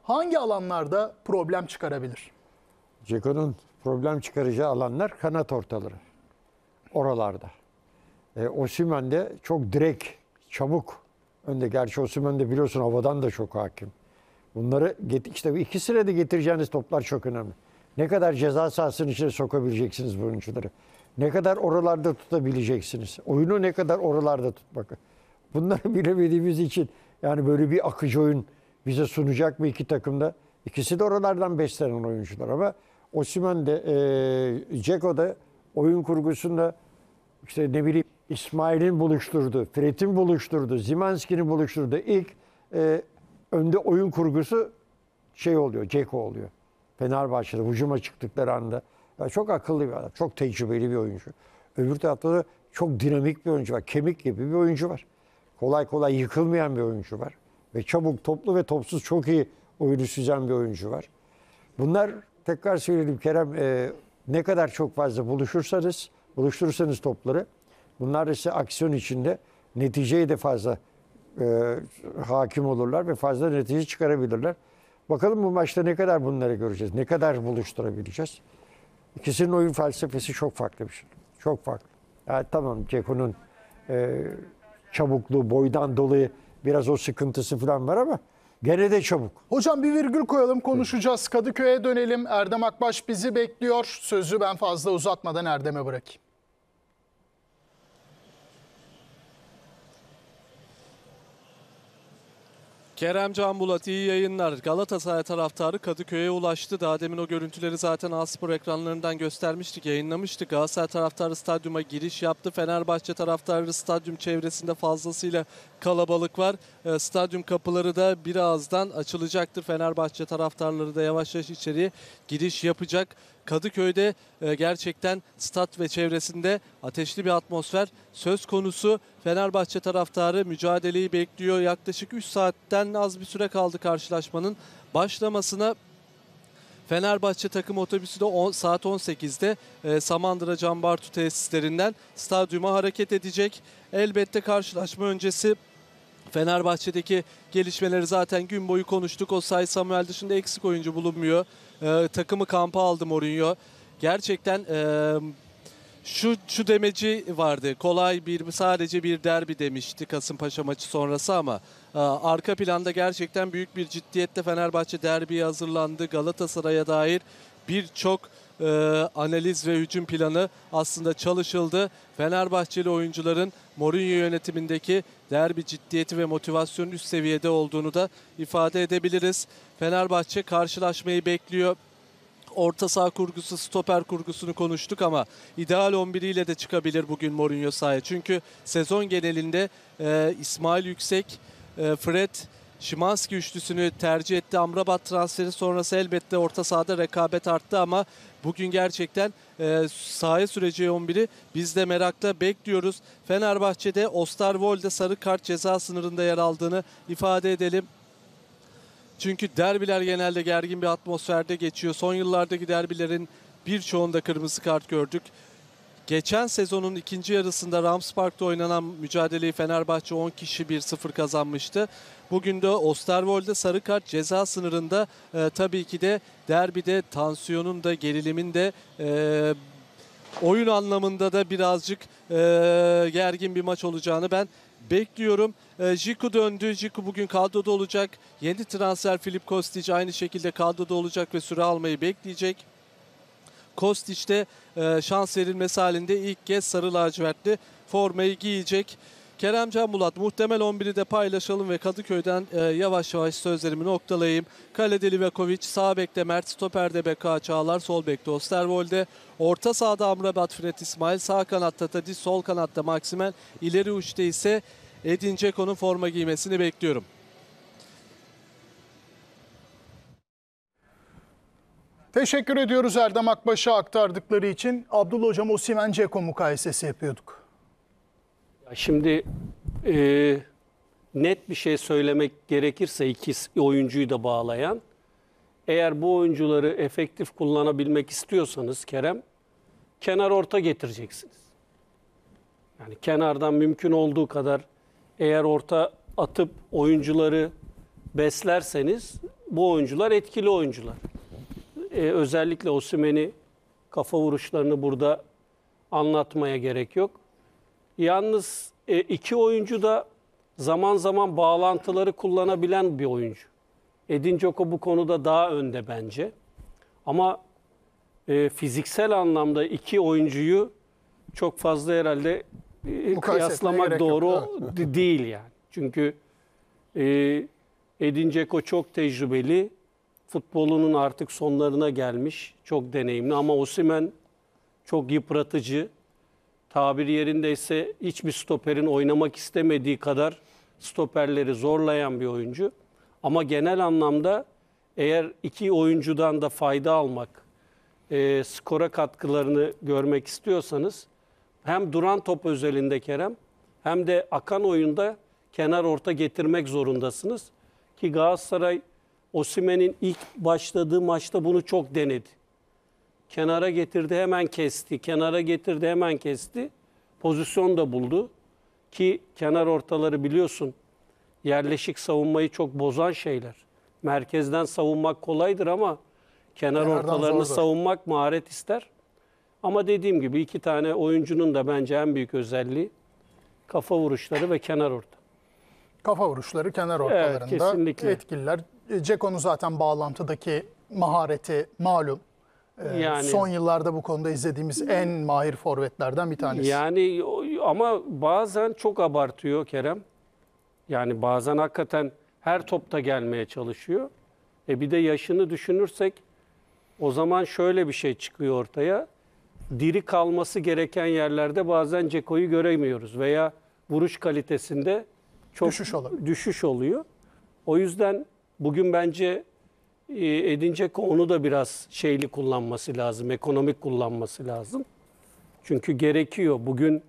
hangi alanlarda problem çıkarabilir? Ceko'nun problem çıkaracağı alanlar kanat ortaları. Oralarda. Osimhen de çok direkt, çabuk önde. Gerçi Osimhen de biliyorsun havadan da çok hakim. Bunları işte ikisine de getireceğiniz toplar çok önemli. Ne kadar ceza sahasının içine sokabileceksiniz bu oyuncuları? Ne kadar oralarda tutabileceksiniz? Oyunu ne kadar oralarda tutmak? Bunları bilemediğimiz için yani böyle bir akıcı oyun bize sunacak mı iki takımda? İkisi de oralardan beslenen oyuncular ama Osimhen de Dzeko da oyun kurgusunda işte ne bileyim İsmail'in buluşturduğu, Fred'in buluşturduğu, Szymański'nin buluşturduğu ilk önde oyun kurgusu oluyor, Dzeko oluyor. Fenerbahçe'de hücuma çıktıkları anda. Ya çok akıllı bir adam, çok tecrübeli bir oyuncu. Öbür tarafta da çok dinamik bir oyuncu var, kemik gibi bir oyuncu var. Kolay kolay yıkılmayan bir oyuncu var. Ve çabuk, toplu ve topsuz çok iyi oyunu süzen bir oyuncu var. Bunlar tekrar söyledim Kerem, ne kadar çok fazla buluşturursanız topları, bunlar ise aksiyon içinde neticeye de fazla hakim olurlar ve fazla netice çıkarabilirler. Bakalım bu maçta ne kadar bunları göreceğiz, ne kadar buluşturabileceğiz. İkisinin oyun felsefesi çok farklı bir şey. Çok farklı. Yani tamam Ceko'nun çabukluğu, boydan dolayı biraz o sıkıntısı falan var ama gene de çabuk. Hocam bir virgül koyalım, konuşacağız. Kadıköy'e dönelim. Erdem Akbaş bizi bekliyor. Sözü ben fazla uzatmadan Erdem'e bırakayım. Kerem Can Bulat iyi yayınlar. Galatasaray taraftarı Kadıköy'e ulaştı. Daha demin o görüntüleri zaten A-Spor ekranlarından göstermiştik, yayınlamıştık. Galatasaray taraftarı stadyuma giriş yaptı. Fenerbahçe taraftarı stadyum çevresinde fazlasıyla kalabalık var. Stadyum kapıları da birazdan açılacaktır. Fenerbahçe taraftarları da yavaş yavaş içeriye giriş yapacak. Kadıköy'de gerçekten stat ve çevresinde ateşli bir atmosfer söz konusu. Fenerbahçe taraftarı mücadeleyi bekliyor. Yaklaşık 3 saatten az bir süre kaldı karşılaşmanın başlamasına. Fenerbahçe takım otobüsü de saat 18'de Samandıra Can Bartu tesislerinden stadyuma hareket edecek. Elbette karşılaşma öncesi Fenerbahçe'deki gelişmeleri zaten gün boyu konuştuk. Osayi Samuel dışında eksik oyuncu bulunmuyor. Takımı kampa aldı Mourinho. Gerçekten şu demeci vardı. Kolay sadece bir derbi demişti Kasımpaşa maçı sonrası ama arka planda gerçekten büyük bir ciddiyetle Fenerbahçe derbiye hazırlandı. Galatasaray'a dair birçok analiz ve hücum planı aslında çalışıldı. Fenerbahçeli oyuncuların Mourinho yönetimindeki derbi ciddiyeti ve motivasyonun üst seviyede olduğunu da ifade edebiliriz. Fenerbahçe karşılaşmayı bekliyor. Orta saha kurgusu, stoper kurgusunu konuştuk ama ideal 11 ile de çıkabilir bugün Mourinho sahaya. Çünkü sezon genelinde İsmail Yüksek, Fred, Szymański üçlüsünü tercih etti. Amrabat transferi sonrası elbette orta sahada rekabet arttı ama bugün gerçekten sahaya süreceği 11'i biz de merakla bekliyoruz. Fenerbahçe'de Osterwolde sarı kart ceza sınırında yer aldığını ifade edelim. Çünkü derbiler genelde gergin bir atmosferde geçiyor. Son yıllardaki derbilerin birçoğunda kırmızı kart gördük. Geçen sezonun ikinci yarısında Rams Park'ta oynanan mücadeleyi Fenerbahçe 10 kişi 1-0 kazanmıştı. Bugün de Osterwolde sarı kart ceza sınırında tabii ki de derbide tansiyonun da gerilimin de oyun anlamında da birazcık gergin bir maç olacağını ben bekliyorum. Džiku döndü. Džiku bugün kadroda olacak. Yeni transfer Filip Kostić aynı şekilde kadroda olacak ve süre almayı bekleyecek. Kostić de şans verilmesi halinde ilk kez sarı lacivertli formayı giyecek. Kerem Can Bulat, muhtemel 11'i de paylaşalım ve Kadıköy'den yavaş yavaş sözlerimi noktalayayım. Kalede Livakovic, sağ bekte Mert, stoperde BK Çağlar, sol bekte Osterwolde, orta sahada Amrabat, Fred, İsmail, sağ kanatta Tadić, sol kanatta Maximen, ileri uçta ise Edin Dzeko'nun forma giymesini bekliyorum. Teşekkür ediyoruz Erdem Akbaş'a aktardıkları için. Abdullah Hocam, Osimhen Dzeko mukayesesi yapıyorduk. Şimdi net bir şey söylemek gerekirse iki oyuncuyu da bağlayan, eğer bu oyuncuları efektif kullanabilmek istiyorsanız Kerem, kenar orta getireceksiniz. Yani kenardan mümkün olduğu kadar eğer orta atıp oyuncuları beslerseniz bu oyuncular etkili oyuncular. Özellikle Osimhen'i, kafa vuruşlarını burada anlatmaya gerek yok. Yalnız iki oyuncu da zaman zaman bağlantıları kullanabilen bir oyuncu. Edin Dzeko bu konuda daha önde bence. Ama fiziksel anlamda iki oyuncuyu çok fazla herhalde kıyaslamak doğru değil yani. Çünkü Edin Dzeko çok tecrübeli, futbolunun artık sonlarına gelmiş, çok deneyimli ama Osimhen çok yıpratıcı. Tabiri yerindeyse hiçbir stoperin oynamak istemediği kadar stoperleri zorlayan bir oyuncu. Ama genel anlamda eğer iki oyuncudan da fayda almak, skora katkılarını görmek istiyorsanız hem duran top özelinde Kerem hem de akan oyunda kenar orta getirmek zorundasınız. Ki Galatasaray Osimhen'in ilk başladığı maçta bunu çok denedi. Kenara getirdi hemen kesti, kenara getirdi hemen kesti. Pozisyon da buldu. Ki kenar ortaları biliyorsun yerleşik savunmayı çok bozan şeyler. Merkezden savunmak kolaydır ama kenar ortalarını savunmak maharet ister. Ama dediğim gibi iki tane oyuncunun da bence en büyük özelliği kafa vuruşları ve kenar orta. Kafa vuruşları kenar ortalarında etkililer. Dzeko'nun zaten bağlantıdaki mahareti malum. Yani, son yıllarda bu konuda izlediğimiz en mahir forvetlerden bir tanesi. Yani ama bazen çok abartıyor Kerem. Yani bazen hakikaten her topta gelmeye çalışıyor. Bir de yaşını düşünürsek o zaman şöyle bir şey çıkıyor ortaya. Diri kalması gereken yerlerde bazen Dzeko'yu göremiyoruz veya vuruş kalitesinde çok düşüş oluyor. O yüzden bugün bence Edin Dzeko onu da biraz şeyli kullanması lazım, ekonomik kullanması lazım. Çünkü gerekiyor. Bugün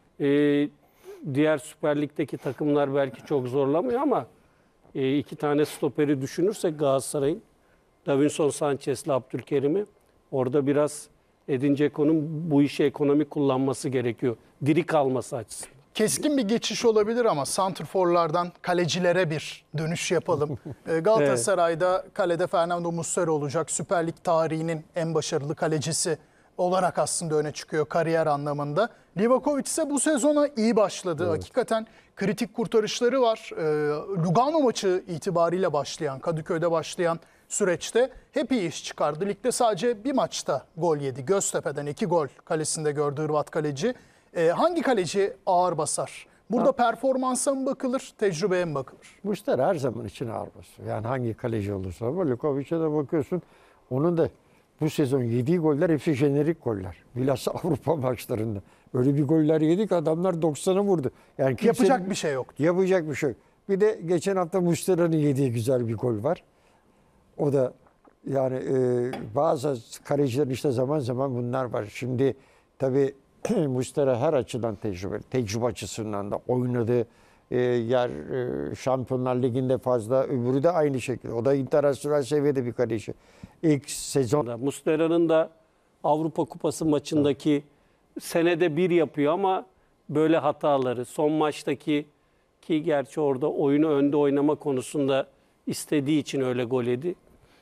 diğer Süper Lig'deki takımlar belki çok zorlamıyor ama iki tane stoperi düşünürsek Galatasaray'ın Davinson Sanchez'le Abdülkerim'i orada biraz Edin Dzeko'nun bu işi ekonomik kullanması gerekiyor. Diri kalması açısından. Keskin bir geçiş olabilir ama santrforlardan kalecilere bir dönüş yapalım. Galatasaray'da kalede Fernando Muslera olacak. Süper Lig tarihinin en başarılı kalecisi olarak aslında öne çıkıyor kariyer anlamında. Livakovic ise bu sezona iyi başladı. Evet. Hakikaten kritik kurtarışları var. Lugano maçı itibariyle başlayan, Kadıköy'de başlayan süreçte hep iyi iş çıkardı. Ligde sadece bir maçta gol yedi. Göztepe'den 2 gol kalesinde gördü Hırvat kaleci. Hangi kaleci ağır basar? Burada performansa mı bakılır, tecrübeye mi bakılır? Muslera her zaman için ağır basıyor. Yani hangi kaleci olursa ama Lukovic'e de bakıyorsun. Onun da bu sezon yediği goller hepsi jenerik goller. Bilhassa Avrupa maçlarında. Öyle bir goller yedik adamlar 90'a vurdu. Yani yapacak bir şey yoktu. Yapacak bir şey yok. Bir de geçen hafta Muslera'nın yediği güzel bir gol var. O da yani bazı kalecilerin işte zaman zaman bunlar var. Şimdi tabii Muslera her açıdan tecrübeli. Tecrübe açısından da oynadığı yer Şampiyonlar Ligi'nde fazla. Öbürü de aynı şekilde. O da internasyonel seviyede bir kaleci. İlk sezon. Muslera'nın da Avrupa Kupası maçındaki senede bir yapıyor ama böyle hataları. Son maçtaki ki gerçi orada oyunu önde oynama konusunda istediği için öyle gol yedi.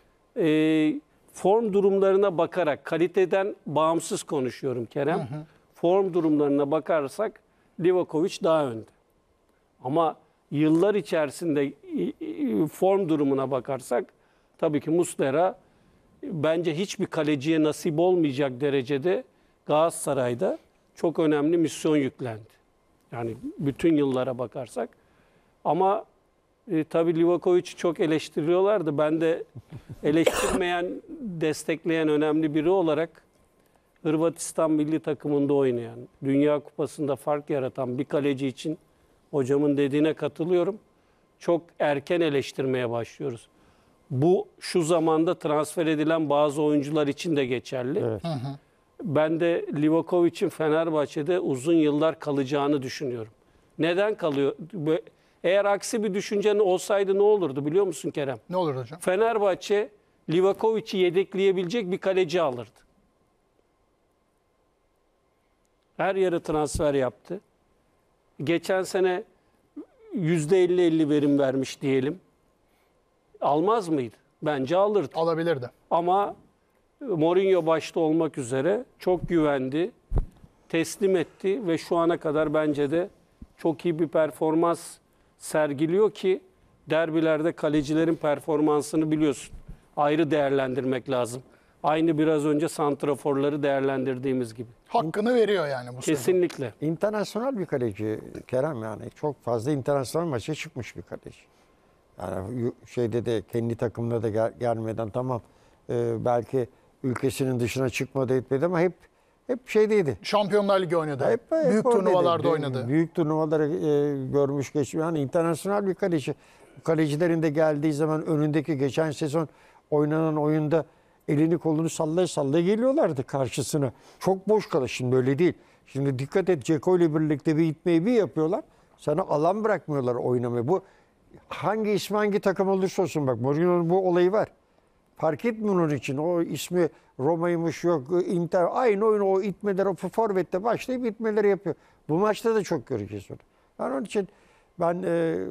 Form durumlarına bakarak, kaliteden bağımsız konuşuyorum Kerem. Hı hı. Form durumlarına bakarsak Livakovic daha önde. Ama yıllar içerisinde form durumuna bakarsak tabii ki Muslera bence hiçbir kaleciye nasip olmayacak derecede Galatasaray'da çok önemli misyon yüklendi. Yani bütün yıllara bakarsak. Ama tabii Livakovic'i çok eleştiriyorlardı. Ben de eleştirmeyen, destekleyen önemli biri olarak Hırvatistan milli takımında oynayan, Dünya Kupası'nda fark yaratan bir kaleci için hocamın dediğine katılıyorum. Çok erken eleştirmeye başlıyoruz. Bu şu zamanda transfer edilen bazı oyuncular için de geçerli. Evet. Hı hı. Ben de Livakovic'in Fenerbahçe'de uzun yıllar kalacağını düşünüyorum. Neden kalıyor? Eğer aksi bir düşüncen olsaydı ne olurdu biliyor musun Kerem? Ne olur hocam? Fenerbahçe Livakovic'i yedekleyebilecek bir kaleci alırdı. Her yere transfer yaptı. Geçen sene %50-50 verim vermiş diyelim. Almaz mıydı? Bence alırdı. Alabilirdi. Ama Mourinho başta olmak üzere çok güvendi, teslim etti ve şu ana kadar bence de çok iyi bir performans sergiliyor ki derbilerde kalecilerin performansını biliyorsun. Ayrı değerlendirmek lazım. Aynı biraz önce santraforları değerlendirdiğimiz gibi. Hakkını veriyor yani bu sezon. Kesinlikle. İnternasyonel bir kaleci Kerem, yani çok fazla internasyonel maça çıkmış bir kaleci. Yani şeyde de kendi takımına da gelmeden tamam belki ülkesinin dışına çıkmadı etmedi ama hep şeydeydi. Şampiyonlar Ligi oynadı. Hep Büyük oradaydı. turnuvalarda oynadı. Büyük turnuvaları görmüş geçmiş. Yani internasyonel bir kaleci. Bu kalecilerin de geldiği zaman önündeki geçen sezon oynanan oyunda elini kolunu sallaya sallaya geliyorlardı karşısına. Çok boş kalır. Şimdi öyle değil. Şimdi dikkat et, Dzeko ile birlikte bir itmeyi bir yapıyorlar. Sana alan bırakmıyorlar oynamaya. Bu hangi ismi hangi takım olursa olsun, bak Mourinho'nun bu olayı var. Fark etmiyor onun için. O ismi Roma'ymış, yok Inter. Aynı oyunu o itmeler, o forvette başlayıp itmeleri yapıyor. Bu maçta da çok göreceğiz onu. Yani onun için ben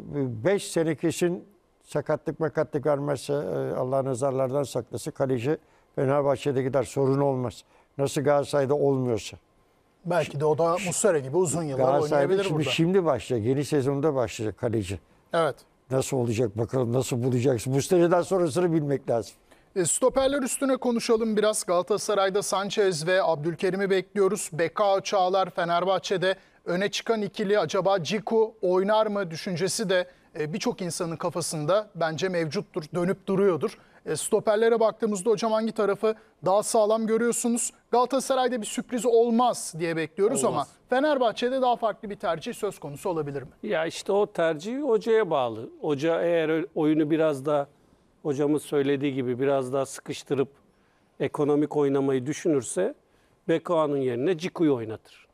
5 sene kesin sakatlık vermezse Allah nazarlardan saklasın, kaleci Fenerbahçe'de gider, sorun olmaz. Nasıl Galatasaray'da olmuyorsa. Belki de o da Muslera gibi uzun yıllar Galatasaray'da oynayabilir burada. şimdi başlayacak. Yeni sezonda başlayacak kaleci. Evet. Nasıl olacak bakalım, nasıl bulacaksın. Muslera'dan sonrasını bilmek lazım. Stoperler üstüne konuşalım biraz. Galatasaray'da Sanchez ve Abdülkerim'i bekliyoruz. Bekao, Çağlar Fenerbahçe'de öne çıkan ikili, acaba Ciku oynar mı düşüncesi de birçok insanın kafasında bence mevcuttur, dönüp duruyordur. Stoperlere baktığımızda hocam hangi tarafı daha sağlam görüyorsunuz? Galatasaray'da bir sürpriz olmaz diye bekliyoruz ama Fenerbahçe'de daha farklı bir tercih söz konusu olabilir mi? Ya işte o tercih hocaya bağlı. Hoca eğer oyunu biraz daha, hocamız söylediği gibi biraz daha sıkıştırıp ekonomik oynamayı düşünürse Bekao'nun yerine Ciku'yu oynatır.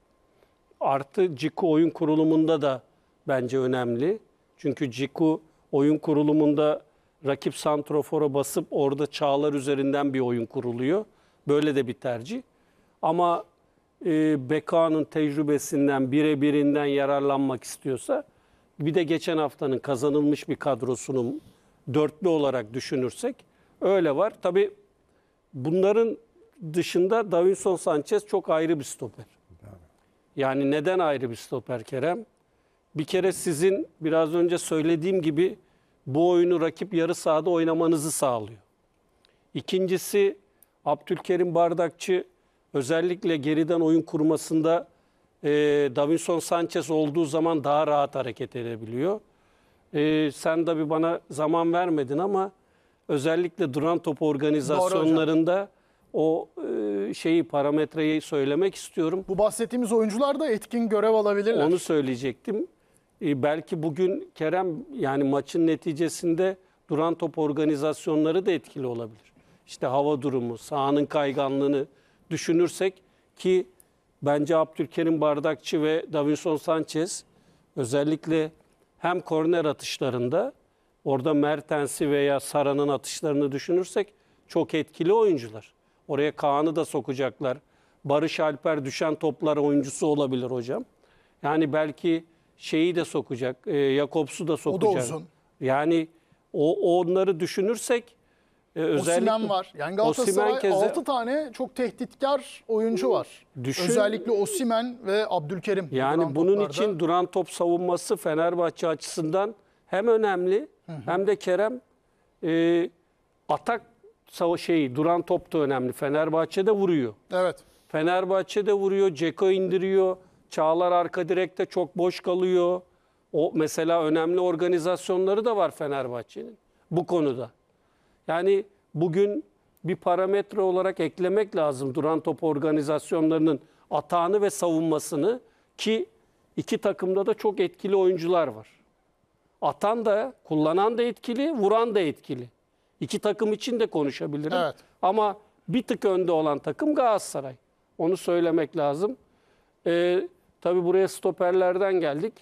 Artı Ciku oyun kurulumunda da bence önemli. Çünkü Ciku oyun kurulumunda rakip santrofora basıp orada Çağlar üzerinden bir oyun kuruluyor. Böyle de bir tercih. Ama Bekao'nun tecrübesinden, birebirinden yararlanmak istiyorsa, bir de geçen haftanın kazanılmış bir kadrosunu dörtlü olarak düşünürsek öyle var. Tabii bunların dışında Davinson Sanchez çok ayrı bir stoper. Yani neden ayrı bir stoper Kerem? Bir kere sizin biraz önce söylediğim gibi bu oyunu rakip yarı sahada oynamanızı sağlıyor. İkincisi, Abdülkerim Bardakçı özellikle geriden oyun kurmasında Davinson Sanchez olduğu zaman daha rahat hareket edebiliyor. Sen de bana zaman vermedin ama özellikle duran top organizasyonlarında o parametreyi söylemek istiyorum. Bu bahsettiğimiz oyuncular da etkin görev alabilirler. Onu söyleyecektim. Belki bugün Kerem, yani maçın neticesinde duran top organizasyonları da etkili olabilir. İşte hava durumu, sahanın kayganlığını düşünürsek ki bence Abdülkerim Bardakçı ve Davinson Sanchez özellikle hem korner atışlarında, orada Mertens'i veya Sara'nın atışlarını düşünürsek çok etkili oyuncular. Oraya Kaan'ı da sokacaklar. Barış Alper düşen toplar oyuncusu olabilir hocam. Yani belki şeyi de sokacak, Jakobs'u da sokacak. O da uzun. Yani onları düşünürsek özellikle Osimhen var. Yani Galatasaray 6 tane çok tehditkar oyuncu var. Özellikle Osimhen ve Abdülkerim. Yani bunun için duran top savunması Fenerbahçe açısından hem önemli hem de Kerem atak duran top da önemli. Fenerbahçe'de vuruyor. Evet. Fenerbahçe'de vuruyor, Dzeko indiriyor. Çağlar arka direkte çok boş kalıyor. O mesela önemli organizasyonları da var Fenerbahçe'nin bu konuda. Yani bugün bir parametre olarak eklemek lazım duran top organizasyonlarının atağını ve savunmasını, ki iki takımda da çok etkili oyuncular var. Atan da, kullanan da etkili, vuran da etkili. İki takım için de konuşabilirim. Evet. Ama bir tık önde olan takım Galatasaray. Onu söylemek lazım. Tabii buraya stoperlerden geldik.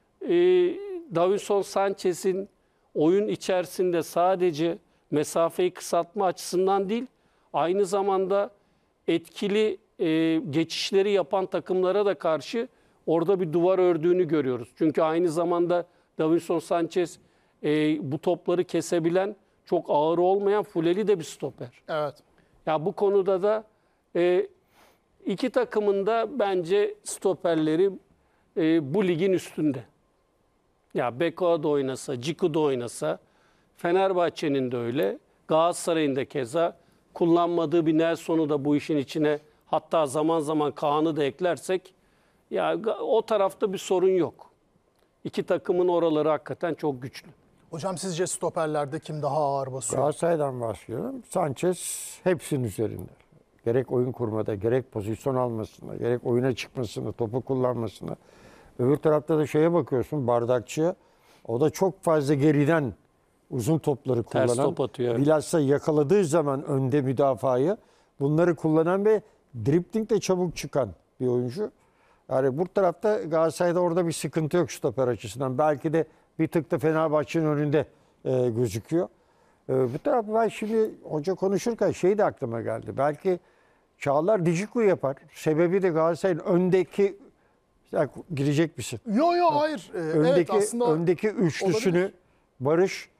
Davinson Sanchez'in oyun içerisinde sadece mesafeyi kısaltma açısından değil, aynı zamanda etkili geçişleri yapan takımlara da karşı orada bir duvar ördüğünü görüyoruz. Çünkü aynı zamanda Davinson Sanchez bu topları kesebilen çok ağır olmayan fuleli de bir stoper. Evet. Ya bu konuda da iki takımın da bence stoperleri bu ligin üstünde. Ya Beko da oynasa, Ciku da oynasa, Fenerbahçe'nin de öyle, Galatasaray'ın da keza kullanmadığı bir Nelson'u da bu işin içine, hatta zaman zaman Kaan'ı da eklersek ya o tarafta bir sorun yok. İki takımın oraları hakikaten çok güçlü. Hocam sizce stoperlerde kim daha ağır basıyor? Galatasaray'dan başlayalım. Sanchez hepsinin üzerinde. Gerek oyun kurmada, gerek pozisyon almasında, gerek oyuna çıkmasında, topu kullanmasında. Öbür tarafta da şeye bakıyorsun, Bardakçı'ya. O da çok fazla geriden uzun topları kullanan. Ters top atıyor. Bilhassa yakaladığı zaman önde müdafayı bunları kullanan ve dripling çabuk çıkan bir oyuncu. Yani bu tarafta Galatasaray'da orada bir sıkıntı yok stoper açısından. Belki de bir tık da Fenerbahçe'nin önünde gözüküyor. Bu tarafta ben şimdi hoca konuşurken şey de aklıma geldi. Belki Çağlar Diciku yapar. Sebebi de Galatasaray'ın öndeki girecek misin? Yo hayır. Evet, aslında öndeki üçlüsünü olabilir. Barış,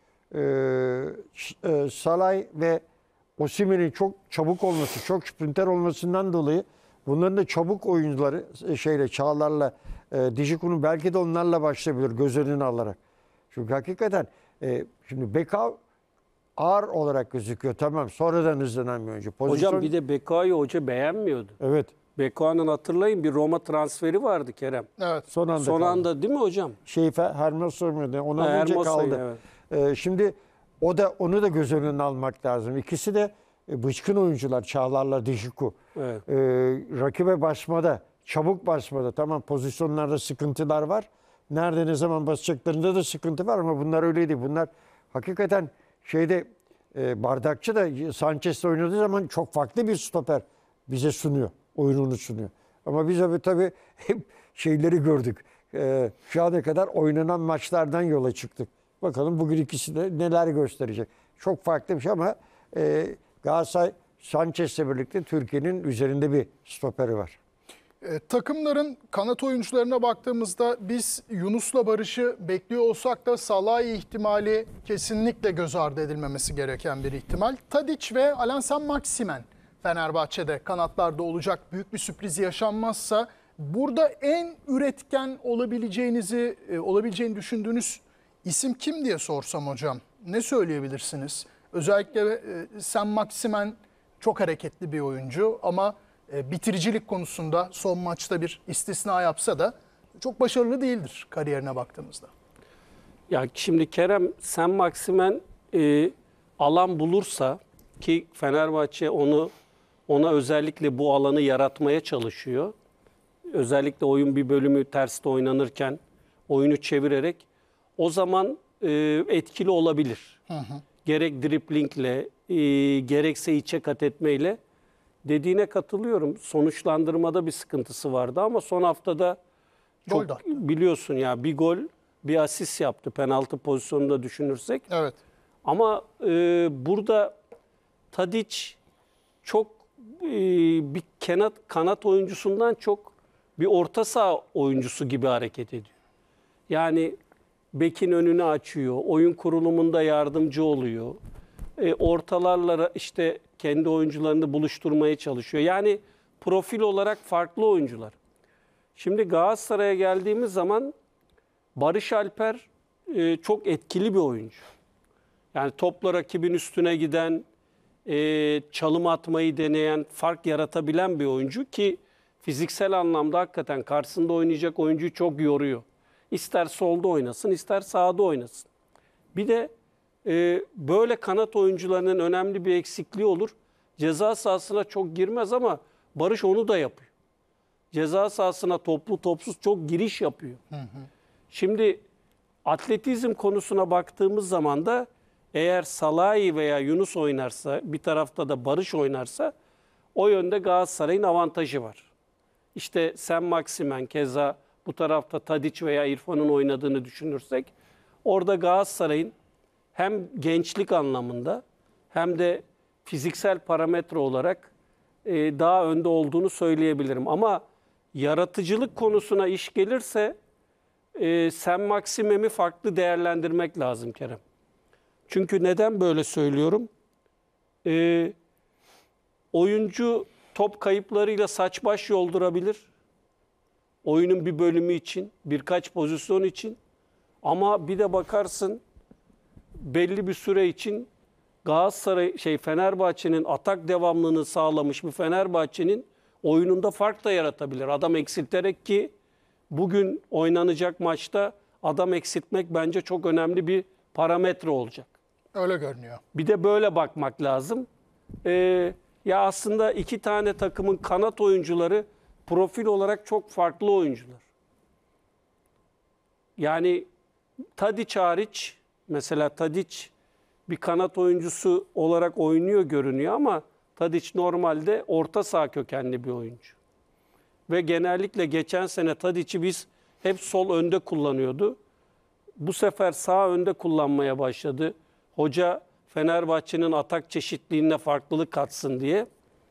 Salay ve Osimhen'in çok çabuk olması, çok sprinter olmasından dolayı bunların da çabuk oyuncuları Çağlar'la Diciku'nun belki de onlarla başlayabilir göz önüne alarak. Çünkü hakikaten şimdi Beka ağır olarak gözüküyor. Tamam, sonradan hızlanan bir oyuncu. Hocam bir de Beko'yu hoca beğenmiyordu. Evet. Beko'nun hatırlayın bir Roma transferi vardı Kerem. Evet. Son anda değil mi hocam? Hermoso muydu? Ona önce Hermoso'yu, kaldı. evet. Şimdi onu da göz önüne almak lazım. İkisi de bıçkın oyuncular Çağlar'la Diciku. Evet. Rakibe basmada, çabuk basmada tamam pozisyonlarda sıkıntılar var. Nerede ne zaman basacaklarında da sıkıntı var ama bunlar öyle değil. Bunlar hakikaten Bardakçı da Sanchez'le oynadığı zaman çok farklı bir stoper bize sunuyor. Oyununu sunuyor. Ama biz tabii hep şeyleri gördük. Şu ana kadar oynanan maçlardan yola çıktık. Bakalım bugün ikisi de neler gösterecek. Çok farklı bir şey ama Galatasaray Sanchez'le birlikte Türkiye'nin üzerinde bir stoperi var. Takımların kanat oyuncularına baktığımızda biz Yunus'la Barış'ı bekliyor olsak da Salah'ı ihtimali kesinlikle göz ardı edilmemesi gereken bir ihtimal. Tadic ve Allan Saint-Maximin Fenerbahçe'de kanatlarda olacak, büyük bir sürpriz yaşanmazsa burada en üretken olabileceğini düşündüğünüz isim kim diye sorsam hocam ne söyleyebilirsiniz? Özellikle Saint-Maximin çok hareketli bir oyuncu ama bitiricilik konusunda son maçta bir istisna yapsa da çok başarılı değildir kariyerine baktığımızda. Ya şimdi Kerem Saint-Maximin alan bulursa ki Fenerbahçe ona özellikle bu alanı yaratmaya çalışıyor. Özellikle oyun bir bölümü terste oynanırken oyunu çevirerek o zaman etkili olabilir. Gerek driplingle gerekse içe kat etmeyle. Dediğine katılıyorum. Sonuçlandırmada bir sıkıntısı vardı ama son haftada çok biliyorsun ya bir gol bir asist yaptı penaltı pozisyonunda düşünürsek. Evet. Ama burada Tadic çok bir kanat oyuncusundan çok bir orta saha oyuncusu gibi hareket ediyor. Yani bekin önünü açıyor, oyun kurulumunda yardımcı oluyor. Ortalarla işte kendi oyuncularını buluşturmaya çalışıyor. Yani profil olarak farklı oyuncular. Şimdi Galatasaray'a geldiğimiz zaman Barış Alper çok etkili bir oyuncu. Yani topla rakibin üstüne giden, çalım atmayı deneyen, fark yaratabilen bir oyuncu ki fiziksel anlamda hakikaten karşısında oynayacak oyuncuyu çok yoruyor. İster solda oynasın, ister sağda oynasın. Bir de böyle kanat oyuncularının önemli bir eksikliği olur. Ceza sahasına çok girmez ama Barış onu da yapıyor. Ceza sahasına toplu topsuz çok giriş yapıyor. Şimdi atletizm konusuna baktığımız zaman da eğer Salahi veya Yunus oynarsa, bir tarafta da Barış oynarsa o yönde Galatasaray'ın avantajı var. İşte Saint-Maximin keza bu tarafta Tadic veya İrfan'ın oynadığını düşünürsek orada Galatasaray'ın hem gençlik anlamında hem de fiziksel parametre olarak daha önde olduğunu söyleyebilirim. Ama yaratıcılık konusuna iş gelirse Saint-Maximin'i farklı değerlendirmek lazım Kerem. Çünkü neden böyle söylüyorum? Oyuncu top kayıplarıyla saç baş yoldurabilir. Oyunun bir bölümü için, birkaç pozisyon için. Ama bir de bakarsın belli bir süre için Fenerbahçe'nin atak devamlılığını sağlamış bir Fenerbahçe'nin oyununda fark da yaratabilir. Adam eksilterek, ki bugün oynanacak maçta adam eksiltmek bence çok önemli bir parametre olacak. Öyle görünüyor. Bir de böyle bakmak lazım. Ya aslında iki tane takımın kanat oyuncuları profil olarak çok farklı oyuncular. Yani Tadić hariç, mesela Tadić bir kanat oyuncusu olarak oynuyor görünüyor ama Tadić normalde orta saha kökenli bir oyuncu. Ve genellikle geçen sene Tadić'i biz hep sol önde kullanıyordu. Bu sefer sağ önde kullanmaya başladı. Hoca Fenerbahçe'nin atak çeşitliliğine farklılık katsın diye.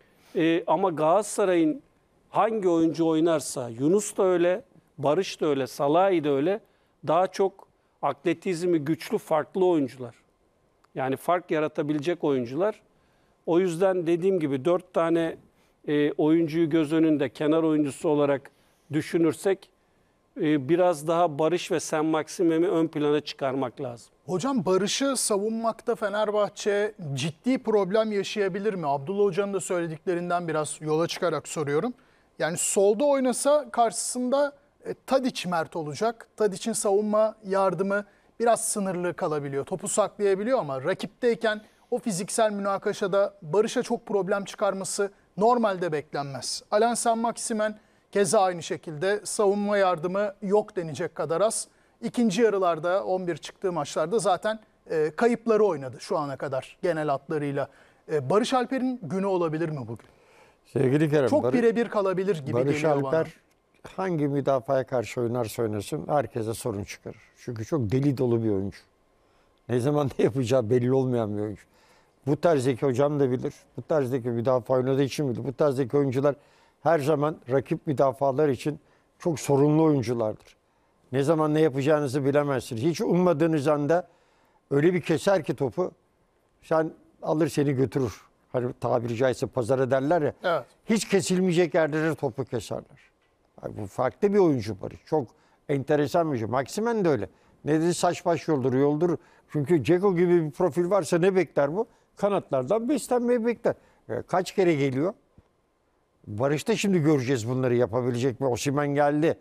Ama Galatasaray'ın hangi oyuncu oynarsa, Yunus da öyle, Barış da öyle, Salahi de öyle, daha çok atletizmi güçlü farklı oyuncular. Yani fark yaratabilecek oyuncular. O yüzden dediğim gibi 4 tane oyuncuyu göz önünde kenar oyuncusu olarak düşünürsek biraz daha Barış ve Sen Maximem'i ön plana çıkarmak lazım. Hocam, Barış'ı savunmakta Fenerbahçe ciddi problem yaşayabilir mi? Abdullah Hoca'nın da söylediklerinden biraz yola çıkarak soruyorum. Yani solda oynasa karşısında Tadić Mert olacak. Tadić'in savunma yardımı biraz sınırlı kalabiliyor. Topu saklayabiliyor ama rakipteyken o fiziksel münakaşada Barış'a çok problem çıkarması normalde beklenmez. Alain Saint-Maximin keza aynı şekilde savunma yardımı yok denecek kadar az. İkinci yarılarda 11 çıktığı maçlarda zaten kayıpları oynadı şu ana kadar genel hatlarıyla. Barış Alper'in günü olabilir mi bugün? Sevgili Kerem, Çok birebir kalabilir gibi Barış geliyor bana. Alper hangi müdafaya karşı oynarsa oynasın herkese sorun çıkarır. Çünkü çok deli dolu bir oyuncu. Ne zaman ne yapacağı belli olmayan bir oyuncu. Bu tarzdaki hocam da bilir. Bu tarzdaki müdafaa oynadığı için bilir. Bu tarzdaki oyuncular her zaman rakip müdafalar için çok sorunlu oyunculardır. Ne zaman ne yapacağınızı bilemezsiniz. Hiç ummadığınız anda öyle bir keser ki topu, sen alır seni götürür. Hani tabiri caizse pazara derler ya. Evet. Hiç kesilmeyecek yerlere topu keserler. Yani bu farklı bir oyuncu Barış. Çok enteresan bir oyuncu. Maximen de öyle. Ne dedi, saç baş yoldurur. Çünkü Dzeko gibi bir profil varsa ne bekler bu? Kanatlardan beslenmeyi bekler. Kaç kere geliyor? Barış'ta şimdi göreceğiz bunları yapabilecek mi? Osimhen geldi.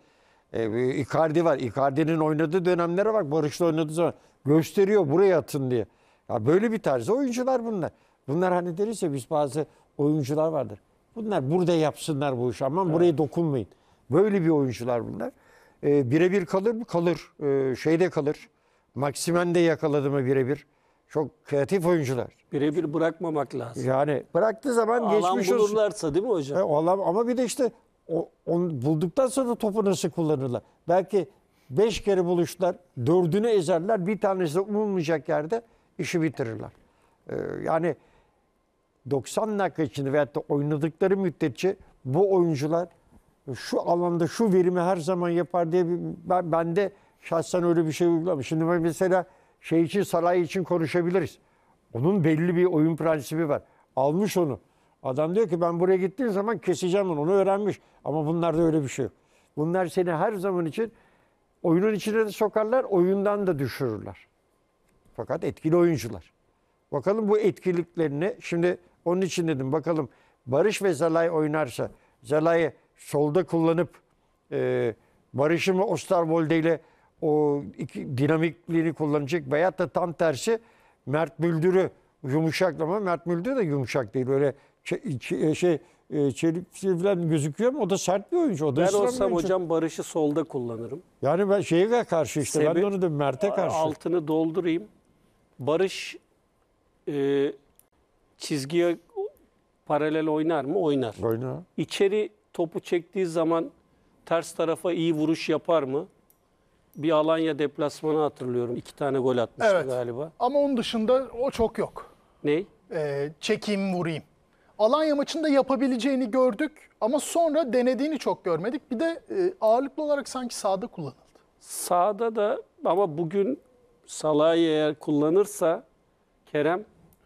Icardi var. Icardi'nin oynadığı dönemlere bak. Barış'la oynadığı zaman gösteriyor buraya atın diye. Ya böyle bir tarzda oyuncular bunlar. Bunlar hani deriz ya, biz bazı oyuncular vardır. Bunlar burada yapsınlar bu işi. Aman buraya dokunmayın. Böyle bir oyuncular bunlar. Birebir kalır mı? Kalır. Şeyde kalır. Maximen de yakaladı mı birebir? Çok kreatif oyuncular. Birebir bırakmamak lazım. Yani bıraktığı zaman Alan geçmiş olsun. bulurlarsa değil mi hocam? Ama bir de işte onu bulduktan sonra topu nasıl kullanırlar? Belki 5 kere buluştular, 4'ünü ezerler, bir tanesi de umulmayacak yerde işi bitirirler. Yani 90 dakika içinde veyahut da oynadıkları müddetçe bu oyuncular şu alanda şu verimi her zaman yapar diye ben de şahsen öyle bir şey uygulamış. Şimdi mesela Salahi için konuşabiliriz. Onun belli bir oyun prensibi var. Almış onu. Adam diyor ki ben buraya gittiğim zaman keseceğim onu öğrenmiş. Ama bunlarda öyle bir şey yok. Bunlar seni her zaman için oyunun içine de sokarlar, oyundan da düşürürler. Fakat etkili oyuncular. Bakalım bu etkiliklerini, şimdi onun için dedim, bakalım Barış ve Zalai oynarsa, Zalai solda kullanıp Barış'ı mı Osterwolde ile o dinamikliğini kullanacak veyahut da tam tersi Mert Müldür'ü yumuşaklama. Mert Müldür de yumuşak değil. Öyle çelik falan gözüküyor ama o da sert bir oyuncu. O da Ben olsam hocam Barış'ı solda kullanırım. Yani ben şeye karşı işte ben de onu da Mert'e karşı. Altını doldurayım. Barış çizgiye paralel oynar mı? Oynar. Oynar. İçeri topu çektiği zaman ters tarafa iyi vuruş yapar mı? Bir Alanya deplasmanı hatırlıyorum. 2 tane gol atmıştı galiba. Ama onun dışında o çok yok. Ney? Çekeyim, vurayım. Alanya maçında yapabileceğini gördük ama sonra denediğini çok görmedik. Bir de ağırlıklı olarak sanki sağda kullanıldı. Sağda da ama bugün Salah'ı eğer kullanırsa Kerem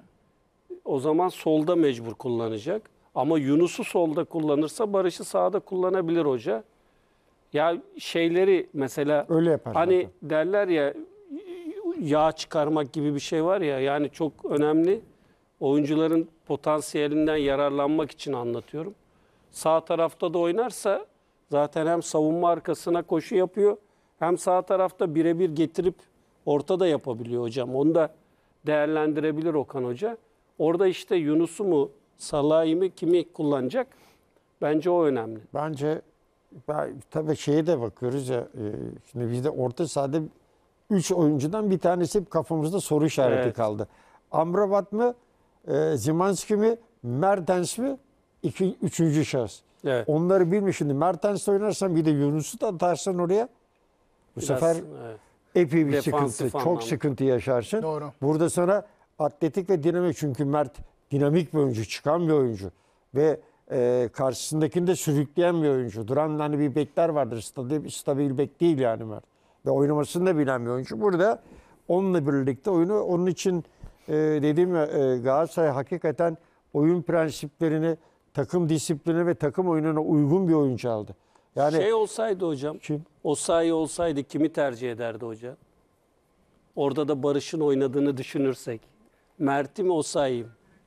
o zaman solda mecbur kullanacak. Ama Yunus'u solda kullanırsa Barış'ı sağda kullanabilir hoca. Ya şeyleri mesela Öyle yapar hani zaten. derler ya yağ çıkarmak gibi bir şey var ya, yani çok önemli. Oyuncuların potansiyelinden yararlanmak için anlatıyorum. Sağ tarafta da oynarsa zaten hem savunma arkasına koşu yapıyor hem sağ tarafta birebir getirip ortada yapabiliyor hocam. Onu da değerlendirebilir Okan Hoca. Orada işte Yunus'u mu Salah'ı mı kimi kullanacak? Bence o önemli. Bence tabii şeye de bakıyoruz ya. Şimdi bizde orta sahada 3 oyuncudan bir tanesi hep kafamızda soru işareti Evet. kaldı. Amrabat mı? Szymański mi? Mertens mi? Üçüncü şahıs. Evet. Onları bilmiş. Şimdi Mertens'le oynarsan bir de Yunus'u da atarsan oraya bu Biraz, sefer evet. epey bir Defansif sıkıntı. anlamda. Çok sıkıntı yaşarsın. Doğru. Burada sana atletik ve dinamik, çünkü Mert dinamik bir oyuncu, çıkan bir oyuncu ve karşısındakini de sürükleyen bir oyuncu. Duran hani bir bekler vardır. Stabil bek değil yani Mert. Ve oynamasını da bilen bir oyuncu. Burada onunla birlikte oyunu, onun için dediğim ya, Galatasaray hakikaten oyun prensiplerini, takım disiplini ve takım oyununa uygun bir oyuncu aldı. Yani Şey olsaydı hocam, kim? Osayi olsaydı kimi tercih ederdi hoca? Orada da Barış'ın oynadığını düşünürsek. Mert'i mi Osayi'yi mi?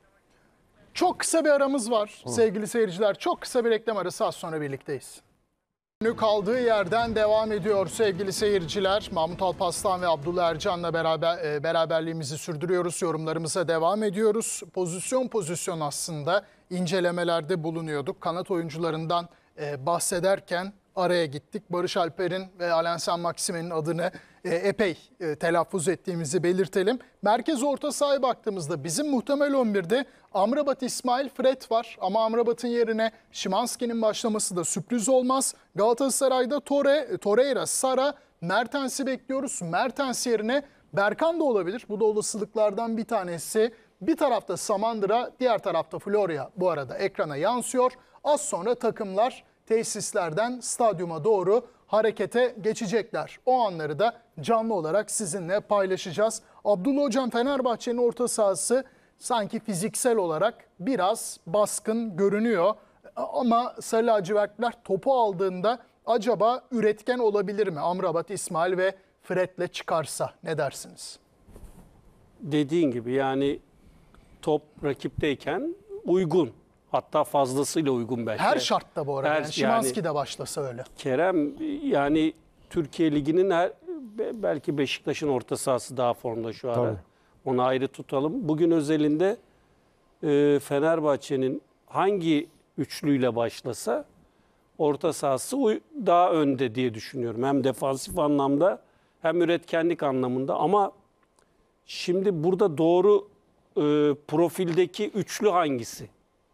Çok kısa bir aramız var sevgili seyirciler. Çok kısa bir reklam arası, az sonra birlikteyiz. Günü kaldığı yerden devam ediyor sevgili seyirciler. Mahmut Alparslan ve Abdullah Ercan'la beraberliğimizi sürdürüyoruz. Yorumlarımıza devam ediyoruz. Pozisyon aslında incelemelerde bulunuyorduk. Kanat oyuncularından bahsederken araya gittik. Barış Alper'in ve Alain Saint-Maximin'in adını epey telaffuz ettiğimizi belirtelim. Merkez orta sahaya baktığımızda bizim muhtemel 11'de Amrabat, İsmail, Fred var. Ama Amrabat'ın yerine Szymański'nin başlaması da sürpriz olmaz. Galatasaray'da Torreira, Sara, Mertens'i bekliyoruz. Mertens yerine Berkan da olabilir. Bu da olasılıklardan bir tanesi. Bir tarafta Samandıra, diğer tarafta Florya bu arada ekrana yansıyor. Az sonra takımlar tesislerden stadyuma doğru harekete geçecekler. O anları da canlı olarak sizinle paylaşacağız. Abdullah Hocam, Fenerbahçe'nin orta sahası sanki fiziksel olarak biraz baskın görünüyor. Ama Sarı lacivertler topu aldığında acaba üretken olabilir mi? Amrabat, İsmail ve Fred'le çıkarsa ne dersiniz? Dediğin gibi yani top rakipteyken uygun. Hatta fazlasıyla uygun belki. Her şartta bu arada. Her- Yani Szymański de başlasa öyle. Kerem yani Türkiye Ligi'nin belki Beşiktaş'ın orta sahası daha formda şu ara. Tabii. Onu ayrı tutalım. Bugün özelinde Fenerbahçe'nin hangi üçlüyle başlasa orta sahası daha önde diye düşünüyorum. Hem defansif anlamda hem üretkenlik anlamında. Ama şimdi burada doğru profildeki üçlü hangisi?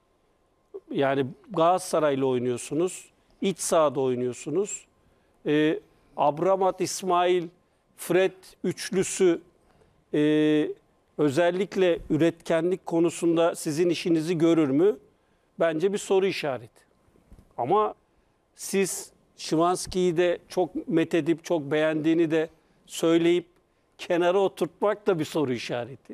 Yani Galatasaray'la oynuyorsunuz, iç sahada oynuyorsunuz. Amrabat, İsmail, Fred üçlüsü özellikle üretkenlik konusunda sizin işinizi görür mü? Bence bir soru işareti. Ama siz Szymański'yi de çok methedip çok beğendiğini de söyleyip kenara oturtmak da bir soru işareti.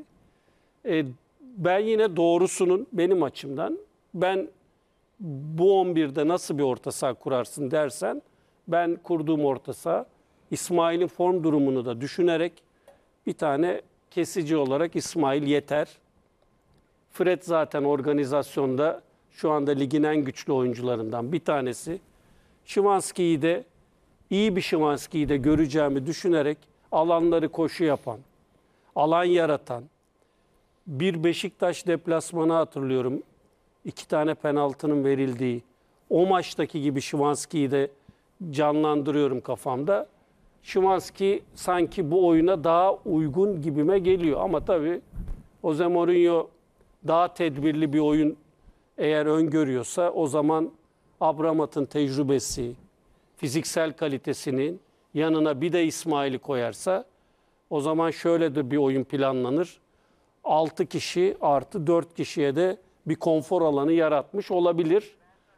Ben yine doğrusunun benim açımdan, ben bu 11'de nasıl bir orta saha kurarsın dersen, ben kurduğum orta saha İsmail'in form durumunu da düşünerek bir tane kesici olarak İsmail yeter. Fred zaten organizasyonda şu anda ligin en güçlü oyuncularından bir tanesi. Szymański'yi de iyi bir Szymański'yi de göreceğimi düşünerek alanları koşu yapan, alan yaratan, bir Beşiktaş deplasmanı hatırlıyorum. 2 tane penaltının verildiği, o maçtaki gibi Szymański'yi de canlandırıyorum kafamda. Szymański sanki bu oyuna daha uygun gibime geliyor. Ama tabii Jose Mourinho daha tedbirli bir oyun eğer öngörüyorsa, o zaman Amrabat'ın tecrübesi, fiziksel kalitesinin yanına bir de İsmail'i koyarsa, o zaman şöyle de bir oyun planlanır. 6 kişi artı 4 kişiye de bir konfor alanı yaratmış olabilir.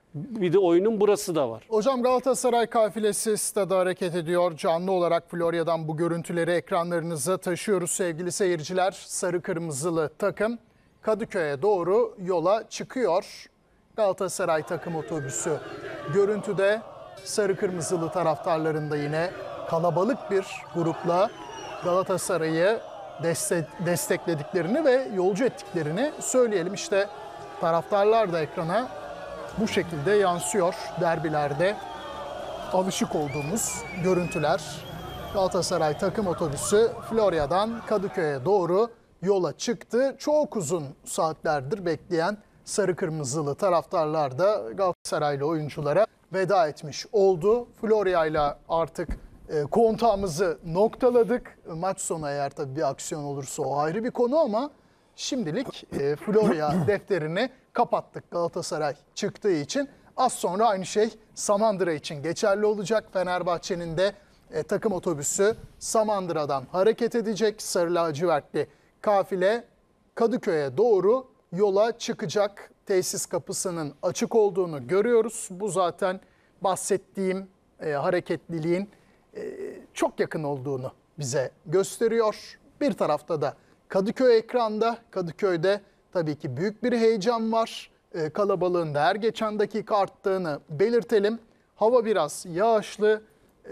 Bir de oyunun burası da var. Hocam Galatasaray kafilesi stada hareket ediyor. Canlı olarak Florya'dan bu görüntüleri ekranlarınıza taşıyoruz sevgili seyirciler. Sarı kırmızılı takım Kadıköy'e doğru yola çıkıyor. Galatasaray takım otobüsü görüntüde, sarı kırmızılı taraftarların da yine kalabalık bir grupla Galatasaray'ı desteklediklerini ve yolcu ettiklerini söyleyelim. İşte taraftarlar da ekrana bu şekilde yansıyor. Derbilerde alışık olduğumuz görüntüler. Galatasaray takım otobüsü Florya'dan Kadıköy'e doğru yola çıktı. Çok uzun saatlerdir bekleyen sarı kırmızılı taraftarlar da Galatasaraylı oyunculara veda etmiş oldu. Florya ile artık kontağımızı noktaladık. Maç sonu eğer tabii bir aksiyon olursa o ayrı bir konu ama şimdilik Florya defterini kapattık Galatasaray çıktığı için. Az sonra aynı şey Samandıra için geçerli olacak. Fenerbahçe'nin de takım otobüsü Samandıra'dan hareket edecek. Sarı lacivertli kafile Kadıköy'e doğru yola çıkacak. Tesis kapısının açık olduğunu görüyoruz. Bu zaten bahsettiğim hareketliliğin çok yakın olduğunu bize gösteriyor. Bir tarafta da Kadıköy ekranda. Kadıköy'de tabii ki büyük bir heyecan var. Kalabalığın da her geçen dakika arttığını belirtelim. Hava biraz yağışlı.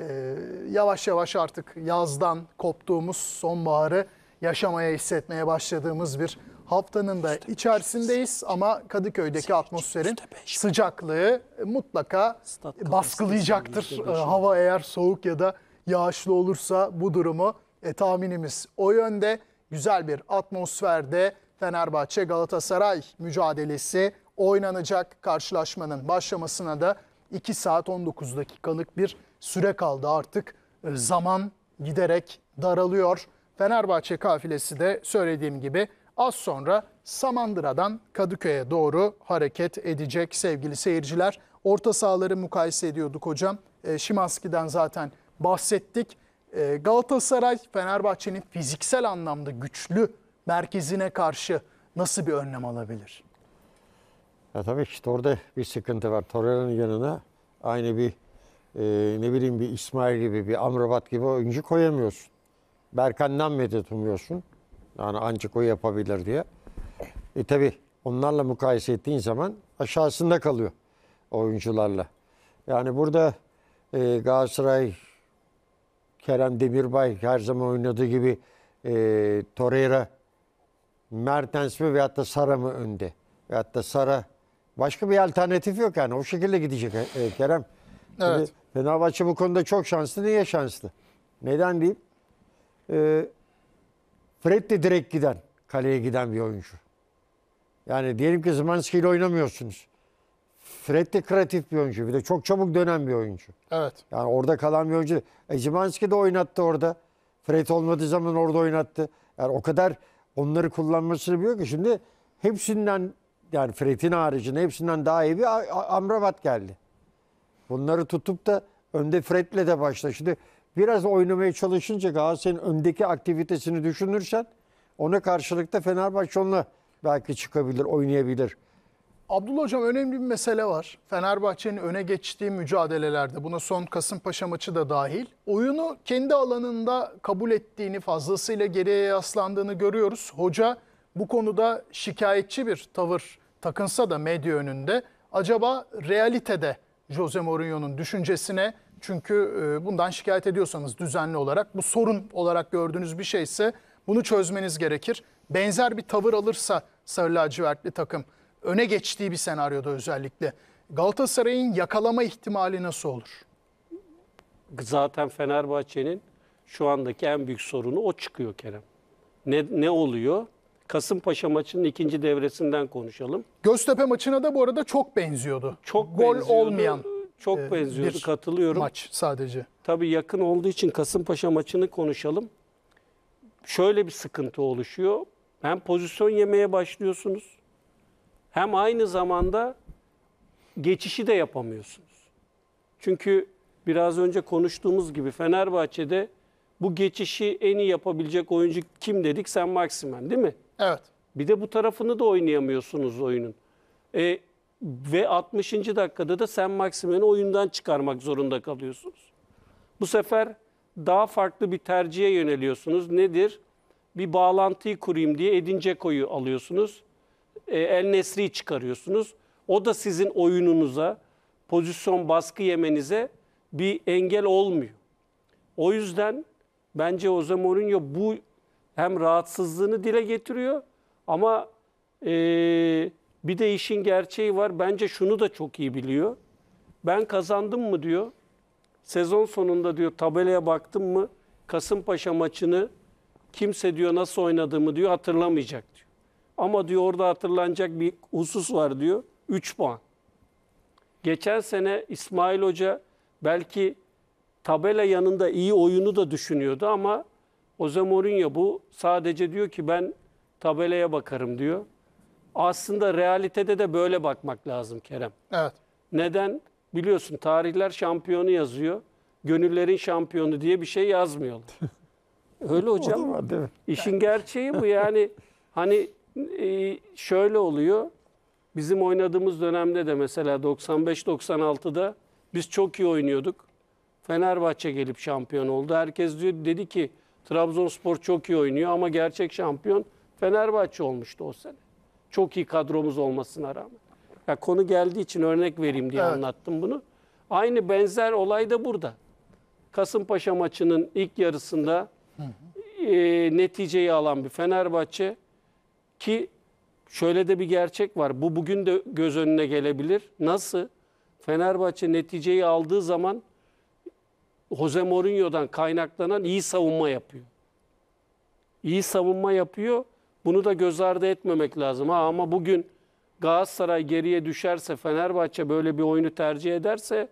Yavaş yavaş artık yazdan koptuğumuz sonbaharı yaşamaya, hissetmeye başladığımız bir haftanın da içerisindeyiz. Ama Kadıköy'deki atmosferin sıcaklığı mutlaka baskılayacaktır. Hava eğer soğuk ya da yağışlı olursa bu durumu tahminimiz o yönde. Güzel bir atmosferde Fenerbahçe Galatasaray mücadelesi oynanacak. Karşılaşmanın başlamasına da 2 saat 19 dakikalık bir süre kaldı. Artık zaman giderek daralıyor. Fenerbahçe kafilesi de söylediğim gibi az sonra Samandıra'dan Kadıköy'e doğru hareket edecek sevgili seyirciler. Orta sahaları mukayese ediyorduk hocam. Szymański'den zaten bahsettik. Galatasaray Fenerbahçe'nin fiziksel anlamda güçlü merkezine karşı nasıl bir önlem alabilir? Ya tabii işte orada bir sıkıntı var. Torreira'nın yanına aynı bir ne bileyim bir İsmail gibi, bir Amrabat gibi oyuncu koyamıyorsun. Berkan'dan medet umuyorsun. Yani ancak o yapabilir diye. Tabii onlarla mukayese ettiğin zaman aşağısında kalıyor oyuncularla. Yani burada Galatasaray, Kerem Demirbay her zaman oynadığı gibi Torreira, Mertens mi veyahut da Sara mı önde? Veyahut da Sara, başka bir alternatif yok yani. O şekilde gidecek Kerem. Evet. Fenerbahçe bu konuda çok şanslı. Niye şanslı? Neden diyeyim? Fred de direkt giden, kaleye giden bir oyuncu. Yani diyelim ki Szymański ile oynamıyorsunuz. Fred de kreatif bir oyuncu. Bir de çok çabuk dönen bir oyuncu. Evet. Yani orada kalan bir oyuncu. Szymański de oynattı orada. Fred olmadığı zaman orada oynattı. Yani o kadar onları kullanmasını biliyor ki şimdi hepsinden, yani Fred'in haricinde hepsinden daha iyi bir Amrabat geldi. Bunları tutup da önde Fred'le de başla. Şimdi biraz oynamaya çalışınca Galatasaray'ın öndeki aktivitesini düşünürsen ona karşılık da Fenerbahçe onunla belki çıkabilir, oynayabilir. Abdullah Hocam önemli bir mesele var. Fenerbahçe'nin öne geçtiği mücadelelerde, buna son Kasımpaşa maçı da dahil, oyunu kendi alanında kabul ettiğini, fazlasıyla geriye yaslandığını görüyoruz. Hoca bu konuda şikayetçi bir tavır takınsa da medya önünde, acaba realitede Jose Mourinho'nun düşüncesine, çünkü bundan şikayet ediyorsanız düzenli olarak, bu sorun olarak gördüğünüz bir şeyse bunu çözmeniz gerekir. Benzer bir tavır alırsa Sarı lacivertli takım, öne geçtiği bir senaryoda özellikle, Galatasaray'ın yakalama ihtimali nasıl olur? Zaten Fenerbahçe'nin şu andaki en büyük sorunu o çıkıyor Kerem. Ne oluyor? Kasımpaşa maçının ikinci devresinden konuşalım. Göztepe maçına da bu arada çok benziyordu. Çok gol benziyordu, olmayan çok benziyordu, bir katılıyorum. maç sadece. Tabii yakın olduğu için Kasımpaşa maçını konuşalım. Şöyle bir sıkıntı oluşuyor. Hem pozisyon yemeye başlıyorsunuz, hem aynı zamanda geçişi de yapamıyorsunuz. Çünkü biraz önce konuştuğumuz gibi Fenerbahçe'de bu geçişi en iyi yapabilecek oyuncu kim dedik? Sen Maximen, değil mi? Evet. Bir de bu tarafını da oynayamıyorsunuz oyunun. Ve 60. dakikada da Sen Maximen'i oyundan çıkarmak zorunda kalıyorsunuz. Bu sefer daha farklı bir tercihe yöneliyorsunuz. Nedir? Bir bağlantıyı kurayım diye Edin Dzeko'yu alıyorsunuz. El Nesri'yi çıkarıyorsunuz. O da sizin oyununuza, pozisyon baskı yemenize bir engel olmuyor. O yüzden bence Jose Mourinho bu hem rahatsızlığını dile getiriyor ama bir de işin gerçeği var. Bence şunu da çok iyi biliyor. Ben kazandım mı diyor. Sezon sonunda diyor tabelaya baktım mı Kasımpaşa maçını kimse diyor nasıl oynadığımı diyor hatırlamayacak diyor. Ama diyor orada hatırlanacak bir husus var diyor. 3 puan. Geçen sene İsmail Hoca belki tabela yanında iyi oyunu da düşünüyordu ama Jose Mourinho bu sadece diyor ki ben tabelaya bakarım diyor. Aslında realitede de böyle bakmak lazım Kerem. Evet. Neden? Biliyorsun tarihler şampiyonu yazıyor. Gönüllerin şampiyonu diye bir şey yazmıyorlar. Öyle hocam. O da var, değil mi? İşin gerçeği bu yani. Hani şöyle oluyor. Bizim oynadığımız dönemde de mesela 95-96'da biz çok iyi oynuyorduk. Fenerbahçe gelip şampiyon oldu. Herkes dedi ki Trabzonspor çok iyi oynuyor ama gerçek şampiyon Fenerbahçe olmuştu o sene. Çok iyi kadromuz olmasına rağmen. Ya konu geldiği için örnek vereyim diye anlattım bunu. Aynı benzer olay da burada. Kasımpaşa maçının ilk yarısında neticeyi alan bir Fenerbahçe ki şöyle de bir gerçek var. Bu bugün de göz önüne gelebilir. Nasıl? Fenerbahçe neticeyi aldığı zaman Jose Mourinho'dan kaynaklanan iyi savunma yapıyor. İyi savunma yapıyor. Bunu da göz ardı etmemek lazım. Ama bugün Galatasaray geriye düşerse, Fenerbahçe böyle bir oyunu tercih ederse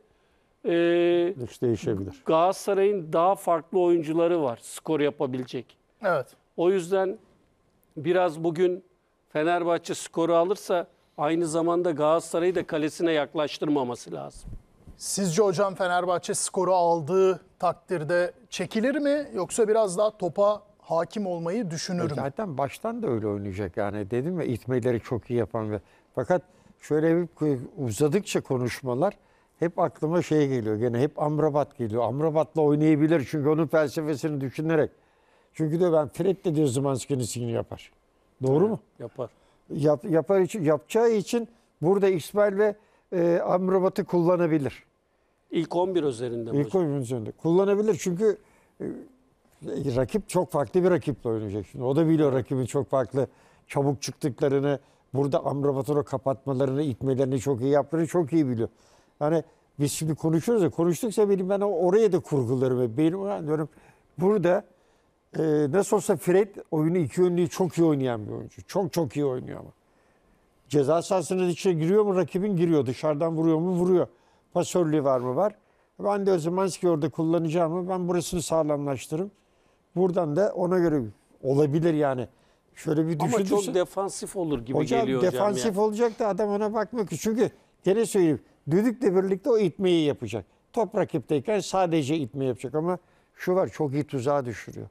Hiç değişebilir. Galatasaray'ın daha farklı oyuncuları var skor yapabilecek. Evet. O yüzden biraz bugün Fenerbahçe skoru alırsa aynı zamanda Galatasaray'ı da kalesine yaklaştırmaması lazım. Sizce hocam Fenerbahçe skoru aldığı takdirde çekilir mi yoksa biraz daha topa hakim olmayı düşünür mü? Zaten baştan da öyle oynayacak yani. Dedim ya itmeleri çok iyi yapan ve fakat şöyle bir uzadıkça konuşmalar hep aklıma şey geliyor. Gene hep Amrabat geliyor. Amrabat'la oynayabilir çünkü onun felsefesini düşünerek. Çünkü de ben Fred de diyor Szymański'ni yapar. Doğru mu? Yapar. Yapar için yapacağı için burada İsmail ve Amrabat'ı kullanabilir. İlk 11 üzerinde mi İlk hocam? oyunun üzerinde. Kullanabilir çünkü rakip çok farklı bir rakiple oynayacak. Şimdi o da biliyor rakibin çok farklı çabuk çıktıklarını, burada Amrabat'ı kapatmalarını, itmelerini çok iyi yaptığını çok iyi biliyor. Yani biz şimdi konuşuyoruz ya, konuştukça ben oraya da kurgularım. Benim diyorum burada nasıl olsa Fred oyunu iki yönlüyü çok iyi oynayan bir oyuncu. Çok çok iyi oynuyor ama. Ceza sahasının içine giriyor mu rakibin? Giriyor. Dışarıdan vuruyor mu? Vuruyor. Pasörlüğü var mı? Var. Ben de Szymański orada kullanacağım mı? Ben burasını sağlamlaştırırım. Buradan da ona göre olabilir yani. Şöyle bir Ama düşünürse. çok defansif olur gibi geliyor hocam. Defansif olacak da adam ona bakmıyor ki. Çünkü gene söyleyeyim. Düdükle birlikte o itmeyi yapacak. Top rakipteyken sadece itme yapacak ama şu var çok iyi tuzağa düşürüyor.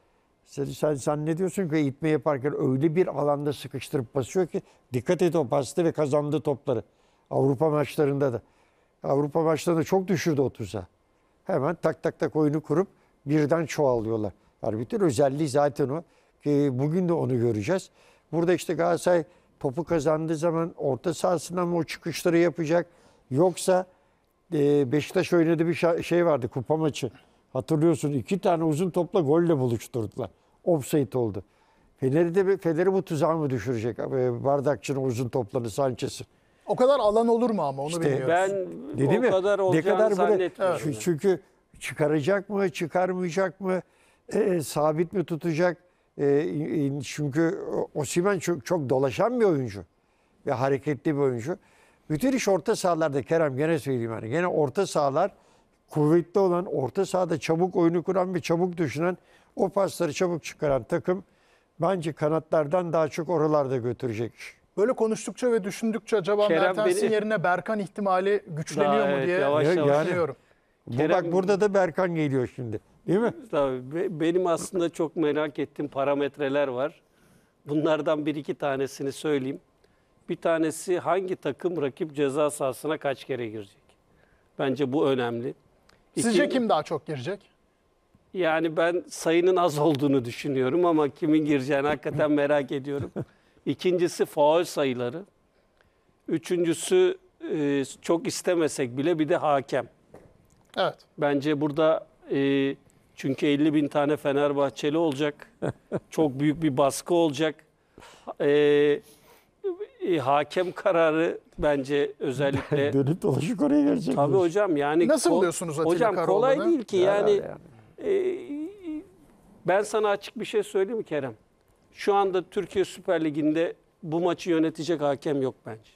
Sen ne diyorsun ki itme yaparken öyle bir alanda sıkıştırıp basıyor ki dikkat et o bastı ve kazandığı topları. Avrupa maçlarında da. Avrupa maçlarında çok düşürdü o tuzağı. Hemen tak tak tak oyunu kurup birden çoğalıyorlar. Yani bütün özelliği zaten o. Ki bugün de onu göreceğiz. Burada işte Galatasaray topu kazandığı zaman orta sahasından mı o çıkışları yapacak? Yoksa Beşiktaş oynadığı bir şey vardı kupa maçı. Hatırlıyorsun 2 tane uzun topla golle buluşturdular. Offside oldu. Fener'i bu tuzağa mı düşürecek? Bardakçı'nın uzun toplarını Sanchez'in. O kadar alan olur mu ama onu İşte bilmiyoruz. Ben Dedi o mi? kadar olacağını zannetmiyorum. Evet. Çünkü çıkaracak mı, çıkarmayacak mı, sabit mi tutacak? Çünkü Osimhen çok dolaşan bir oyuncu ve hareketli bir oyuncu. Bütün iş orta sahalarda Kerem gene söyleyeyim yani. Gene orta sahalar kuvvetli olan, orta sahada çabuk oyunu kuran ve çabuk düşünen, o pasları çabuk çıkaran takım bence kanatlardan daha çok oralarda götürecek. Böyle konuştukça ve düşündükçe acaba Kerem Mertens'in beni- yerine Berkan ihtimali güçleniyor Daha mu evet, diye yavaş yavaş. düşünüyorum. Bak burada da Berkan geliyor şimdi. Değil mi? Tabii, benim aslında çok merak ettiğim parametreler var. Bunlardan bir iki tanesini söyleyeyim. Bir tanesi hangi takım rakip ceza sahasına kaç kere girecek? Bence bu önemli. Sizce kim daha çok girecek? Yani ben sayının az olduğunu düşünüyorum ama kimin gireceğini hakikaten merak ediyorum. İkincisi faul sayıları. Üçüncüsü çok istemesek bile bir de hakem. Evet. Bence burada çünkü 50 bin tane Fenerbahçeli olacak. Çok büyük bir baskı olacak. Hakem kararı bence özellikle... Dönüp dolaşıp oraya gelecek. Tabii hocam yani... Nasıl buluyorsunuz Atilla Hocam Karaoğlan'ı? kolay değil ki yani. Ben sana açık bir şey söyleyeyim mi Kerem? Şu anda Türkiye Süper Ligi'nde bu maçı yönetecek hakem yok bence.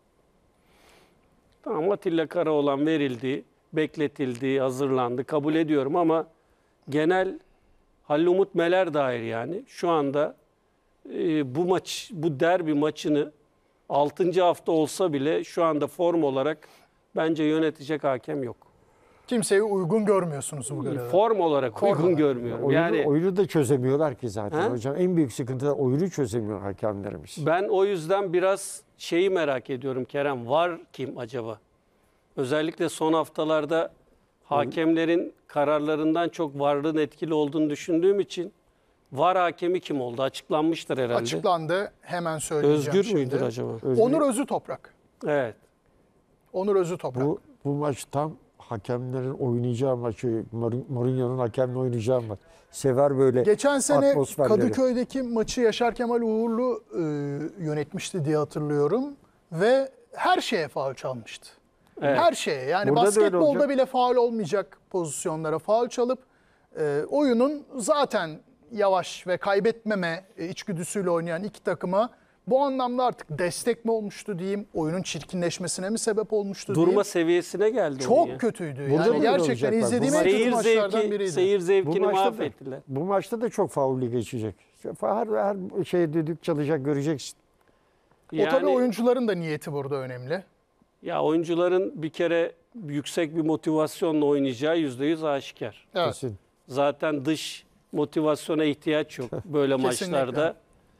Tamam, Atilla Karaoğlan verildi, bekletildi, hazırlandı, kabul ediyorum ama genel Halil Umut Meler dair yani şu anda bu maç, bu derbi maçını 6. hafta olsa bile şu anda form olarak bence yönetecek hakem yok. Kimseyi uygun görmüyorsunuz bu göreve. Form olarak uygun görmüyorum. Oyunu da çözemiyorlar ki zaten He? hocam. En büyük sıkıntı da oyunu çözemiyor hakemlerimiz. Ben o yüzden biraz şeyi merak ediyorum Kerem. VAR kim acaba? Özellikle son haftalarda hakemlerin kararlarından çok VAR'ın etkili olduğunu düşündüğüm için VAR hakemi kim oldu? Açıklanmıştır herhalde. Açıklandı. Hemen söyleyeceğim Özgür müdür şimdi. acaba? Onur Özütoprak. Evet. Onur Özütoprak. Bu maç tam hakemlerin oynayacağı maçı. Mourinho'nun hakemle oynayacağı maç. Sever böyle Geçen sene atmosferleri. Kadıköy'deki maçı Yaşar Kemal Uğurlu yönetmişti diye hatırlıyorum. Ve her şeye faul çalmıştı. Evet. Her şeye. Yani Burada da öyle basketbolda olacak. bile faul olmayacak pozisyonlara faul çalıp oyunun zaten yavaş ve kaybetmeme içgüdüsüyle oynayan iki takıma bu anlamda artık destek mi olmuştu diyeyim, oyunun çirkinleşmesine mi sebep olmuştu Durma diyeyim. seviyesine geldi. Çok kötüydü. Burada da Yani öyle gerçekten olacak bak. izlediğim en kötü Seyir maçlardan biriydi. zevkini Bu maçta da- mahvettiler. Bu maçta da çok faulli geçecek. Her şey düdük çalacak, göreceksin. O tabii oyuncuların da niyeti burada önemli. Ya oyuncuların bir kere yüksek bir motivasyonla oynayacağı %100 aşikar. Evet. Kesin. Zaten dış motivasyona ihtiyaç yok böyle Kesinlikle. maçlarda.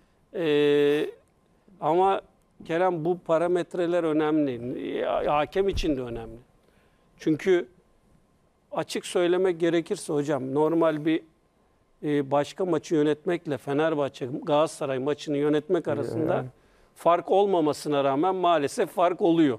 Ama Kerem bu parametreler önemli. Hakem için de önemli. Çünkü açık söylemek gerekirse hocam normal bir başka maçı yönetmekle Fenerbahçe Galatasaray maçını yönetmek arasında fark olmamasına rağmen maalesef fark oluyor.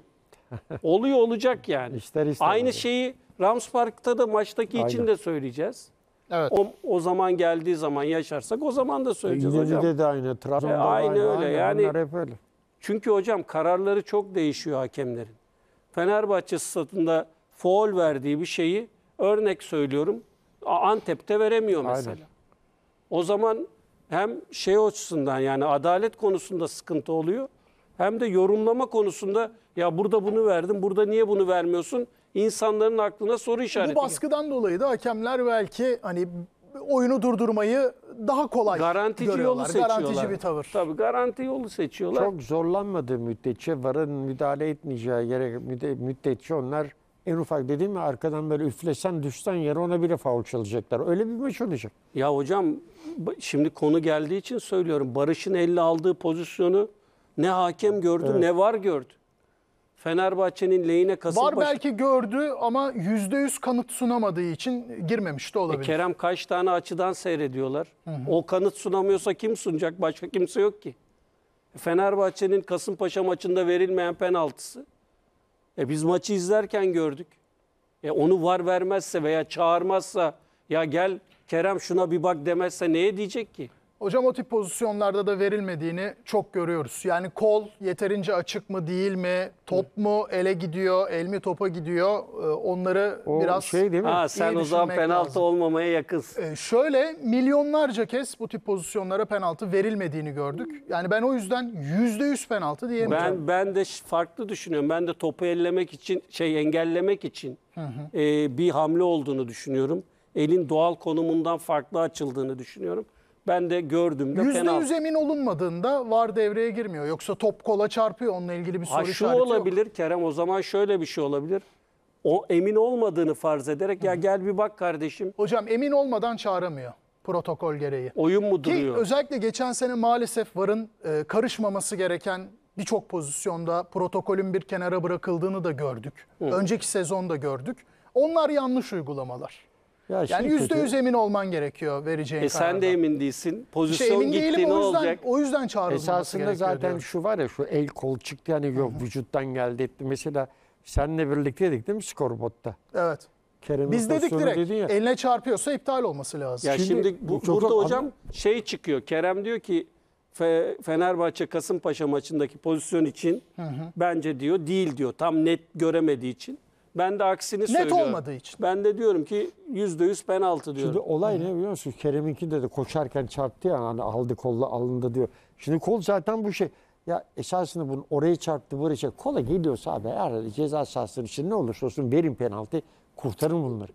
Olacak yani. İster istemez. Aynı şeyi Rams Park'ta da maçtaki için Aynen. de söyleyeceğiz. Evet. O zaman geldiği zaman yaşarsak o zaman da söyleyeceğiz hocam. İnönü'de de aynı, Trabzon'da Aynı öyle. Yani- Bunlar hep öyle. Çünkü hocam kararları çok değişiyor hakemlerin. Fenerbahçe stadında faul verdiği bir şeyi örnek söylüyorum Antep'te veremiyor mesela. Aynen. O zaman hem şey açısından yani adalet konusunda sıkıntı oluyor hem de yorumlama konusunda ya burada bunu verdin, burada niye bunu vermiyorsun? İnsanların aklına soru işareti. Bu baskıdan dolayı da hakemler belki hani oyunu durdurmayı daha kolay Garantici yolu görüyorlar. seçiyorlar. Garantici bir tavır. Tabii garanti yolu seçiyorlar. Çok zorlanmadığı müddetçe VAR'ın müdahale etmeyeceği yere müddetçe onlar en ufak dediğim mi arkadan böyle üflesen düşsen yere ona bile faul çalacaklar. Öyle bir maç olacak. Ya hocam şimdi konu geldiği için söylüyorum. Barış'ın elle aldığı pozisyonu ne hakem gördü ne VAR gördü. Fenerbahçe'nin lehine Var Kasımpaşa... belki gördü ama %100 kanıt sunamadığı için girmemiş de olabilir. Kerem kaç tane açıdan seyrediyorlar. O kanıt sunamıyorsa kim sunacak? Başka kimse yok ki. Fenerbahçe'nin Kasımpaşa maçında verilmeyen penaltısı. Biz maçı izlerken gördük. Onu VAR vermezse veya çağırmazsa ya gel Kerem şuna bir bak demezse neye diyecek ki? Hocam o tip pozisyonlarda da verilmediğini çok görüyoruz. Yani kol yeterince açık mı değil mi? Top mu ele gidiyor, el mi topa gidiyor? Onları O biraz şey değil mi? Sen iyi o zaman düşünmek penaltı lazım. olmamaya yakınsın. Şöyle milyonlarca kez bu tip pozisyonlara penaltı verilmediğini gördük. Yani ben o yüzden %100 penaltı diyemeyeceğim. Ben de farklı düşünüyorum. Ben de topu ellemek için, engellemek için bir hamle olduğunu düşünüyorum. Elin doğal konumundan farklı açıldığını düşünüyorum. Ben de gördüğümde penaltı. %100 emin olunmadığında VAR devreye girmiyor. Yoksa top kola çarpıyor. Onunla ilgili bir soru Şu işareti yok. olabilir Kerem, o zaman şöyle bir şey olabilir. O emin olmadığını farz ederek ya gel bir bak kardeşim Hocam emin olmadan çağıramıyor protokol gereği. oyun mu Ki duruyor? özellikle geçen sene maalesef VAR'ın karışmaması gereken birçok pozisyonda protokolün bir kenara bırakıldığını da gördük. Önceki sezonda gördük. Onlar yanlış uygulamalar. Ya Yani %100 emin olman gerekiyor vereceğin karardan. Sen de emin değilsin. Pozisyon emin gitti değilim, ne o yüzden, olacak? o yüzden çağrılması Esasında gerekiyor zaten diyorum. şu var ya, şu el kol çıktı yani, yok vücuttan geldi etti. Mesela seninle birlikteydik değil mi skorbotta? Evet. Kerem'in Biz dedik pozisyonu direkt dedin ya. eline çarpıyorsa iptal olması lazım. Ya şimdi çok burada çok hocam şey çıkıyor. Kerem diyor ki Fenerbahçe Kasımpaşa maçındaki pozisyon için bence diyor değil diyor. Tam net göremediği için. Ben de aksini söylüyorum. olmadığı için. Ben de diyorum ki %100 penaltı diyorum. Şimdi olay ne biliyor musun? Kerem'inki de koşarken çarptı ya, hani aldı kolla alındı diyor. Şimdi kol zaten bu şey. Ya esasında bunun oraya çarptı buraya çarptı. Kola geliyorsa abi herhalde ceza sahasının için ne olursa olsun verin penaltı, kurtarın bunları.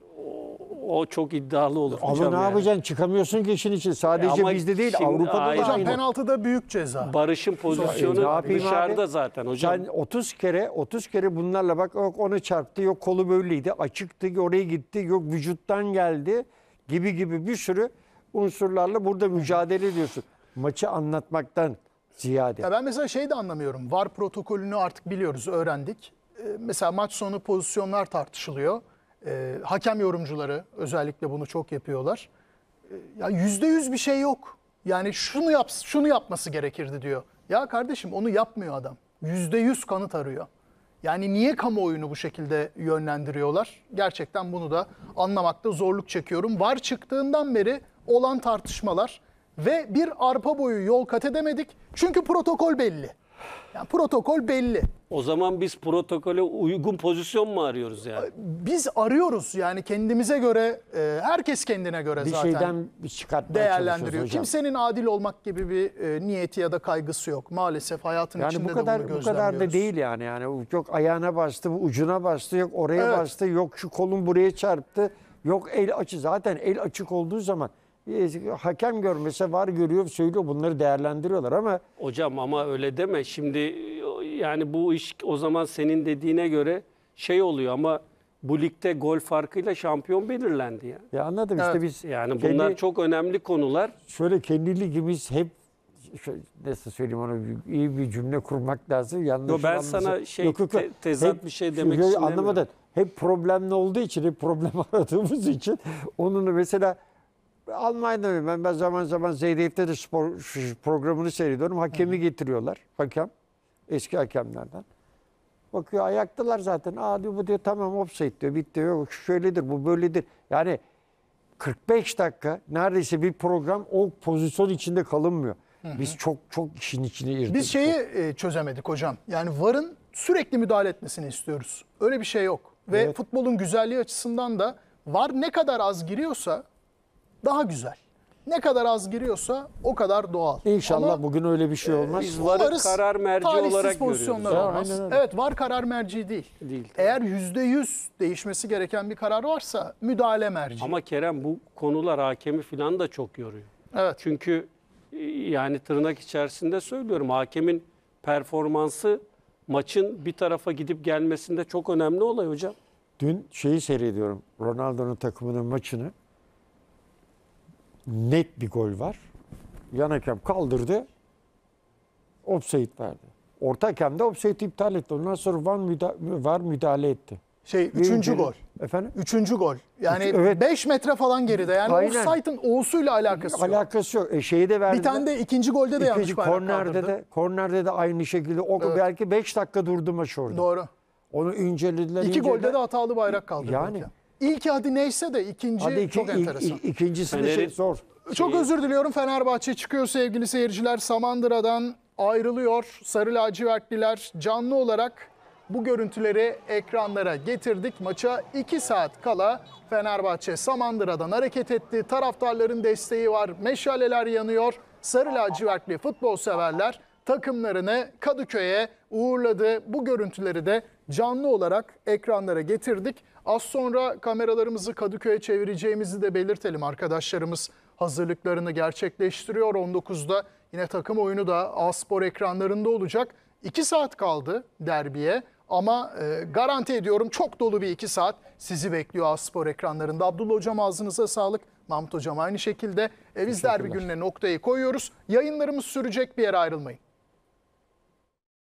O çok iddialı olur Ama hocam ne yani. yapacaksın? Çıkamıyorsun ki işin için. Sadece Ama bizde değil, şimdi Avrupa'da da ayrı- Hocam aynı. penaltıda büyük ceza. Barış'ın Ne pozisyonu yapayım dışarıda abi? zaten hocam. Sen 30 kere bunlarla bak, yok onu çarptı, yok kolu böyleydi, açıktı, oraya gitti, yok vücuttan geldi gibi bir sürü unsurlarla burada mücadele ediyorsun. Maçı anlatmaktan ziyade. Ya ben mesela şey de anlamıyorum. VAR protokolünü artık biliyoruz, öğrendik. Mesela maç sonu pozisyonlar tartışılıyor. Hakem yorumcuları özellikle bunu çok yapıyorlar. Ya %100 bir şey yok. Yani şunu yapması gerekirdi diyor. Ya kardeşim onu yapmıyor adam. %100 kanıt arıyor. Yani niye kamuoyunu bu şekilde yönlendiriyorlar? Gerçekten bunu da anlamakta zorluk çekiyorum. VAR çıktığından beri olan tartışmalar ve bir arpa boyu yol kat edemedik. Çünkü protokol belli. Yani protokol belli. O zaman biz protokole uygun pozisyon mu arıyoruz yani? Biz arıyoruz yani kendimize göre, herkes kendine göre Bir zaten şeyden çıkartmaya değerlendiriyor. çalışıyoruz hocam. Kimsenin adil olmak gibi bir niyeti ya da kaygısı yok. Maalesef hayatın Yani içinde bu kadar de bunu bu kadar da gözlemliyoruz. değil yani. Yani yok ayağına bastı, ucuna bastı, yok oraya Evet. bastı, yok şu kolun buraya çarptı, yok el açı. Zaten el açık olduğu zaman hakem görmese VAR görüyor, söylüyor, bunları değerlendiriyorlar ama Hocam ama öyle deme. Şimdi yani bu iş o zaman senin dediğine göre şey oluyor ama bu ligde gol farkıyla şampiyon belirlendi ya. ya anladım Evet. işte biz Yani kendi- bunlar çok önemli konular. şöyle kendi ligimiz hep nasıl söyleyeyim, onu iyi bir cümle kurmak lazım. Yanlış Yo, ben anlaşılmasın. sana şey, tezat Hep- bir şey demek Yo, için anlamadın. demiyorum. Hep problemli olduğu için, hep problem aradığımız için onun mesela Almanya'da ben zaman zaman ZDF'de de spor programını seyrediyorum. Hakemi getiriyorlar. Hakem. Eski hakemlerden. Bakıyor ayaktalar zaten. Aa diyor, bu diyor tamam offside diyor. Bitti diyor. Şu şöyledir, bu böyledir. Yani 45 dakika neredeyse bir program o pozisyon içinde kalınmıyor. Biz çok işin içine girdik. Biz şeyi çözemedik hocam. Yani VAR'ın sürekli müdahale etmesini istiyoruz. Öyle bir şey yok. Ve Evet. futbolun güzelliği açısından da VAR ne kadar az giriyorsa daha güzel. Ne kadar az giriyorsa o kadar doğal. İnşallah Ama bugün öyle bir şey olmaz. Biz VAR'ı umarız karar merci talihsiz olarak pozisyonlar görüyoruz. olmaz. Ya, aynen öyle. Evet, VAR karar merci değil. Değil, tabii. Eğer %100 değişmesi gereken bir karar varsa müdahale merci. Ama Kerem bu konular hakemi falan da çok yoruyor. Evet. Çünkü yani tırnak içerisinde söylüyorum, hakemin performansı maçın bir tarafa gidip gelmesinde çok önemli olay hocam. Dün şeyi seyrediyorum. Ronaldo'nun takımının maçını. Net bir gol var. Yan hakem kaldırdı. Offside verdi. Orta hakem de offside iptal etti. Ondan sonra VAR müdahale etti. Üçüncü gol. Efendim? Üçüncü gol. Yani Evet. 5 metre falan geride. Yani Aynen. offside'ın O'suyla alakası yok. Alakası yok. Şeyi de verdi. Bir tane de ikinci golde de yanlış bayrak kaldırdı. Kornerde de aynı şekilde. O Evet. belki 5 dakika durdu maç orada. Doğru. Onu incelediler. İki golde de hatalı bayrak kaldırdı. Yani. İlki hadi neyse de ikinci çok enteresan. İkincisini Fener'in- zor. Çok özür diliyorum. Fenerbahçe çıkıyor sevgili seyirciler. Samandıra'dan ayrılıyor. Sarı lacivertliler canlı olarak bu görüntüleri ekranlara getirdik. Maça 2 saat kala Fenerbahçe Samandıra'dan hareket etti. Taraftarların desteği var. Meşaleler yanıyor. Sarı lacivertli futbol severler takımlarını Kadıköy'e uğurladı. Bu görüntüleri de canlı olarak ekranlara getirdik. Az sonra kameralarımızı Kadıköy'e çevireceğimizi de belirtelim. Arkadaşlarımız hazırlıklarını gerçekleştiriyor. 19'da yine takım oyunu da A-Spor ekranlarında olacak. 2 saat kaldı derbiye ama garanti ediyorum çok dolu bir 2 saat sizi bekliyor A-Spor ekranlarında. Abdullah Hocam ağzınıza sağlık. Mahmut Hocam aynı şekilde. Biz derbi gününe noktayı koyuyoruz. Yayınlarımız sürecek, bir yere ayrılmayın.